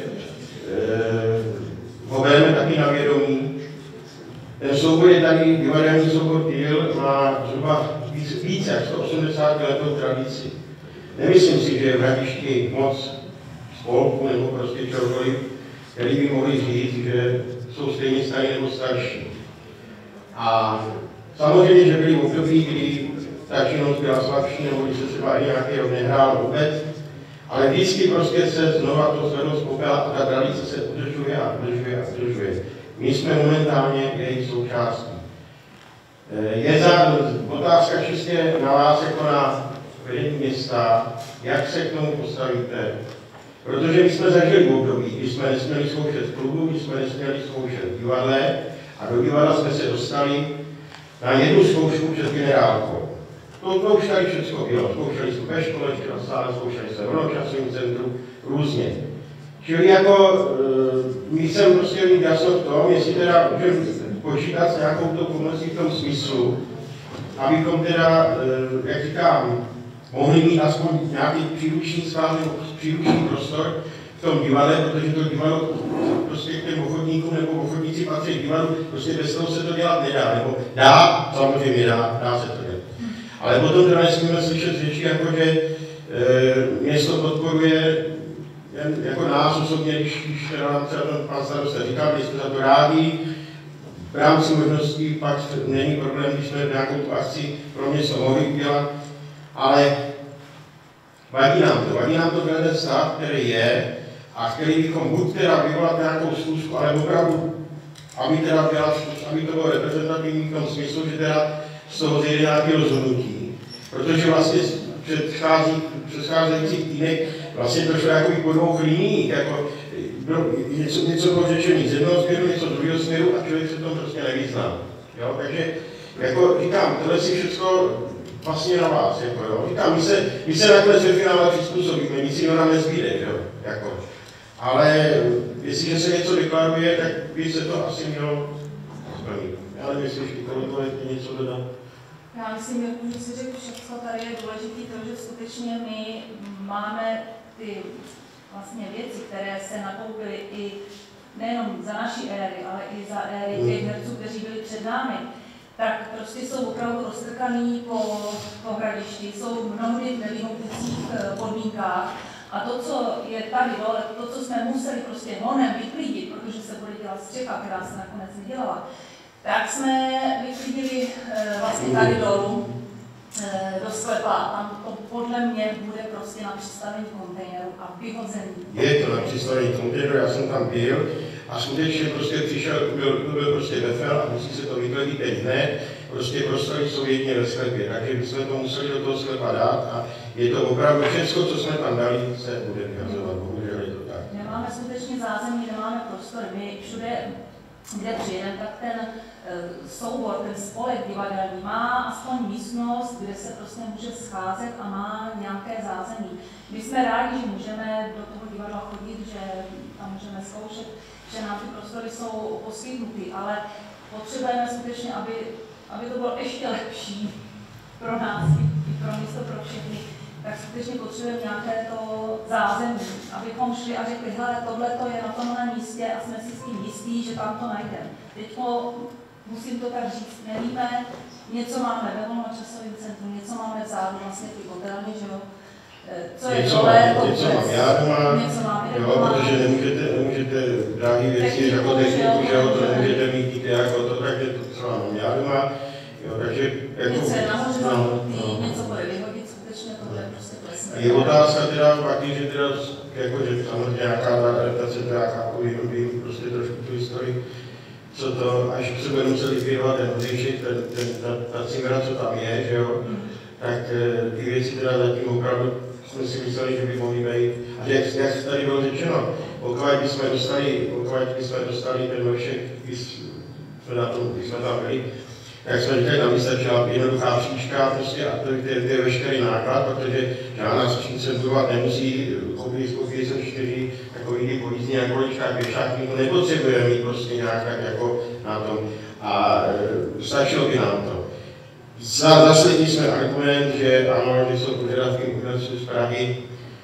Speaker 17: ho bereme taky na vědomí. Ten soubor je tady, divadelní soubor Kyjel, má zhruba víc, víc jak sto osmdesát letou tradici. Nemyslím si, že je v Hradišti moc spolků nebo prostě čokoliv, který by mohli říct, že jsou stejně starý nebo starší. A samozřejmě, že byly období, kdy ta činnost byla slabší, nebo když se třeba i nějaký rok nehrál vůbec, ale vždycky prostě se znova to zvedlo z popela a ta tradice se udržuje a udržuje a udržuje. My jsme momentálně jejich součástí. Je za otázka čistě na vás jako na vedení města, jak se k tomu postavíte, protože my jsme zažili období, kdy jsme nesměli zkoušet v klubu, kdy jsme nesměli zkoušet v divadle a do divadla jsme se dostali na jednu zkoušku před generálkou. To, to už tady všechno bylo. Zkoušeli jsme ve škole, v sále, zkoušeli jsme v volnočasovém centru, různě. Čili jako, my jsem prostě mít jasno v tom, jestli teda můžeme počítat s nějakou to pomocí v tom smyslu, abychom teda, jak říkám, mohli mít aspoň nějaký příruční svál nebo příruční prostor v tom divadle, protože to divadlo prostě k těm ochotníkům nebo ochotníci patří k divadlu, prostě bez toho se to dělat nedá, nebo dá, samozřejmě dá, dá se to dělat. Ale potom teda nesmíme slyšet řeči, jako že e, město podporuje jen jako nás osobně, když, když teda nám třeba ten pan starosta říká, že jsme za to rádi, v rámci možností pak není problém, když jsme nějakou tu akci pro město mohli udělat, ale vadí nám to, vadí nám to ten stav, který je a který bychom buď teda vyvolat nějakou schůzku, ale opravdu, aby teda byla, aby to bylo reprezentativní v tom smyslu, že teda z toho zjede nějaké rozhodnutí. Protože vlastně předchází, předcházejících týdnech vlastně to šlo jako po dvou liniích, jako něco, něco bylo řečený z jednoho směru, něco z druhého směru a člověk se tom prostě nevyzná. Jo? Takže jako říkám, tohle si všechno vlastně na vás, jako jo. Říkám, my se, my se nakonec ve finále přizpůsobíme, nic jiného nám nezbýde, jo, jako. Ale jestliže se něco deklaruje, tak by se to asi mělo splnit. Já nevím, jestli ještě kolegové něco dodat.
Speaker 18: Já myslím, že si řekl všechno, tady je důležité to, že skutečně my máme ty vlastně věci, které se nakoupily i nejenom za naší éry, ale i za éry těch herců, kteří byli před námi, tak prostě jsou opravdu roztrkaný po, po hradišti, jsou mnohdy v nevyhovujících podmínkách. A to, co je tady dole, to, co jsme museli prostě honem vyklidit, protože se bude dělat střecha, která se nakonec nedělala, tak jsme vyklidili e, vlastně tady dolů e, do sklepa a tam to podle mě bude prostě na přistavení kontejneru a vyhození.
Speaker 17: Je to na přistavení kontejneru, já jsem tam byl a skutečně prostě přišel, byl, byl prostě vefel a musí se to vykledit teď hned, prostě prostory jsou jedně ve sklepě, takže bychom to museli do toho sklepa dát a je to opravdu všechno, co jsme tam dali, se bude vyhazovat, bohužel je to tak.
Speaker 18: Nemáme skutečně zázemí, nemáme prostor, my všude, kde přijedeme, tak ten soubor, ten spolek divadelní má aspoň místnost, kde se prostě může scházet a má nějaké zázemí. My jsme rádi, že můžeme do toho divadla chodit, že tam můžeme zkoušet, že nám ty prostory jsou poskytnuty, ale potřebujeme skutečně, aby, aby to bylo ještě lepší pro nás i pro město, pro všechny, tak skutečně potřebujeme nějaké to zázemí, abychom šli a řekli, hele, tohle to je na tomhle místě a jsme si s tím jistí, že tam to najdeme. Teďko musím to tak říct, nevíme, něco máme ve volnočasovém centru, něco máme vzadu, vlastně ty kotelny, že jo. Co je
Speaker 17: něco
Speaker 18: dole,
Speaker 17: mám,
Speaker 18: to
Speaker 17: něco mám já doma,
Speaker 18: něco máme
Speaker 17: jo, protože nemůžete, nemůžete drahé věci jako techniku, že jo, to nemůžete mít jako to, takže to, co mám já doma, jo, takže jako...
Speaker 18: Něco je nahoře
Speaker 17: no,
Speaker 18: zamknutý,
Speaker 17: no.
Speaker 18: něco bude vyhodit, skutečně tohle je prostě klesné.
Speaker 17: Je otázka teda pak, že teda, jako, že samozřejmě nějaká adaptace, to já chápu, jenom vím prostě trošku tu historii, co to, až se bude muset likvidovat ten odlišit, ten, ten, ta, ta cimera, co tam je, že jo, tak ty věci teda zatím opravdu jsme si mysleli, že by mohly být. A jak, jak tady bylo řečeno, pokud bychom dostali, pokud bychom dostali ten vršek, když jsme, na tom, když jsme tam byli, tak jsme říkali, tam by stačila jednoduchá příčka prostě a to je veškerý náklad, protože žádná skříň budovat nemusí, koupili koupili jsem čtyři takový ty pojízdní na količkách, věšáky, to nepotřebujeme mít prostě nějak jako na tom a e, stačilo by nám to. Zaslední jsme argument, že ano, že jsou požadavky umělců z Prahy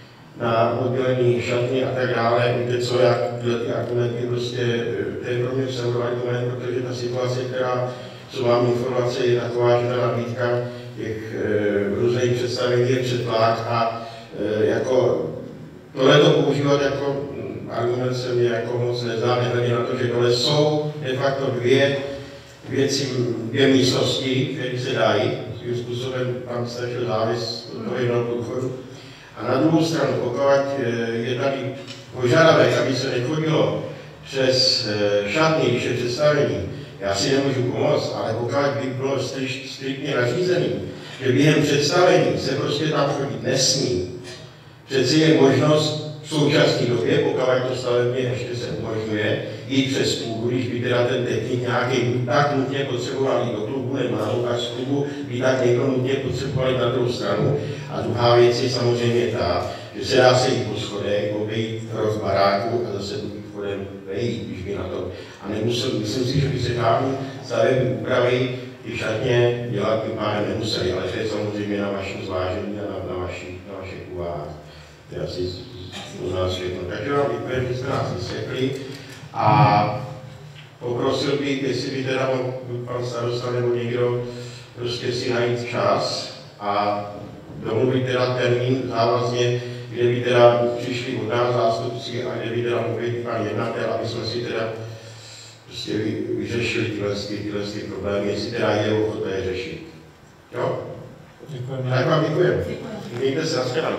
Speaker 17: na oddělení šatny a tak dále. Víte co, jak tyhle ty argumenty prostě, to je pro mě pseudoargument, protože ta situace, která, co mám informace, je taková, že ta nabídka těch e, různých představení je přetlak a e, jako tohle to používat jako argument se mě jako moc nezdá, nehledě na to, že dole jsou de facto dvě věci, dvě místnosti, které se dají, svým způsobem tam stačil závis do toho jednoho průchodu. A na druhou stranu, pokud je tady požadavek, aby se nechodilo přes šatny, když je představení, já si nemůžu pomoct, ale pokud by bylo striktně nařízený, že během představení se prostě tam chodit nesmí. Přeci je možnost v současné době, pokud to stavebně ještě se umožňuje, jít přes půdu, když by teda ten technik nějaký tak nutně potřeboval jít do klubu nebo na loukař z klubu, by tak někdo nutně potřeboval jít na druhou stranu. A druhá věc je samozřejmě ta, že se dá se jít po schodech, obejít roz baráku a zase druhým chodem vejít, když by na to. A nemusel, myslím si, že by se žádný stavební úpravy ty šatně dělat by pádem nemuseli, ale že je samozřejmě na vašem zvážení a na, na, vaši, na vašich úvahách. To je asi u nás všechno. Takže vám děkuji, že jste nás vysvětli. A poprosil bych, jestli by teda mohl pan starosta nebo někdo prostě si najít čas a domluvit teda termín závazně, kde by teda přišli od nás zástupci a kde by teda mohl být pan jednatel, aby jsme si teda prostě vyřešili tyhle, tyhle problémy, jestli teda je ochotné je řešit. Jo?
Speaker 1: Děkujeme.
Speaker 17: Tak vám děkujeme. Mějte se, nashledanou.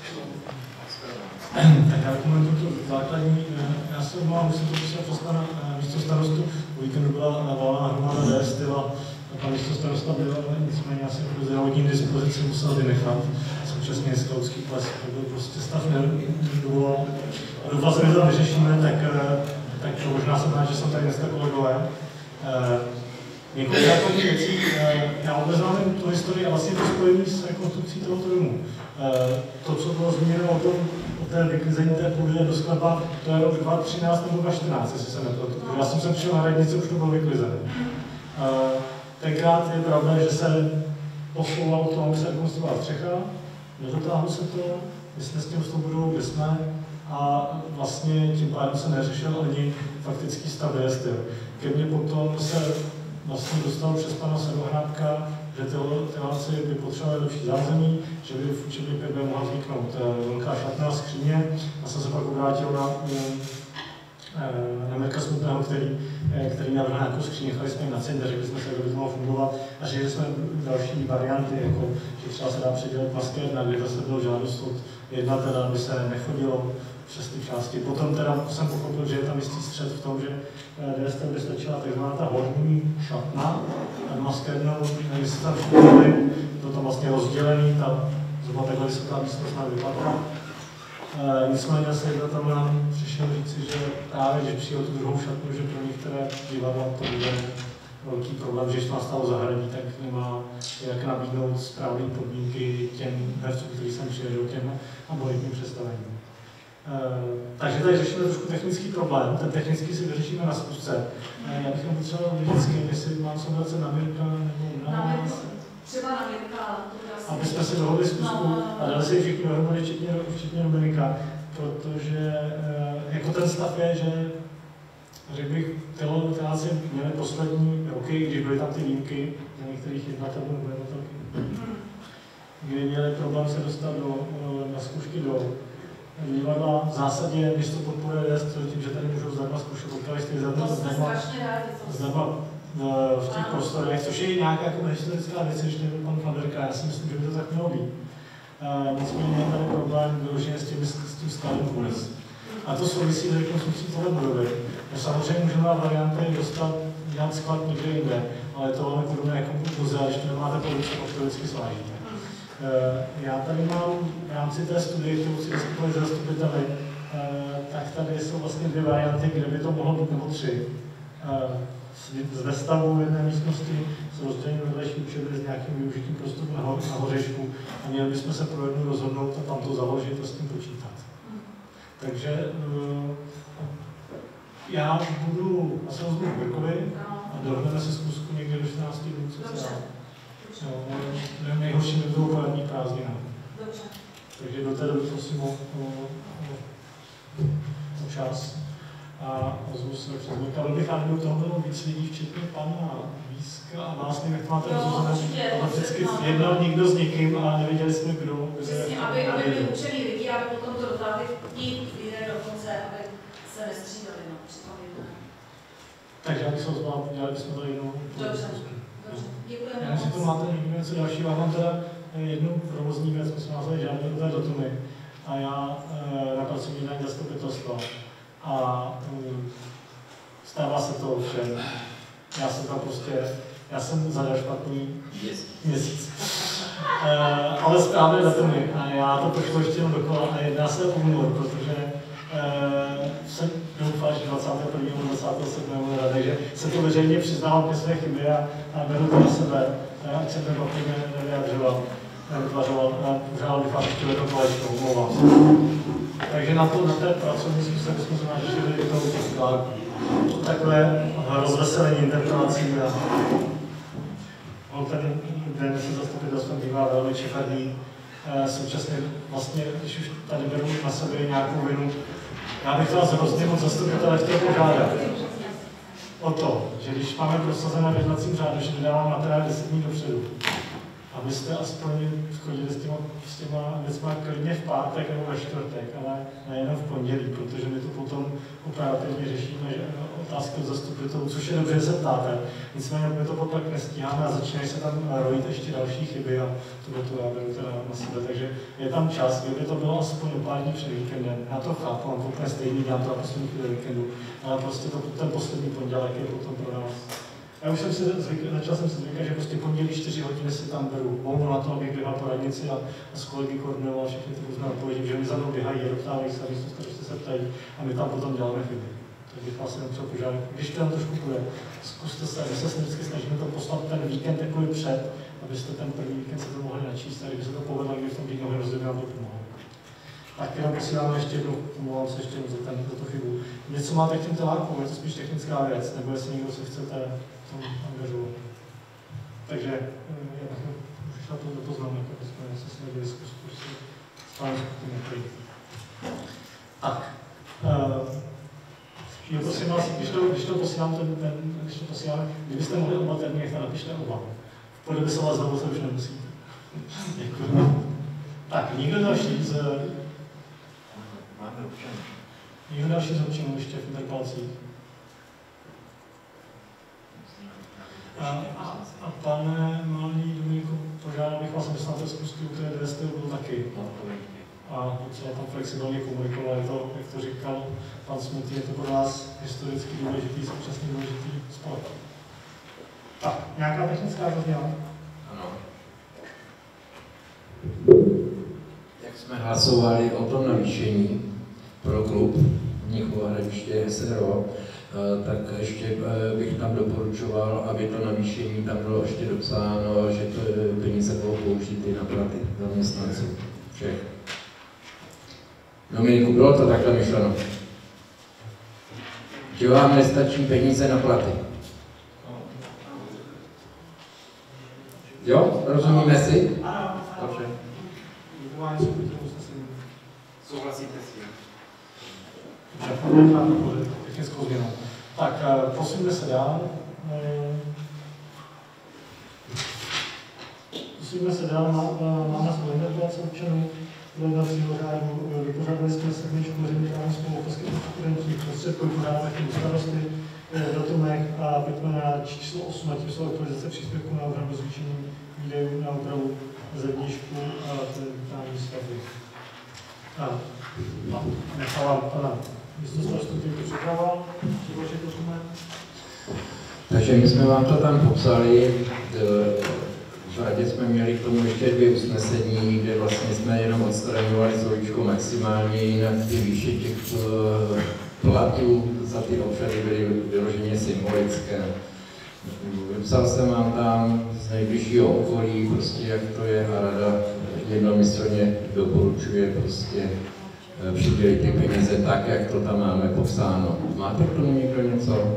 Speaker 1: Tak já komentuju tu základní, já se omlouvám, musím to přesně přes pana místo starostu, o víkendu byla valná hromada D S a pan místo starosta byl, nicméně já jsem pro zdravotní dispozici musel vynechat, současně skautský ples, to byl prostě stav nedovolal. A doufám, že to vyřešíme, tak, tak možná jsem rád, že jsou tady dneska kolegové. Několik základních věcí, já obeznámím tu historii a vlastně to spojení s rekonstrukcí tohoto domu. To, co bylo zmíněno o tom, o té vyklizení té půdy do skladba, to je rok dva tisíce třináct nebo dva tisíce čtrnáct, jestli se nepletu. Já jsem sem přišel na radnici, už to bylo vyklizené. Tenkrát je pravda, že se posouvalo to, aby se rekonstruovala střecha, nedotáhlo se to, my jsme s tím svobodou, kde jsme, a vlastně tím pádem se neřešil ani faktický stav D S T. Ke mně potom se vlastně dostal přes pana Sedohrádka, že tyhlaci by potřebovali lepší zázemí, že by v učebně pět B mohla vzniknout velká šatná skříně. A jsem se pak obrátil na, na Mirka Smutného, který, který navrhl nějakou skříň, nechali jsme ji na cen, řekli jsme se, jak by to mohlo fungovat a řekli jsme další varianty, jako, že třeba se dá předělat maskérna, kde zase bylo žádost od jednatele, aby se nechodilo přes ty části. Potom teda jsem pochopil, že je tam jistý střed v tom, že D S T by stačila takzvaná ta horní šatna, maskérnou, jestli tam všichni bylo tam vlastně rozdělený, ta zhruba takhle vysoká místnost na vypadla. E, nicméně se jedno tam nám přišel říci, že právě, že přijel tu druhou šatnu, že pro některé divadla to bude velký problém, že když má stalo zahradí, tak nemá jak nabídnout správné podmínky těm hercům, kteří sem přijedou, těm abolitním představením. Uh, takže tady řešíme trošku technický problém, ten technicky si vyřešíme na zkusce. Uh, já bych vám potřeboval vždycky, jestli mám se vracet na Mirka nebo na nás.
Speaker 18: Třeba na Mirka.
Speaker 1: Aby jsme si dohodli zkusku a dali si všichni dohromady, včetně, včetně Dominika, protože uh, jako ten stav je, že řekl bych, tyhle teáci měli poslední roky, když byly tam ty výjimky na některých jednatelů nebo jednatelky, kdy měli problém se dostat do, na zkoušky do divadla. V zásadě město podporuje D S T tím, že tady můžou zdarma zkoušet vokalisty zdarma, zdarma, zdarma v těch prostorech, což je nějaká jako historická věc, když nebyl pan Fladerka, já si myslím, že by to tak mělo být. Uh, nicméně je tady problém vyloženě s tím, s tím skladem vůbec. A to souvisí s rekonstrukcí tohle budovy. No, samozřejmě můžeme na varianty dostat dělat sklad někde jinde, ale to velmi podobné jako muzea, když to nemáte polici, pak to vždycky svážíte. Uh, já tady mám v rámci té studie, kterou si diskutovali se zastupiteli, uh, tak tady jsou vlastně dvě varianty, kde by to mohlo být, nebo tři. Uh, z vestavu v jedné místnosti s rozdělením vedlejší učebny s nějakým využitím prostoru na, ho, na hořešku a měli bychom se pro jednu rozhodnout a tam to založit a s tím počítat. Takže uh, já budu asi rozhodnout v Birkovi a dohodneme si zkusku někde do čtrnácti dnů, co se dá. No, nejhorší by bylo polední prázdnina. Takže do té doby prosím o, o, o, o čas. A ozvu se přes Mirka. Byl bych rád, kdyby toho bylo víc lidí, včetně pana Víska a vás, nevím, jak to máte rozhozené, ale vždycky jednal někdo s někým a nevěděli jsme, kdo.
Speaker 18: Přesně, aby, aby byli učení lidi, aby potom to dotáhli ti lidé dokonce, aby se nestřídali no, při tom jednání.
Speaker 1: Takže já bych se ozval, dělali bychom to jednou.
Speaker 18: Dobře, dobře, děkujeme.
Speaker 1: Já si to máte někdo něco dalšího, já mám teda jednu provozní věc, my jsme nazvali žádné do té datumy a já e, na pracovní den zastupitelstva. A um, stává se to všem. Já jsem tam prostě, já jsem zadal špatný měsíc. Uh, ale správné datumy. A já to pošlu ještě jenom dokola a jedná se o únor, protože uh, jsem doufal, že dvacátého prvního nebo dvacátého sedmého února, takže se to veřejně přiznávám ke své chybě a, a beru to na sebe, ať jsem ten papír nevyjadřoval, nevytvařoval, pořádal bych vám ještě to kolečko, omlouvám se. Takže na, to, na té pracovní zkuze bychom se nažili to takové rozveselení interpelací a on ten den se zastupitelstvem bývá velmi čiferný. Současně vlastně, když už tady beru na sebe nějakou vinu, já bych vás hrozně moc zastupitele chtěl požádat o to, že když máme prosazené v jednacím řádu, že vydávám materiál deset dní dopředu, abyste aspoň schodili s těma, s těma věcma klidně v pátek nebo ve čtvrtek, ale nejenom v pondělí, protože my tu potom operativně řešíme otázky od zastupitelů, což je dobře, že se ptáte. Nicméně my to potom nestíháme a začínají se tam rojit ještě další chyby a tohle to já beru teda na sebe. Takže je tam čas, kdyby to bylo aspoň pár dní před víkendem. Já to chápu, mám úplně stejný, dělám to na poslední chvíli víkendu, ale prostě to, ten poslední pondělek je potom pro nás. Já už jsem si zvyk, začal jsem si zvykat, že prostě pondělí čtyři hodiny si tam beru volno na to, abych běhal po radnici a, a s kolegy koordinoval všechny ty různé odpovědi, že oni za mnou běhají, doptávají se, místo starosti se ptají a my tam potom děláme chyby. Tak bych vás jenom třeba požádal, když to tam trošku půjde, zkuste se, my se vždycky snažíme to poslat ten víkend takový před, abyste ten první víkend se to mohli načíst, a kdyby se to povedlo, kdyby v tom týdnu rozdělili, nám to pomohlo. Tak jenom posíláme ještě jednou, omlouvám se ještě jednou za, ten, za tu chybu. Něco máte k těm telákům, je to spíš technická věc, nebo jestli někdo se chcete v tom angažovat. Takže já bych už šla to do poznámek, aby jsme se snažili zkusit s pánem skupinou. Tak. Jo, prosím vás, když to, když to posílám, ten, ten, když to posílám, kdybyste mohli oba termíny, tak napište oba. V podepisovat znovu se už nemusíte. Děkuji. Tak, někdo další z... Někdo další z občanů ještě v interpelacích? A, a, a pane Malý Dominiku, požádal bych vás, abyste na té zkusky, u té D S T byl taky. A docela tam flexibilně komunikovali to, jak to říkal pan Smutý, je to pro nás historicky důležitý, současně důležitý spolek. Tak, nějaká technická zazněla?
Speaker 13: Ano. Jak jsme hlasovali o tom navýšení pro klub Mnichova Hradiště S R O, tak ještě bych tam doporučoval, aby to navýšení tam bylo ještě dopsáno, že to peníze budou použity na platy zaměstnanců všech. Dominiku, bylo to takhle myšleno? Že vám nestačí peníze na platy? Jo? Rozumíme si?
Speaker 1: Ano.
Speaker 13: Dobře.
Speaker 1: Souhlasíte s tím? Technickou změnou. Tak, posuňme se dál. Posuňme se dál. Máme svou interpelaci občanů. Jednacího řádu vypořádali jsme se knižku veřejných náměstků o poskytnutí studentských prostředků, vypořádáme chybu starosty, datumek a pojďme na číslo osm, a tím jsou aktualizace příspěvku na obranu zvýšení výdejů na opravu zedníčku a tentální stavby. A nechávám pana místostarostu, který to připravoval, připravuji dokument.
Speaker 13: Takže my jsme vám to tam popsali. V radě jsme měli k tomu ještě dvě usnesení, kde vlastně jsme jenom odstraňovali slovíčko maximálně, jinak ty výše těch platů za ty obřady byly vyloženě symbolické. Vypsal jsem vám tam z nejbližšího okolí, prostě jak to je, a rada jednomyslně doporučuje prostě přidělit ty peníze tak, jak to tam máme popsáno. Máte k tomu někdo něco?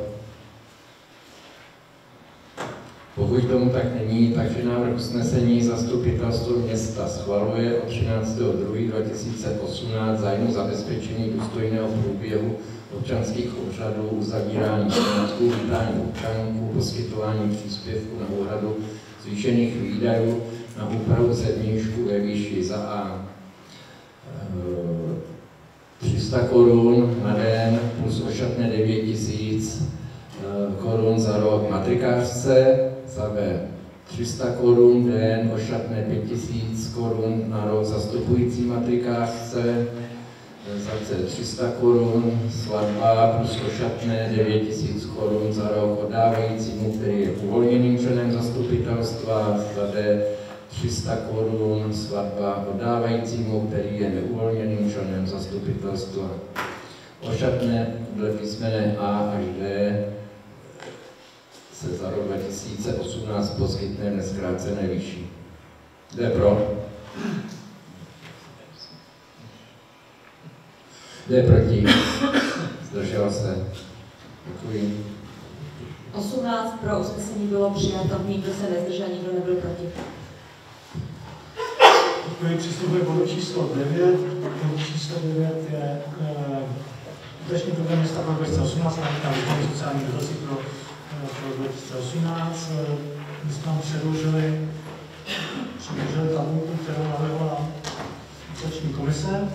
Speaker 13: Pokud tomu tak není, takže návrh usnesení zastupitelstvo města schvaluje od třináctého druhého dva tisíce osmnáct zájmu zabezpečení důstojného průběhu občanských obřadů, uzavírání svátků, vítání občanů, poskytování příspěvku na úhradu zvýšených výdajů na úpravu zedníčku ve výši za A tři sta korun na den plus ošatné devět tisíc korun za rok matrikářce, za B tři sta korun den, ošatné pět tisíc korun na rok zastupující matrikářce, za C tři sta korun, svatba plus ošatné devět tisíc korun za rok oddávajícímu, který je uvolněným členem zastupitelstva, za D tři sta korun svatba oddávajícímu, který je neuvolněným členem zastupitelstva. Ošatné dle písmene A až D se za rok dva tisíce osmnáct poskytne v nezkrácené výši. Kdo je pro? Kdo je proti? Zdržel se. Děkuji.
Speaker 9: osmnáct pro, usnesení bylo přijato, nikdo se nezdržel, nikdo nebyl proti.
Speaker 1: Děkuji, přistupuje bodu číslo devět. Bodu číslo devět je dnešní program města pro dva tisíce osmnáct, na výkonu sociální dotací pro, pro dva tisíce osmnáct. My jsme vám předložili, předložili tabulku, kterou navrhla dotační komise.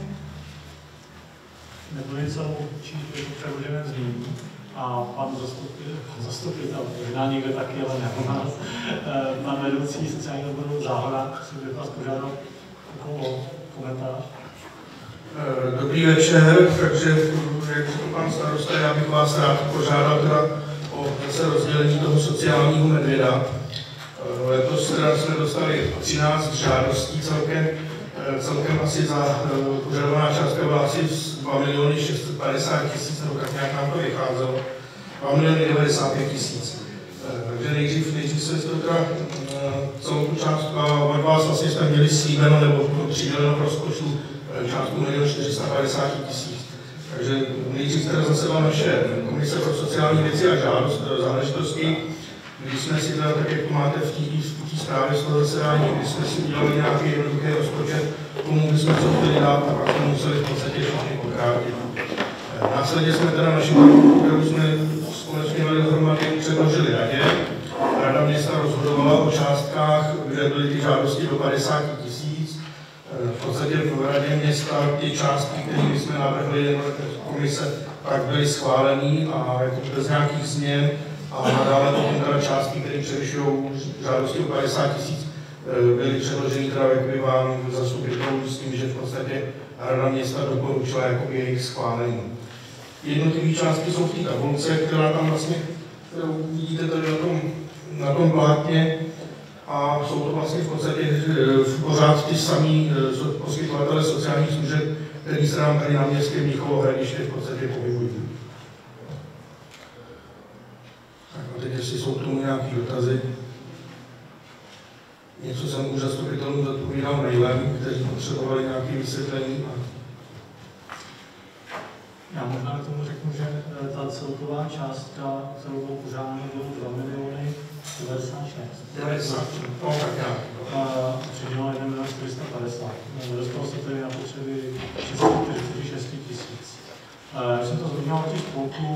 Speaker 1: Nebyli celou číst předložené změní. A pan zastupitel, zastupitel možná někde taky, ale ne u nás, pan vedoucí sociálního odboru Záhoda, si bych vás požádal o komentář.
Speaker 17: Dobrý večer, takže jak řekl pan starosta, já bych vás rád požádal teda o zase rozdělení toho sociálního medvěda. Letos teda jsme dostali třináct žádostí celkem, celkem asi za požadovaná částka byla asi dva miliony šest set padesát tisíc, nebo tak nějak nám to vycházelo, dva miliony devadesát pět tisíc. Takže nejdřív, nejdřív se to teda celou tu částku, a od vás vlastně jsme měli slíbeno, nebo přiděleno v rozpočtu částku milion čtyři sta padesát tisíc. Takže nejdřív teda zasedla naše komise pro sociální věci a žádost záležitosti, když jsme si teda, tak jak to máte v té zprávě z toho zasedání, když jsme si udělali nějaký jednoduchý rozpočet, komu bychom co chtěli dát a pak jsme museli v podstatě všechny pokrátit. Následně jsme teda naši tabulku, kterou jsme společně dali dohromady, předložili radě. Rada města rozhodovala o částkách, kde byly ty žádosti do padesát tisíc. V podstatě v radě města ty částky, které jsme navrhli komise, tak byly schváleny a jako bez nějakých změn. A nadále potom teda částky, které převyšují žádosti o padesát tisíc, byly předloženy teda jakoby vám zastupitelům s tím, že v podstatě Rada města doporučila jakoby jejich schválení. Jednotlivé částky jsou v té tabulce, která tam vlastně, kterou vidíte tady na tom, na tom plátně, a jsou to vlastně v podstatě pořád ty samý poskytovatele sociálních služeb, který se nám tady na městě Mnichovo-Hradiště v podstatě pohybují. A teď, jestli jsou k tomu nějaké dotazy. Něco jsem už zastupitelům zodpovídal mailem, kteří potřebovali nějaké vysvětlení. A...
Speaker 1: Já možná k tomu řeknu, že ta celková částka, kterou bylo požádáno, bylo dva miliony devadesát šest.
Speaker 17: devadesát, no tak nějak.
Speaker 1: A přidělal jeden milion čtyři sta padesát. Dostal se tedy na potřeby šest set čtyřicet šest tisíc. Já jsem to zhodnil těch spolků.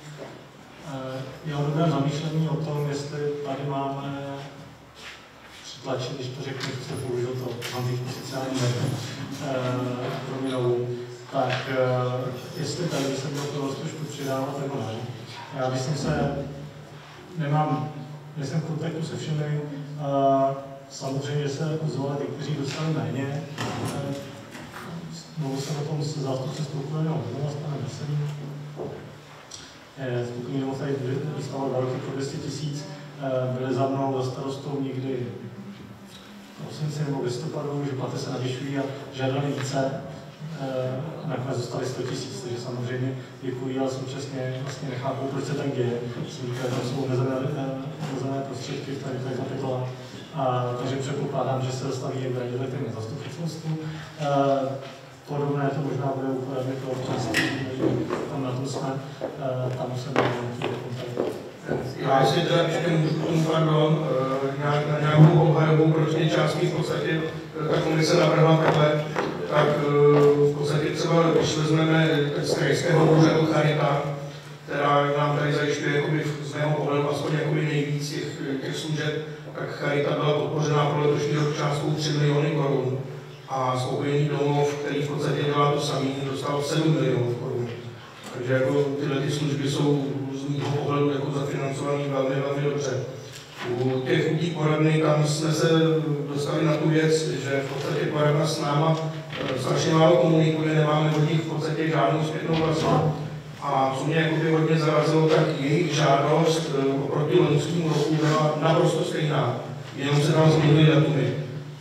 Speaker 1: Je o dobrém zamýšlení o tom, jestli tady máme přitlačit, když to řeknu, že jste použil to antiční sociální média, prominou, tak jestli tady by se mělo to rozpočtu přidávat nebo ne. Já myslím se, nemám, nejsem v kontaktu se všemi, samozřejmě se zvolili ty, kteří dostali méně. Mluvil jsem o tom se zástupce spolkového odboru, s panem Veselým. Spolkový nebo tady dostával dva roky pro dvě stě tisíc, byli za mnou za starostou někdy v prosinci nebo v listopadu, že platy se navyšují a žádali více. A nakonec dostali sto tisíc, takže samozřejmě děkuji, ale současně vlastně nechápu, proč se tak děje. Jsem říkal, že tam jsou omezené prostředky v tady těch kapitolách. Takže předpokládám, že se dostaví jak v radě, tak na zastupitelstvu. Podobné to možná bude u poradny pro občanství, tam na tom jsme, tam se můžeme kontakt.
Speaker 17: Já si teda ještě můžu k tomu, pardon, na nějakou obhajobu, proč ty částky v podstatě, ta komise navrhla takhle, tak v podstatě třeba, když vezmeme z krajského úřadu Charita, která nám tady zajišťuje jakoby, z mého pohledu aspoň jakoby nejvíc těch, těch služeb, tak Charita byla podpořená pro letošní rok částkou tři miliony korun. A spokojený domov, který v podstatě dělá to samý, dostal sedm milionů korun. Takže jako tyhle ty služby jsou z mého pohledu jako zafinancované velmi, velmi dobře. U těch lidí poradny, tam jsme se dostali na tu věc, že v podstatě poradna s náma strašně málo komunikuje, nemáme od nich v podstatě žádnou zpětnou vazbu. A co mě jakoby hodně zarazilo, tak jejich žádost oproti loňskému roku byla naprosto stejná, jenom se tam změnily datumy.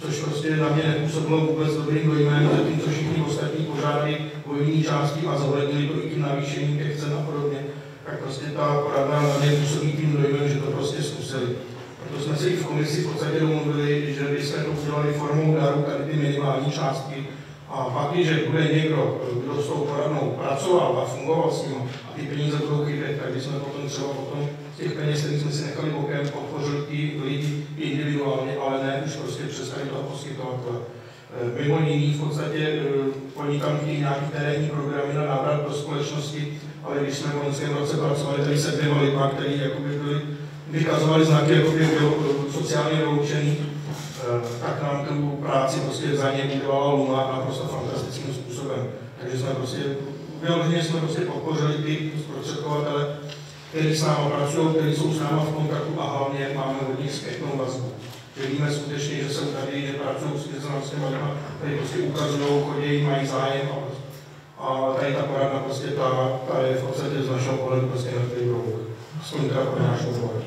Speaker 17: což prostě na mě nepůsobilo vůbec dobrým dojmem, zatímco všichni ostatní požádali o jiný části a zohlednili to i tím navýšením těch cen a podobně, tak prostě ta poradna na mě působí tím dojmem, že to prostě zkusili. Proto jsme si i v komisi v podstatě domluvili, že bychom to udělali formou daru tady ty minimální částky. A pak, když bude někdo, kdo s tou poradnou pracoval a fungoval s ním a ty peníze budou chybět, tak bychom potom třeba potom z těch peněz, které jsme si nechali bokem, podpořili ty lidi individuálně, ale ne už prostě přes tady toho poskytovatele. Mimo jiný v podstatě oni tam chtějí nějaký terénní programy na návrat do společnosti, ale když jsme v loňském roce pracovali tady se dvěma lidma, který jakoby byli, vykazovali znaky jakoby sociálně vyloučený, tak nám tu práci prostě za ně udělala Luna naprosto fantastickým způsobem. Takže jsme prostě, vyloženě jsme prostě podpořili ty zprostředkovatele, kteří s námi pracují, kteří jsou s námi v kontaktu a hlavně máme od nich zpětnou vazbu. Že víme skutečně, že jsou tady, že pracují s těmi lidmi, tady prostě ukazují, chodí, mají zájem a, a tady ta poradna prostě ta, ta je v podstatě z našeho pohledu prostě na který brouk. Aspoň teda pro nášho pohledu.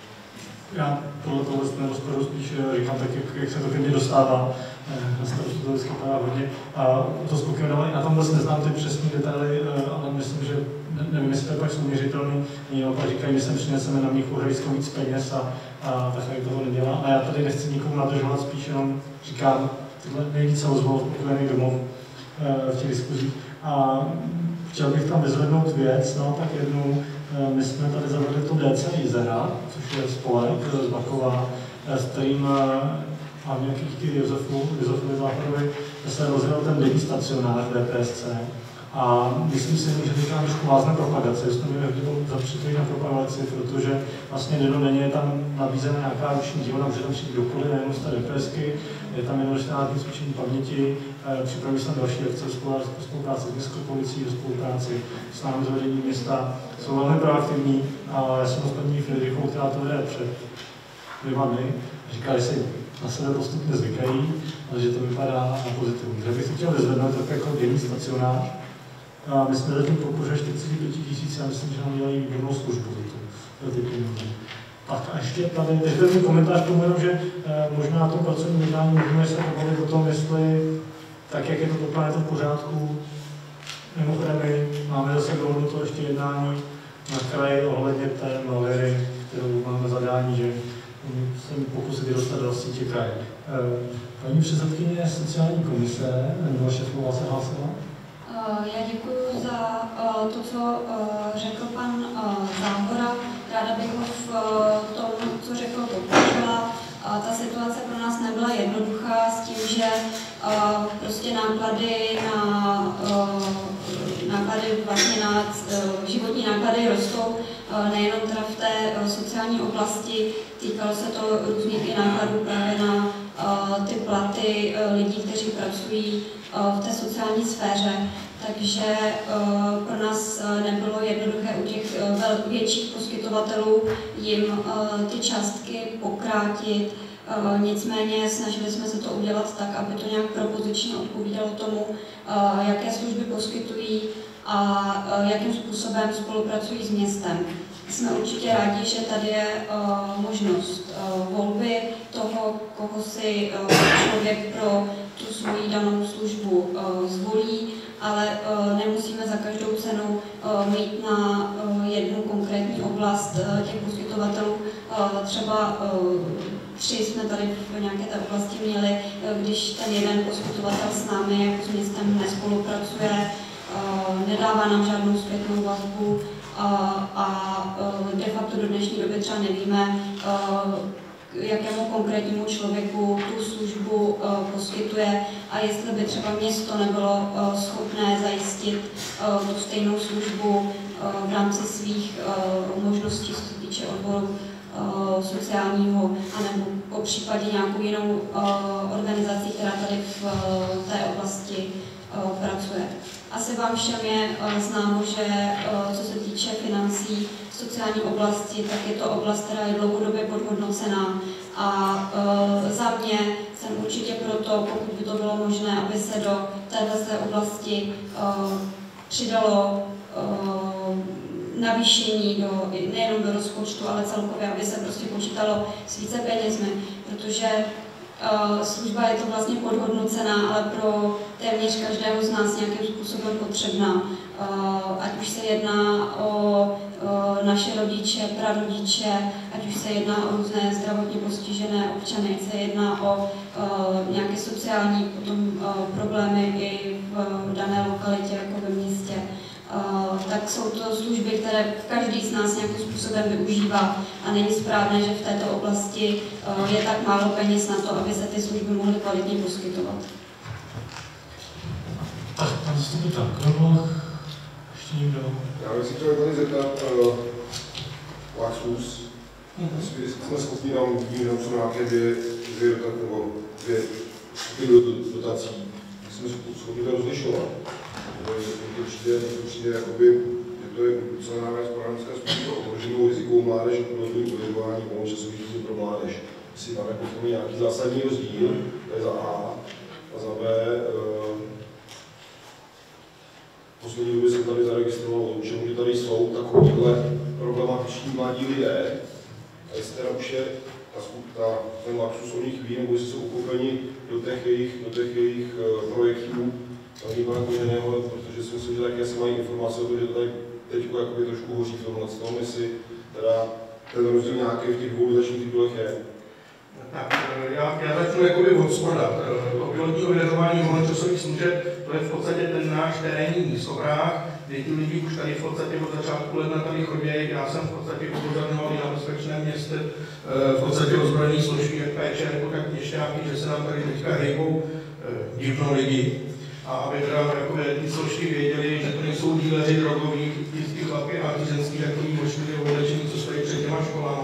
Speaker 1: Já tohle tohle z rozporu spíš říkám tak, jak, jak se to ke mně dostává. Na starostu to vždycky padá hodně. A to spokojenovali, na tom vlastně neznám ty přesné detaily, ale myslím, že nevím, jestli to je pak souměřitelný. Oni opak říkají, my sem přineseme na mních uhrajskou víc peněz a, a tak toho nedělá. A já tady nechci nikomu nadržovat, spíš jenom říkám, tyhle nejvíce ozvol spokojený domov v těch diskuzích. A chtěl bych tam vyzvednout věc, no tak jednu, my jsme tady zavedli to D C Izera, což je spolek z Bakova, s kterým a v nějakých díky Josefu, Josefovi Západovi se rozjel ten denní stacionář D P S C. A myslím si, že teďka trošku vázne propagace, že jsme měli zapřitvít na propagaci, protože vlastně dennodenně je tam nabízena nějaká ruční dílna, může tam přijít kdokoliv, nejenom z té DPSky, je tam jenom čtrnáct dní cvičení paměti, připraví se tam další akce ve spolupráci s městskou policií, ve spolupráci s námi z vedení města, jsou velmi proaktivní a já jsem s paní Friedrichou, která to vede před dvěma dny, říkali si, na sebe postupně zvykají, ale že to vypadá na pozitivní. Takže bych to chtěl vyzvednout tak jako denní stacionář. A my jsme zatím podpořili čtyřicet pět tisíc a myslím, že nám dělají výbornou službu za ty peníze. Tak a ještě tady, teď ten komentář k tomu jenom, že eh, možná na tom pracovním jednání můžeme se pobavit o tom, jestli tak, jak je to popláně, je to v pořádku. Mimochodem, my máme zase dohodnuto ještě jednání na kraji ohledně té malvery, kterou máme zadání, že se pokusit dostat do sítě kraje. Paní předsedkyně sociální komise, nebo šéfová se hlásila?
Speaker 9: Já děkuji za to, co řekl pan Zábora. Ráda bych ho v tom, co řekl, podpořila. Ta situace pro nás nebyla jednoduchá s tím, že prostě náklady na náklady vlastně na životní náklady rostou nejenom teda v té sociální oblasti, týkalo se to různých i nákladů právě na ty platy lidí, kteří pracují v té sociální sféře. Takže pro nás nebylo jednoduché u těch větších poskytovatelů jim ty částky pokrátit. Nicméně snažili jsme se to udělat tak, aby to nějak propozičně odpovídalo tomu, jaké služby poskytují a jakým způsobem spolupracují s městem. Jsme určitě rádi, že tady je možnost volby toho, koho si člověk pro tu svoji danou službu zvolí, ale nemusíme za každou cenu mít na jednu konkrétní oblast těch poskytovatelů. Třeba tři jsme tady v nějaké té oblasti měli, když ten jeden poskytovatel s námi jako s městem nespolupracuje, nedává nám žádnou zpětnou vazbu a de facto do dnešní doby třeba nevíme, jakému konkrétnímu člověku tu službu poskytuje a jestli by třeba město nebylo schopné zajistit tu stejnou službu v rámci svých možností, co se týče odboru sociálního, anebo po případě nějakou jinou organizaci, která tady v té oblasti pracuje. Asi vám všem je známo, že co se týče financí v sociální oblasti, tak je to oblast, která je dlouhodobě podhodnocená. A za mě jsem určitě proto, pokud by to bylo možné, aby se do této oblasti přidalo navýšení do, nejenom do rozpočtu, ale celkově, aby se prostě počítalo s více penězmi, protože
Speaker 19: služba je to vlastně podhodnocená, ale pro téměř každého z nás nějakým způsobem potřebná. Ať už se jedná o naše rodiče, prarodiče, ať už se jedná o různé zdravotně postižené občany, se jedná o nějaké sociální potom problémy i v dané lokalitě, jako ve městě. Tak jsou to služby, které každý z nás nějakým způsobem využívá a není správné, že v této oblasti je tak málo peněz na to, aby se ty služby mohly kvalitně poskytovat.
Speaker 1: Tak, pan zastupitel Kroboch, ještě někdo?
Speaker 11: Já bych si chtěl tady zeptat uh, Laxus, jestli jsme schopni nám výjít co nějaké dvě, dvě, nebo dvě skupiny dotací, jsme schopni to rozlišovat. To přijde, to přijde jakoby, že to je celá národní poradenské způsob ohroženou rizikovou mládež a podvodným uvěřování volnočasových služeb pro mládež. Jestli tam jako v tom nějaký zásadní rozdíl, to je za A. A za B, uh, v poslední době jsem tady zaregistroval o čemu, že tady jsou takovýhle problematiční mladí lidé. A jestli teda už je ta, ta, ten Laxus o nich ví, nebo jestli jsou uchopeni do těch jejich, do těch jejich uh, projektů, Pana Koženého, protože si myslím, že taky asi mají informace o tom, že to tady teď trošku hoří v tomhle tom, jestli teda ten rozdíl nějaký v těch dvou dotačních titulech je.
Speaker 20: Tak, já, já začnu jakoby od spoda. To pilotní ověřování volnočasových služeb, to je v podstatě ten náš terénní místopráh, kdy ti lidi už tady v podstatě od začátku ledna tady chodí. Já jsem v podstatě upozorňoval i na bezpečném městě v podstatě ozbrojený složky, jak péče nebo tak měšťáky, že se nám tady teďka hejbou divno lidi. A aby teda jakoby, ty složky věděli, že to nejsou díleři drogoví, ty chlapy a ty ženský takový možný oblečení, co stojí před těma školama.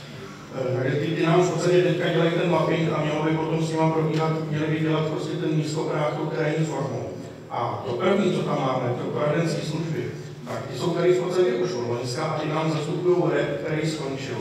Speaker 20: E, takže ty, ty nám v podstatě teďka dělají ten mapping a mělo by potom s nima probíhat, měli by dělat prostě ten místopráh tou terénní formou. A to první, co tam máme, to poradenské služby, tak ty jsou tady v podstatě už od loňska a ty nám zastupují rep, který skončil.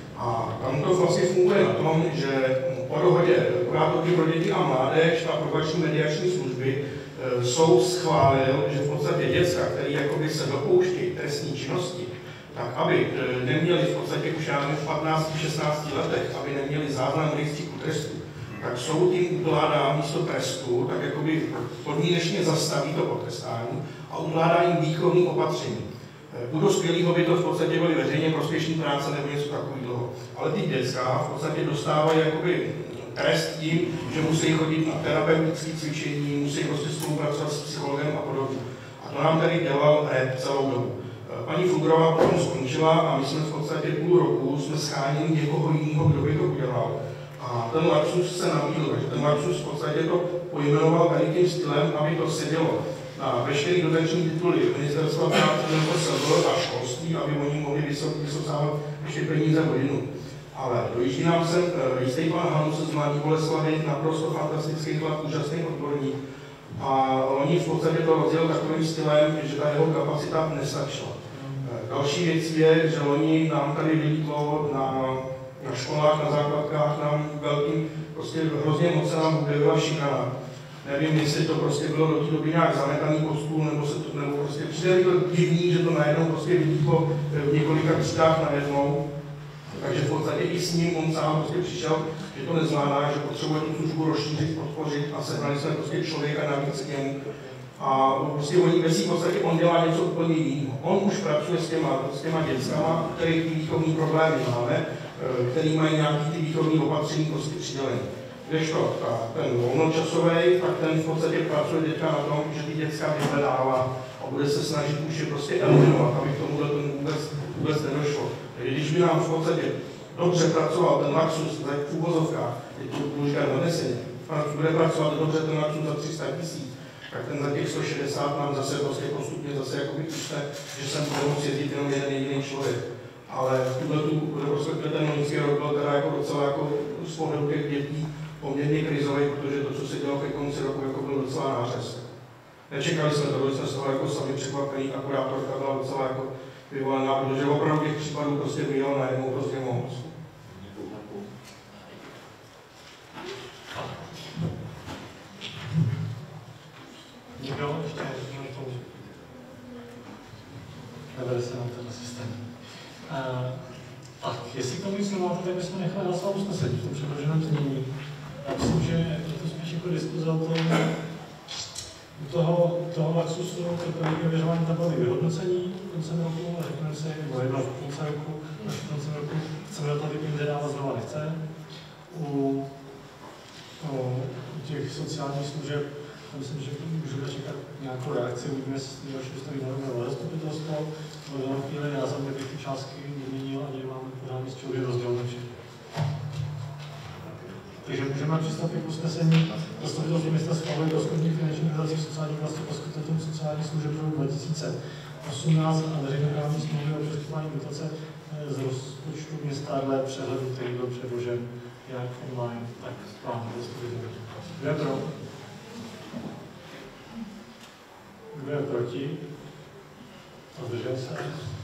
Speaker 20: A tam to vlastně funguje na tom, že po dohodě kurátorky pro děti a mládež a probační mediační služby e, soud schválil, že v podstatě děcka, který jakoby se dopouštějí trestní činnosti, tak aby e, neměli v podstatě už já v patnácti šestnácti letech, aby neměli záznam rejstříku trestu, tak soud jim ukládá místo trestu, tak jakoby podmínečně zastaví to potrestání a ukládá jim výchovní opatření. U dospělého by to v podstatě byly veřejně prospěšné práce nebo něco takového. Ale ty dětská v podstatě dostávají jakoby trest tím, že musí chodit na terapeutické cvičení, musí prostě spolupracovat s psychologem a podobně. A to nám tady dělal rep celou dobu. Paní Fugrová potom skončila a my jsme v podstatě půl roku jsme schánili někoho jiného, kdo by to udělal. A ten Laxus se nabídl, takže ten Laxus v podstatě to pojmenoval tady tím stylem, aby to sedělo na veškerý dotační tituly Ministerstva práce nebo S Z a školství, aby oni mohli vysokávat ještě peníze hodinu. Ale dojíždí nám sem jistý pan Hanus z Mladé Boleslavy, naprosto fantastický chlap, úžasný odborník. A oni v podstatě to rozdělili takovým stylem, že ta jeho kapacita nestačila. Další věc je, že oni nám tady vylítlo na, na školách, na základkách, nám velkým, prostě hrozně moc se nám objevila šikana. Nevím, jestli to prostě bylo do té doby nějak zametaný pod stůl, nebo se to, nebo prostě přijde mi to divný, že to najednou prostě vylítlo v několika třídách najednou. Takže v podstatě i s ním on sám prostě přišel, že to nezvládá, že potřebuje tu službu rozšířit, podpořit a sehnali jsme prostě člověka navíc k němu. A prostě oni ve v podstatě on dělá něco úplně jiného. On už pracuje s těma, s těma dětskama, který ty výchovní problémy máme, který mají nějaký ty výchovní opatření prostě přidělené. Kdežto ten volnočasový, tak ten v podstatě pracuje teďka na tom, že ty děcka vyhledává a bude se snažit už je prostě eliminovat, aby k tomu vůbec, vůbec nedošlo. Takže když by nám v podstatě dobře pracoval ten Laxus v úvozovkách, teď to budu říkat nadneseně, bude pracovat dobře ten Laxus za tři sta tisíc, tak ten za těch sto šedesát nám zase prostě postupně zase jakoby učne, že sem bude moct jezdit jenom jeden jediný člověk. Ale v tuhle tu, prostě ten loňský rok byl teda jako docela jako z pohledu těch dětí poměrně krizový, protože to, co se dělalo ke konci roku, jako byl docela nářez. Nečekali jsme to, byli jsme z toho jako sami překvapení, a kurátorka byla docela jako vyvolená, protože opravdu těch případů prostě bylo najednou prostě moc.
Speaker 1: Někdo ještě to nevede se na ten systém. Uh, tak, jestli k tomu nic nemáte, tak bychom nechali hlasovat usnesení v tom předloženém znění. Já myslím, že je to spíš jako diskuze o tom, u toho, toho Laxusu, to první ověřování tabulí vyhodnocení koncem roku, a řekneme si, nebo jedno v konce roku, až v koncem roku chceme do toho peníze dávat znova nechce. U, u těch sociálních služeb, myslím, že můžeme čekat nějakou reakci, uvidíme, jestli další stojí na nové zastupitelstvo, ale v danou chvíli já za mě bych ty částky vyměnil a nemáme pořádný z čeho rozdělné všechny. Takže můžeme přistoupit k usnesení. Zastupitelstvo města schvaluje rozhodnutí finančních dotací v sociální oblasti poskytovatelům sociálních služeb pro dva tisíce osmnáct a veřejnoprávní smlouvy o poskytování dotace z rozpočtu města dle přehledu, který byl předložen jak online, tak plánu zastupitelů. Kdo je pro? Kdo je proti? Zdržel se?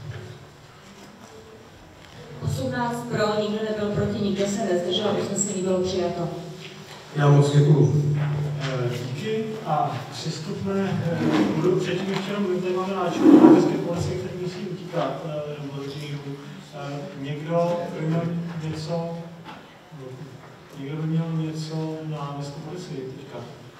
Speaker 9: osmnáct pro, nikdo nebyl proti, nikdo se nezdržel, usnesení bylo přijato.
Speaker 15: Já moc děkuju.
Speaker 1: Díky a přistupme, budu předtím ještě jenom, tady máme náčelníka městské policie, který musí utíkat do rodinů. Někdo by měl něco, někdo by měl něco na městskou policii teďka.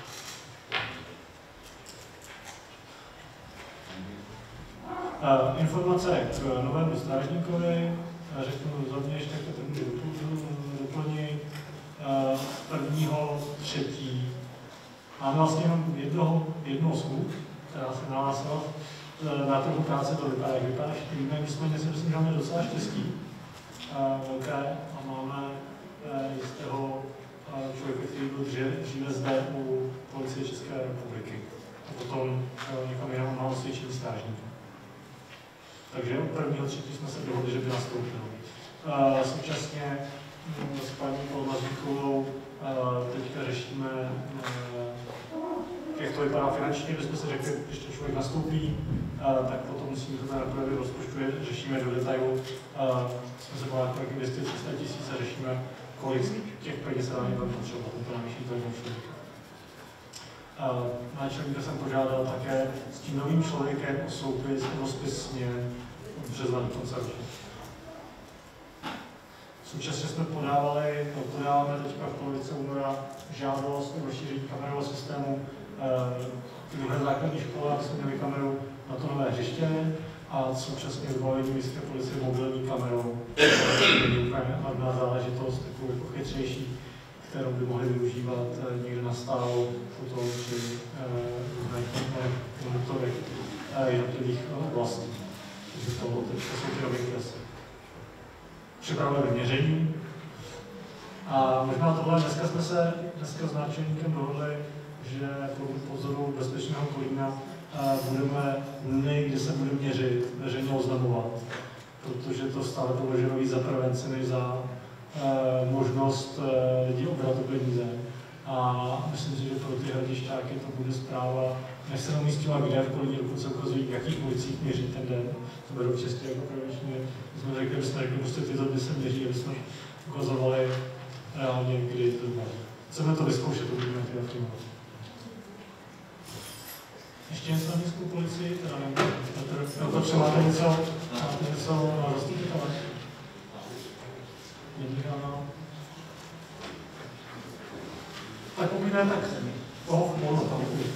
Speaker 1: Informace k novému strážníkovi, řeknu za mě ještě, jak to můžu doplnit. Prvního, třetí. Máme vlastně jenom jednoho, jednoho smluv, která se nahlásila na trhu práce, to vypadá, jak vypadá, všichni víme, nicméně si myslím, že máme docela štěstí velké a máme jistého člověka, který byl dříve zde u policie České republiky a potom někam jinam má osvědčený strážník. Takže od prvního třetí jsme se dohodli, že by nastoupil. Současně s paní Polmazíkovou teďka řešíme, jak to vypadá finančně, kdybychom si řekli, když ten člověk nastoupí, tak potom musíme to napravit rozpočtu, řešíme do detailu. Jsme se bavili jako dvě stě tři sta tisíc a řešíme, kolik těch peněz se nám je potřeba, to navýšit to člověka. Náčelníka jsem požádal také s tím novým člověkem o soupis nebo spis směr od března do konce roku. Současně jsme podávali, podáváme teďka v polovice února žádost o rozšíření kamerového systému v druhé základní škole, aby jsme měli kameru na to nové hřiště a současně vybavení městské policie mobilní kamerou. To je úplně hlavná záležitost, takovou jako chytřejší, kterou by mohli využívat někde na stálo, foto či různých monitorech jednotlivých oblastí. Takže to teďka jsou ty nové kresy. Připravili měření. A možná tohle dneska jsme se dneska s náčelníkem dohodli, že po pozoru bezpečného Kolína budeme dny, kdy se budeme měřit, veřejně oznamovat, protože to stále považuji víc za prevenci než za e, možnost e, lidí obrat o peníze. A myslím si, že pro ty hradišťáky to bude zpráva, než se umístila kde v Kolíně, dokud se ukazují, v jakých ulicích měří ten den. To berou čistě jako prevenčně. My jsme řekli, že jsme řekli, prostě tyto dny se měří, aby jsme ukazovali reálně, kdy to bylo. Chceme to vyzkoušet, to budeme ty filmovat. Ještě něco na městskou policii, teda nevím, to třeba máte něco, máte něco na zastupitele? Není tak pokud ne, tak toho v polu tam bude.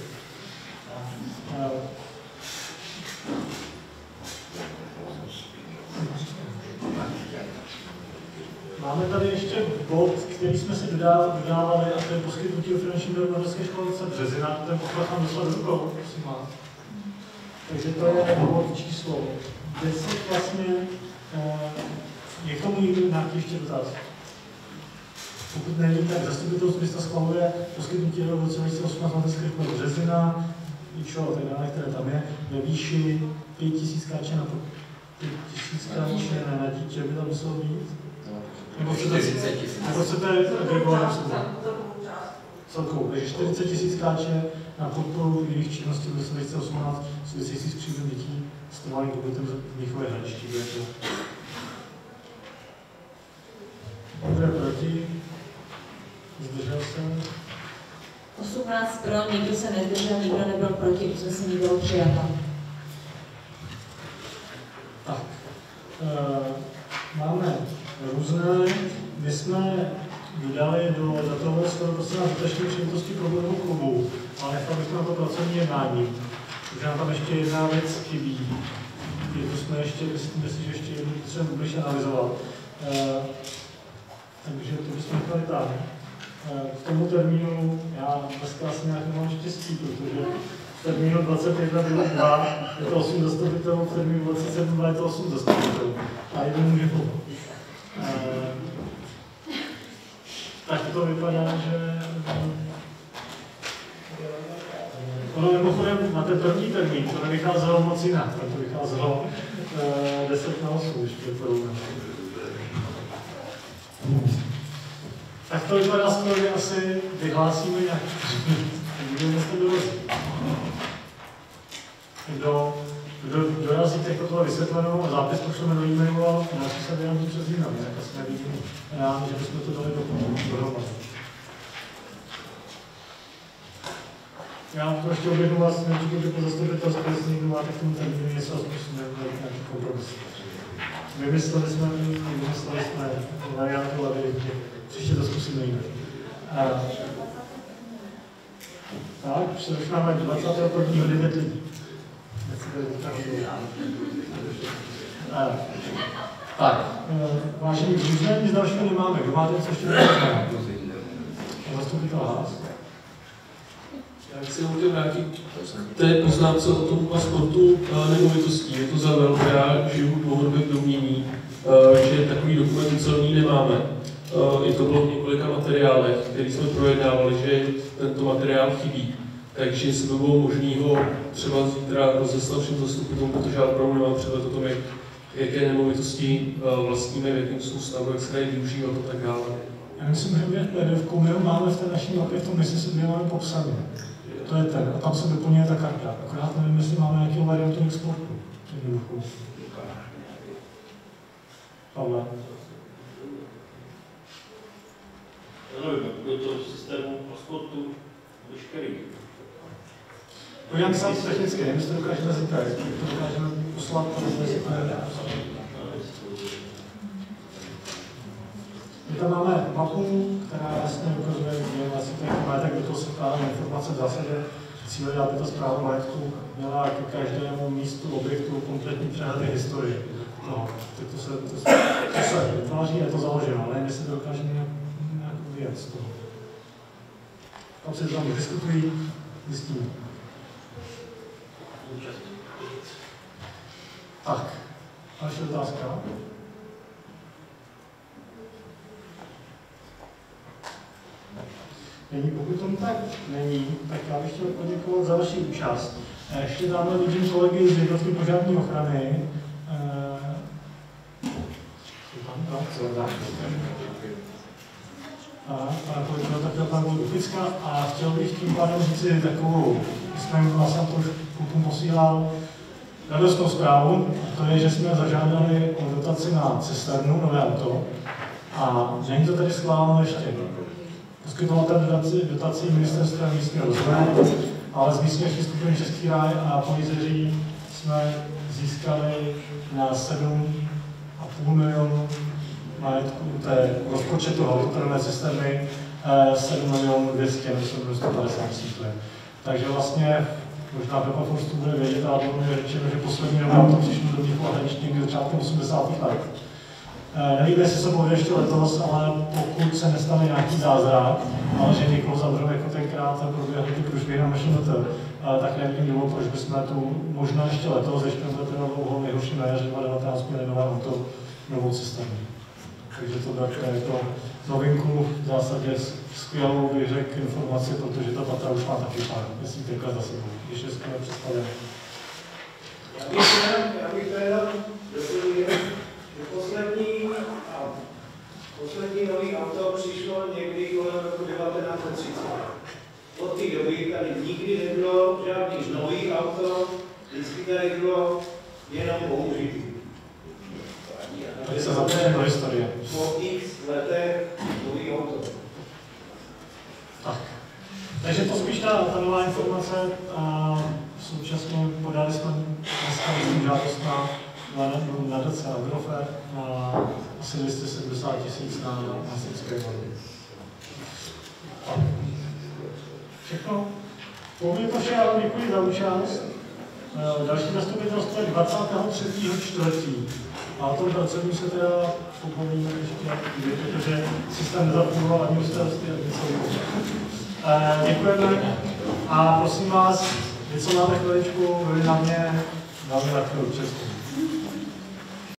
Speaker 1: Máme tady ještě bod, který jsme si dodávali, a to je poskytnutí o finanční dorovnadelské školce Březina. Ten poklad nám doslal do rukou, prosím vás. Takže to je bod číslo deset vlastně. Je k tomu někdo nějaký ještě dotaz? Pokud není, tak zastupitelstvo města schvaluje poskytnutí do roce dva tisíce osmnáct mateřské školy Březina, Ičo a tak dále, které tam je, ve výši pět tisíc káče na pět tisíc káče na dítě by tam muselo být. Nebo chcete agregovat celkovou, takže čtyřicet tisíc káče na podporu jejich činností v roce dva tisíce osmnáct související s příjmem dětí s trvalým pobytem v Mnichové Hradišti. Kdo je proti? Zdržel se?
Speaker 9: osmnáct pro, nikdo se nezdržel, nikdo nebyl proti, usnesení bylo přijato.
Speaker 1: Tak. E, máme různé. My jsme vydali do datového stavu prostě na dotační příležitosti pro budovu klubu, ale nechal bych na to pracovní jednání. Takže nám tam ještě jedna věc chybí. Jednu jsme ještě, myslím si, že ještě jednu třeba blíž analyzovat. E, takže to bychom nechali tam. E, k tomu termínu, já dneska asi nějak nemám štěstí, protože v termínu dvacet jedna dva je to osm zastupitelů, v termínu dvacet sedm dva je to osm zastupitelů. A jeden může pomoct. E, tak to vypadá, že ono mimochodem na ten první termín, to nevycházelo moc jinak, to vycházelo uh, deset na osm, když předpovědám. Tak to vypadá skoro, že asi vyhlásíme nějak, budeme se dorazit. Kdo, kdo dorazí, tak to bylo vysvětleno a zápis pošleme do e-mailu a další se vyjádří přes e-mail, jinak asi nevidím rád, že bychom to dali dohromady. Já to ještě oběhnu vás, neříkám, že po zastupitelství, jestli někdo máte k tomu termínu něco a zkusíme nějaký kompromis. Vymysleli jsme, vymysleli jsme variantu, ale příště to zkusíme jinak. A, tak, už máme dvacátého prvního devět lidí. A, tak, vážení, už nic dalšího nemáme. Kdo máte něco ještě nemáme? Zastupitel Haas.
Speaker 5: Já chci chtěl vrátit té poznámce o tom pasportu nemovitostí. Je to za velmi, já žiju dlouhodobě v domnění, že takový dokument celní nemáme. I to bylo v několika materiálech, který jsme projednávali, že tento materiál chybí. Takže jestli by bylo možné ho třeba zítra rozeslat všem zastupitelům, protože já opravdu nemám přehled o tom, jak, jaké nemovitosti vlastníme, v jakém stavu, jak se dají využívat a tak dále.
Speaker 1: Já myslím, že v P D F my ho máme v té naší mapě, v tom misi se máme popsané. To je ten, a tam se doplňuje ta karta. Akorát nevím, jestli máme nějakou variantu exportu. Pavle.
Speaker 10: Ano, do toho systému pasportu veškerý.
Speaker 1: Podívám se technicky, nevím, jestli to dokážeme zítra, jestli to dokážeme poslat, to nezítra. My tam máme mapu, která jasně ukazuje, že vlastně ten majetek, do toho se vkládáme informace v zásadě, cíle, aby ta správa majetku měla ke každému místu, objektu kompletní přehled historie. No, tak to se, to se, to se vytváří, je to založeno, ale jestli to dokážeme nějak, nějak vyjet z toho. Tam se tam diskutují, zjistíme. Tak, další otázka. Není, pokud tomu tak není, tak já bych chtěl poděkovat za vaši účast. Ještě dáme vidím kolegy z jednotky požární ochrany. A pana kolegyně takhle pan Luficka a chtěl bych tím pádem říci takovou, jsme jim vlastně to klukům posílal radostnou zprávu, to je, že jsme zažádali o dotaci na cisternu, nové auto, a není to tady schváleno ještě. Poskytovatel dotací, dotací ministerstva místního rozvoje, ale z místního skupiny Český ráj a Polizeří jsme získali na sedm a půl milionu majetku té rozpočtu autoterové cisterny sedm milionů dvě stě, myslím, sto padesát tisíc. Takže vlastně možná Pepa Forstu bude vědět, ale bylo mi řečeno, že poslední nové auto přišlo do Mnichova Hradiště někdy začátkem osmdesátých let. Nevím, jestli se povede ještě letos, ale pokud se nestane nějaký zázrak, ale že někoho zavřou jako tenkrát a proběhly ty kružby na M Š M T, tak nevím důvod, proč bychom tu možná ještě letos, ještě to teda dlouho nejhorší na jaře dva tisíce devatenáct měli nové auto, novou cisternu. Takže to tak jako novinku v zásadě skvělou bych řekl informaci, protože ta Tatra už má taky pár desítek za sebou, když je skvěle představené.
Speaker 17: Já bych teda doplnil, že poslední, poslední nový auto přišlo někdy kolem roku devatenáct set třicet. Od té doby tady nikdy nebylo žádný nový auto, vždycky tady bylo jenom použitý.
Speaker 1: Tady se zapomněme do historie.
Speaker 17: Po x letech nový auto.
Speaker 1: Tak. Takže to spíš ta, ta nová informace. A současně podali jsme dneska žádost na nadace Agrofert na asi dvě stě sedmdesát tisíc na hasičské vody. Všechno? Pokud je to vše, já vám děkuji za účast. Další zastupitelstvo je dvacátého třetího čtvrtého A o tom procesu se teda popovíme ještě, protože systém nezafungoval ani u starosty, ani celý. Děkujeme a prosím vás, něco máte chviličku, byli na mě, dáme na chvíli čestu.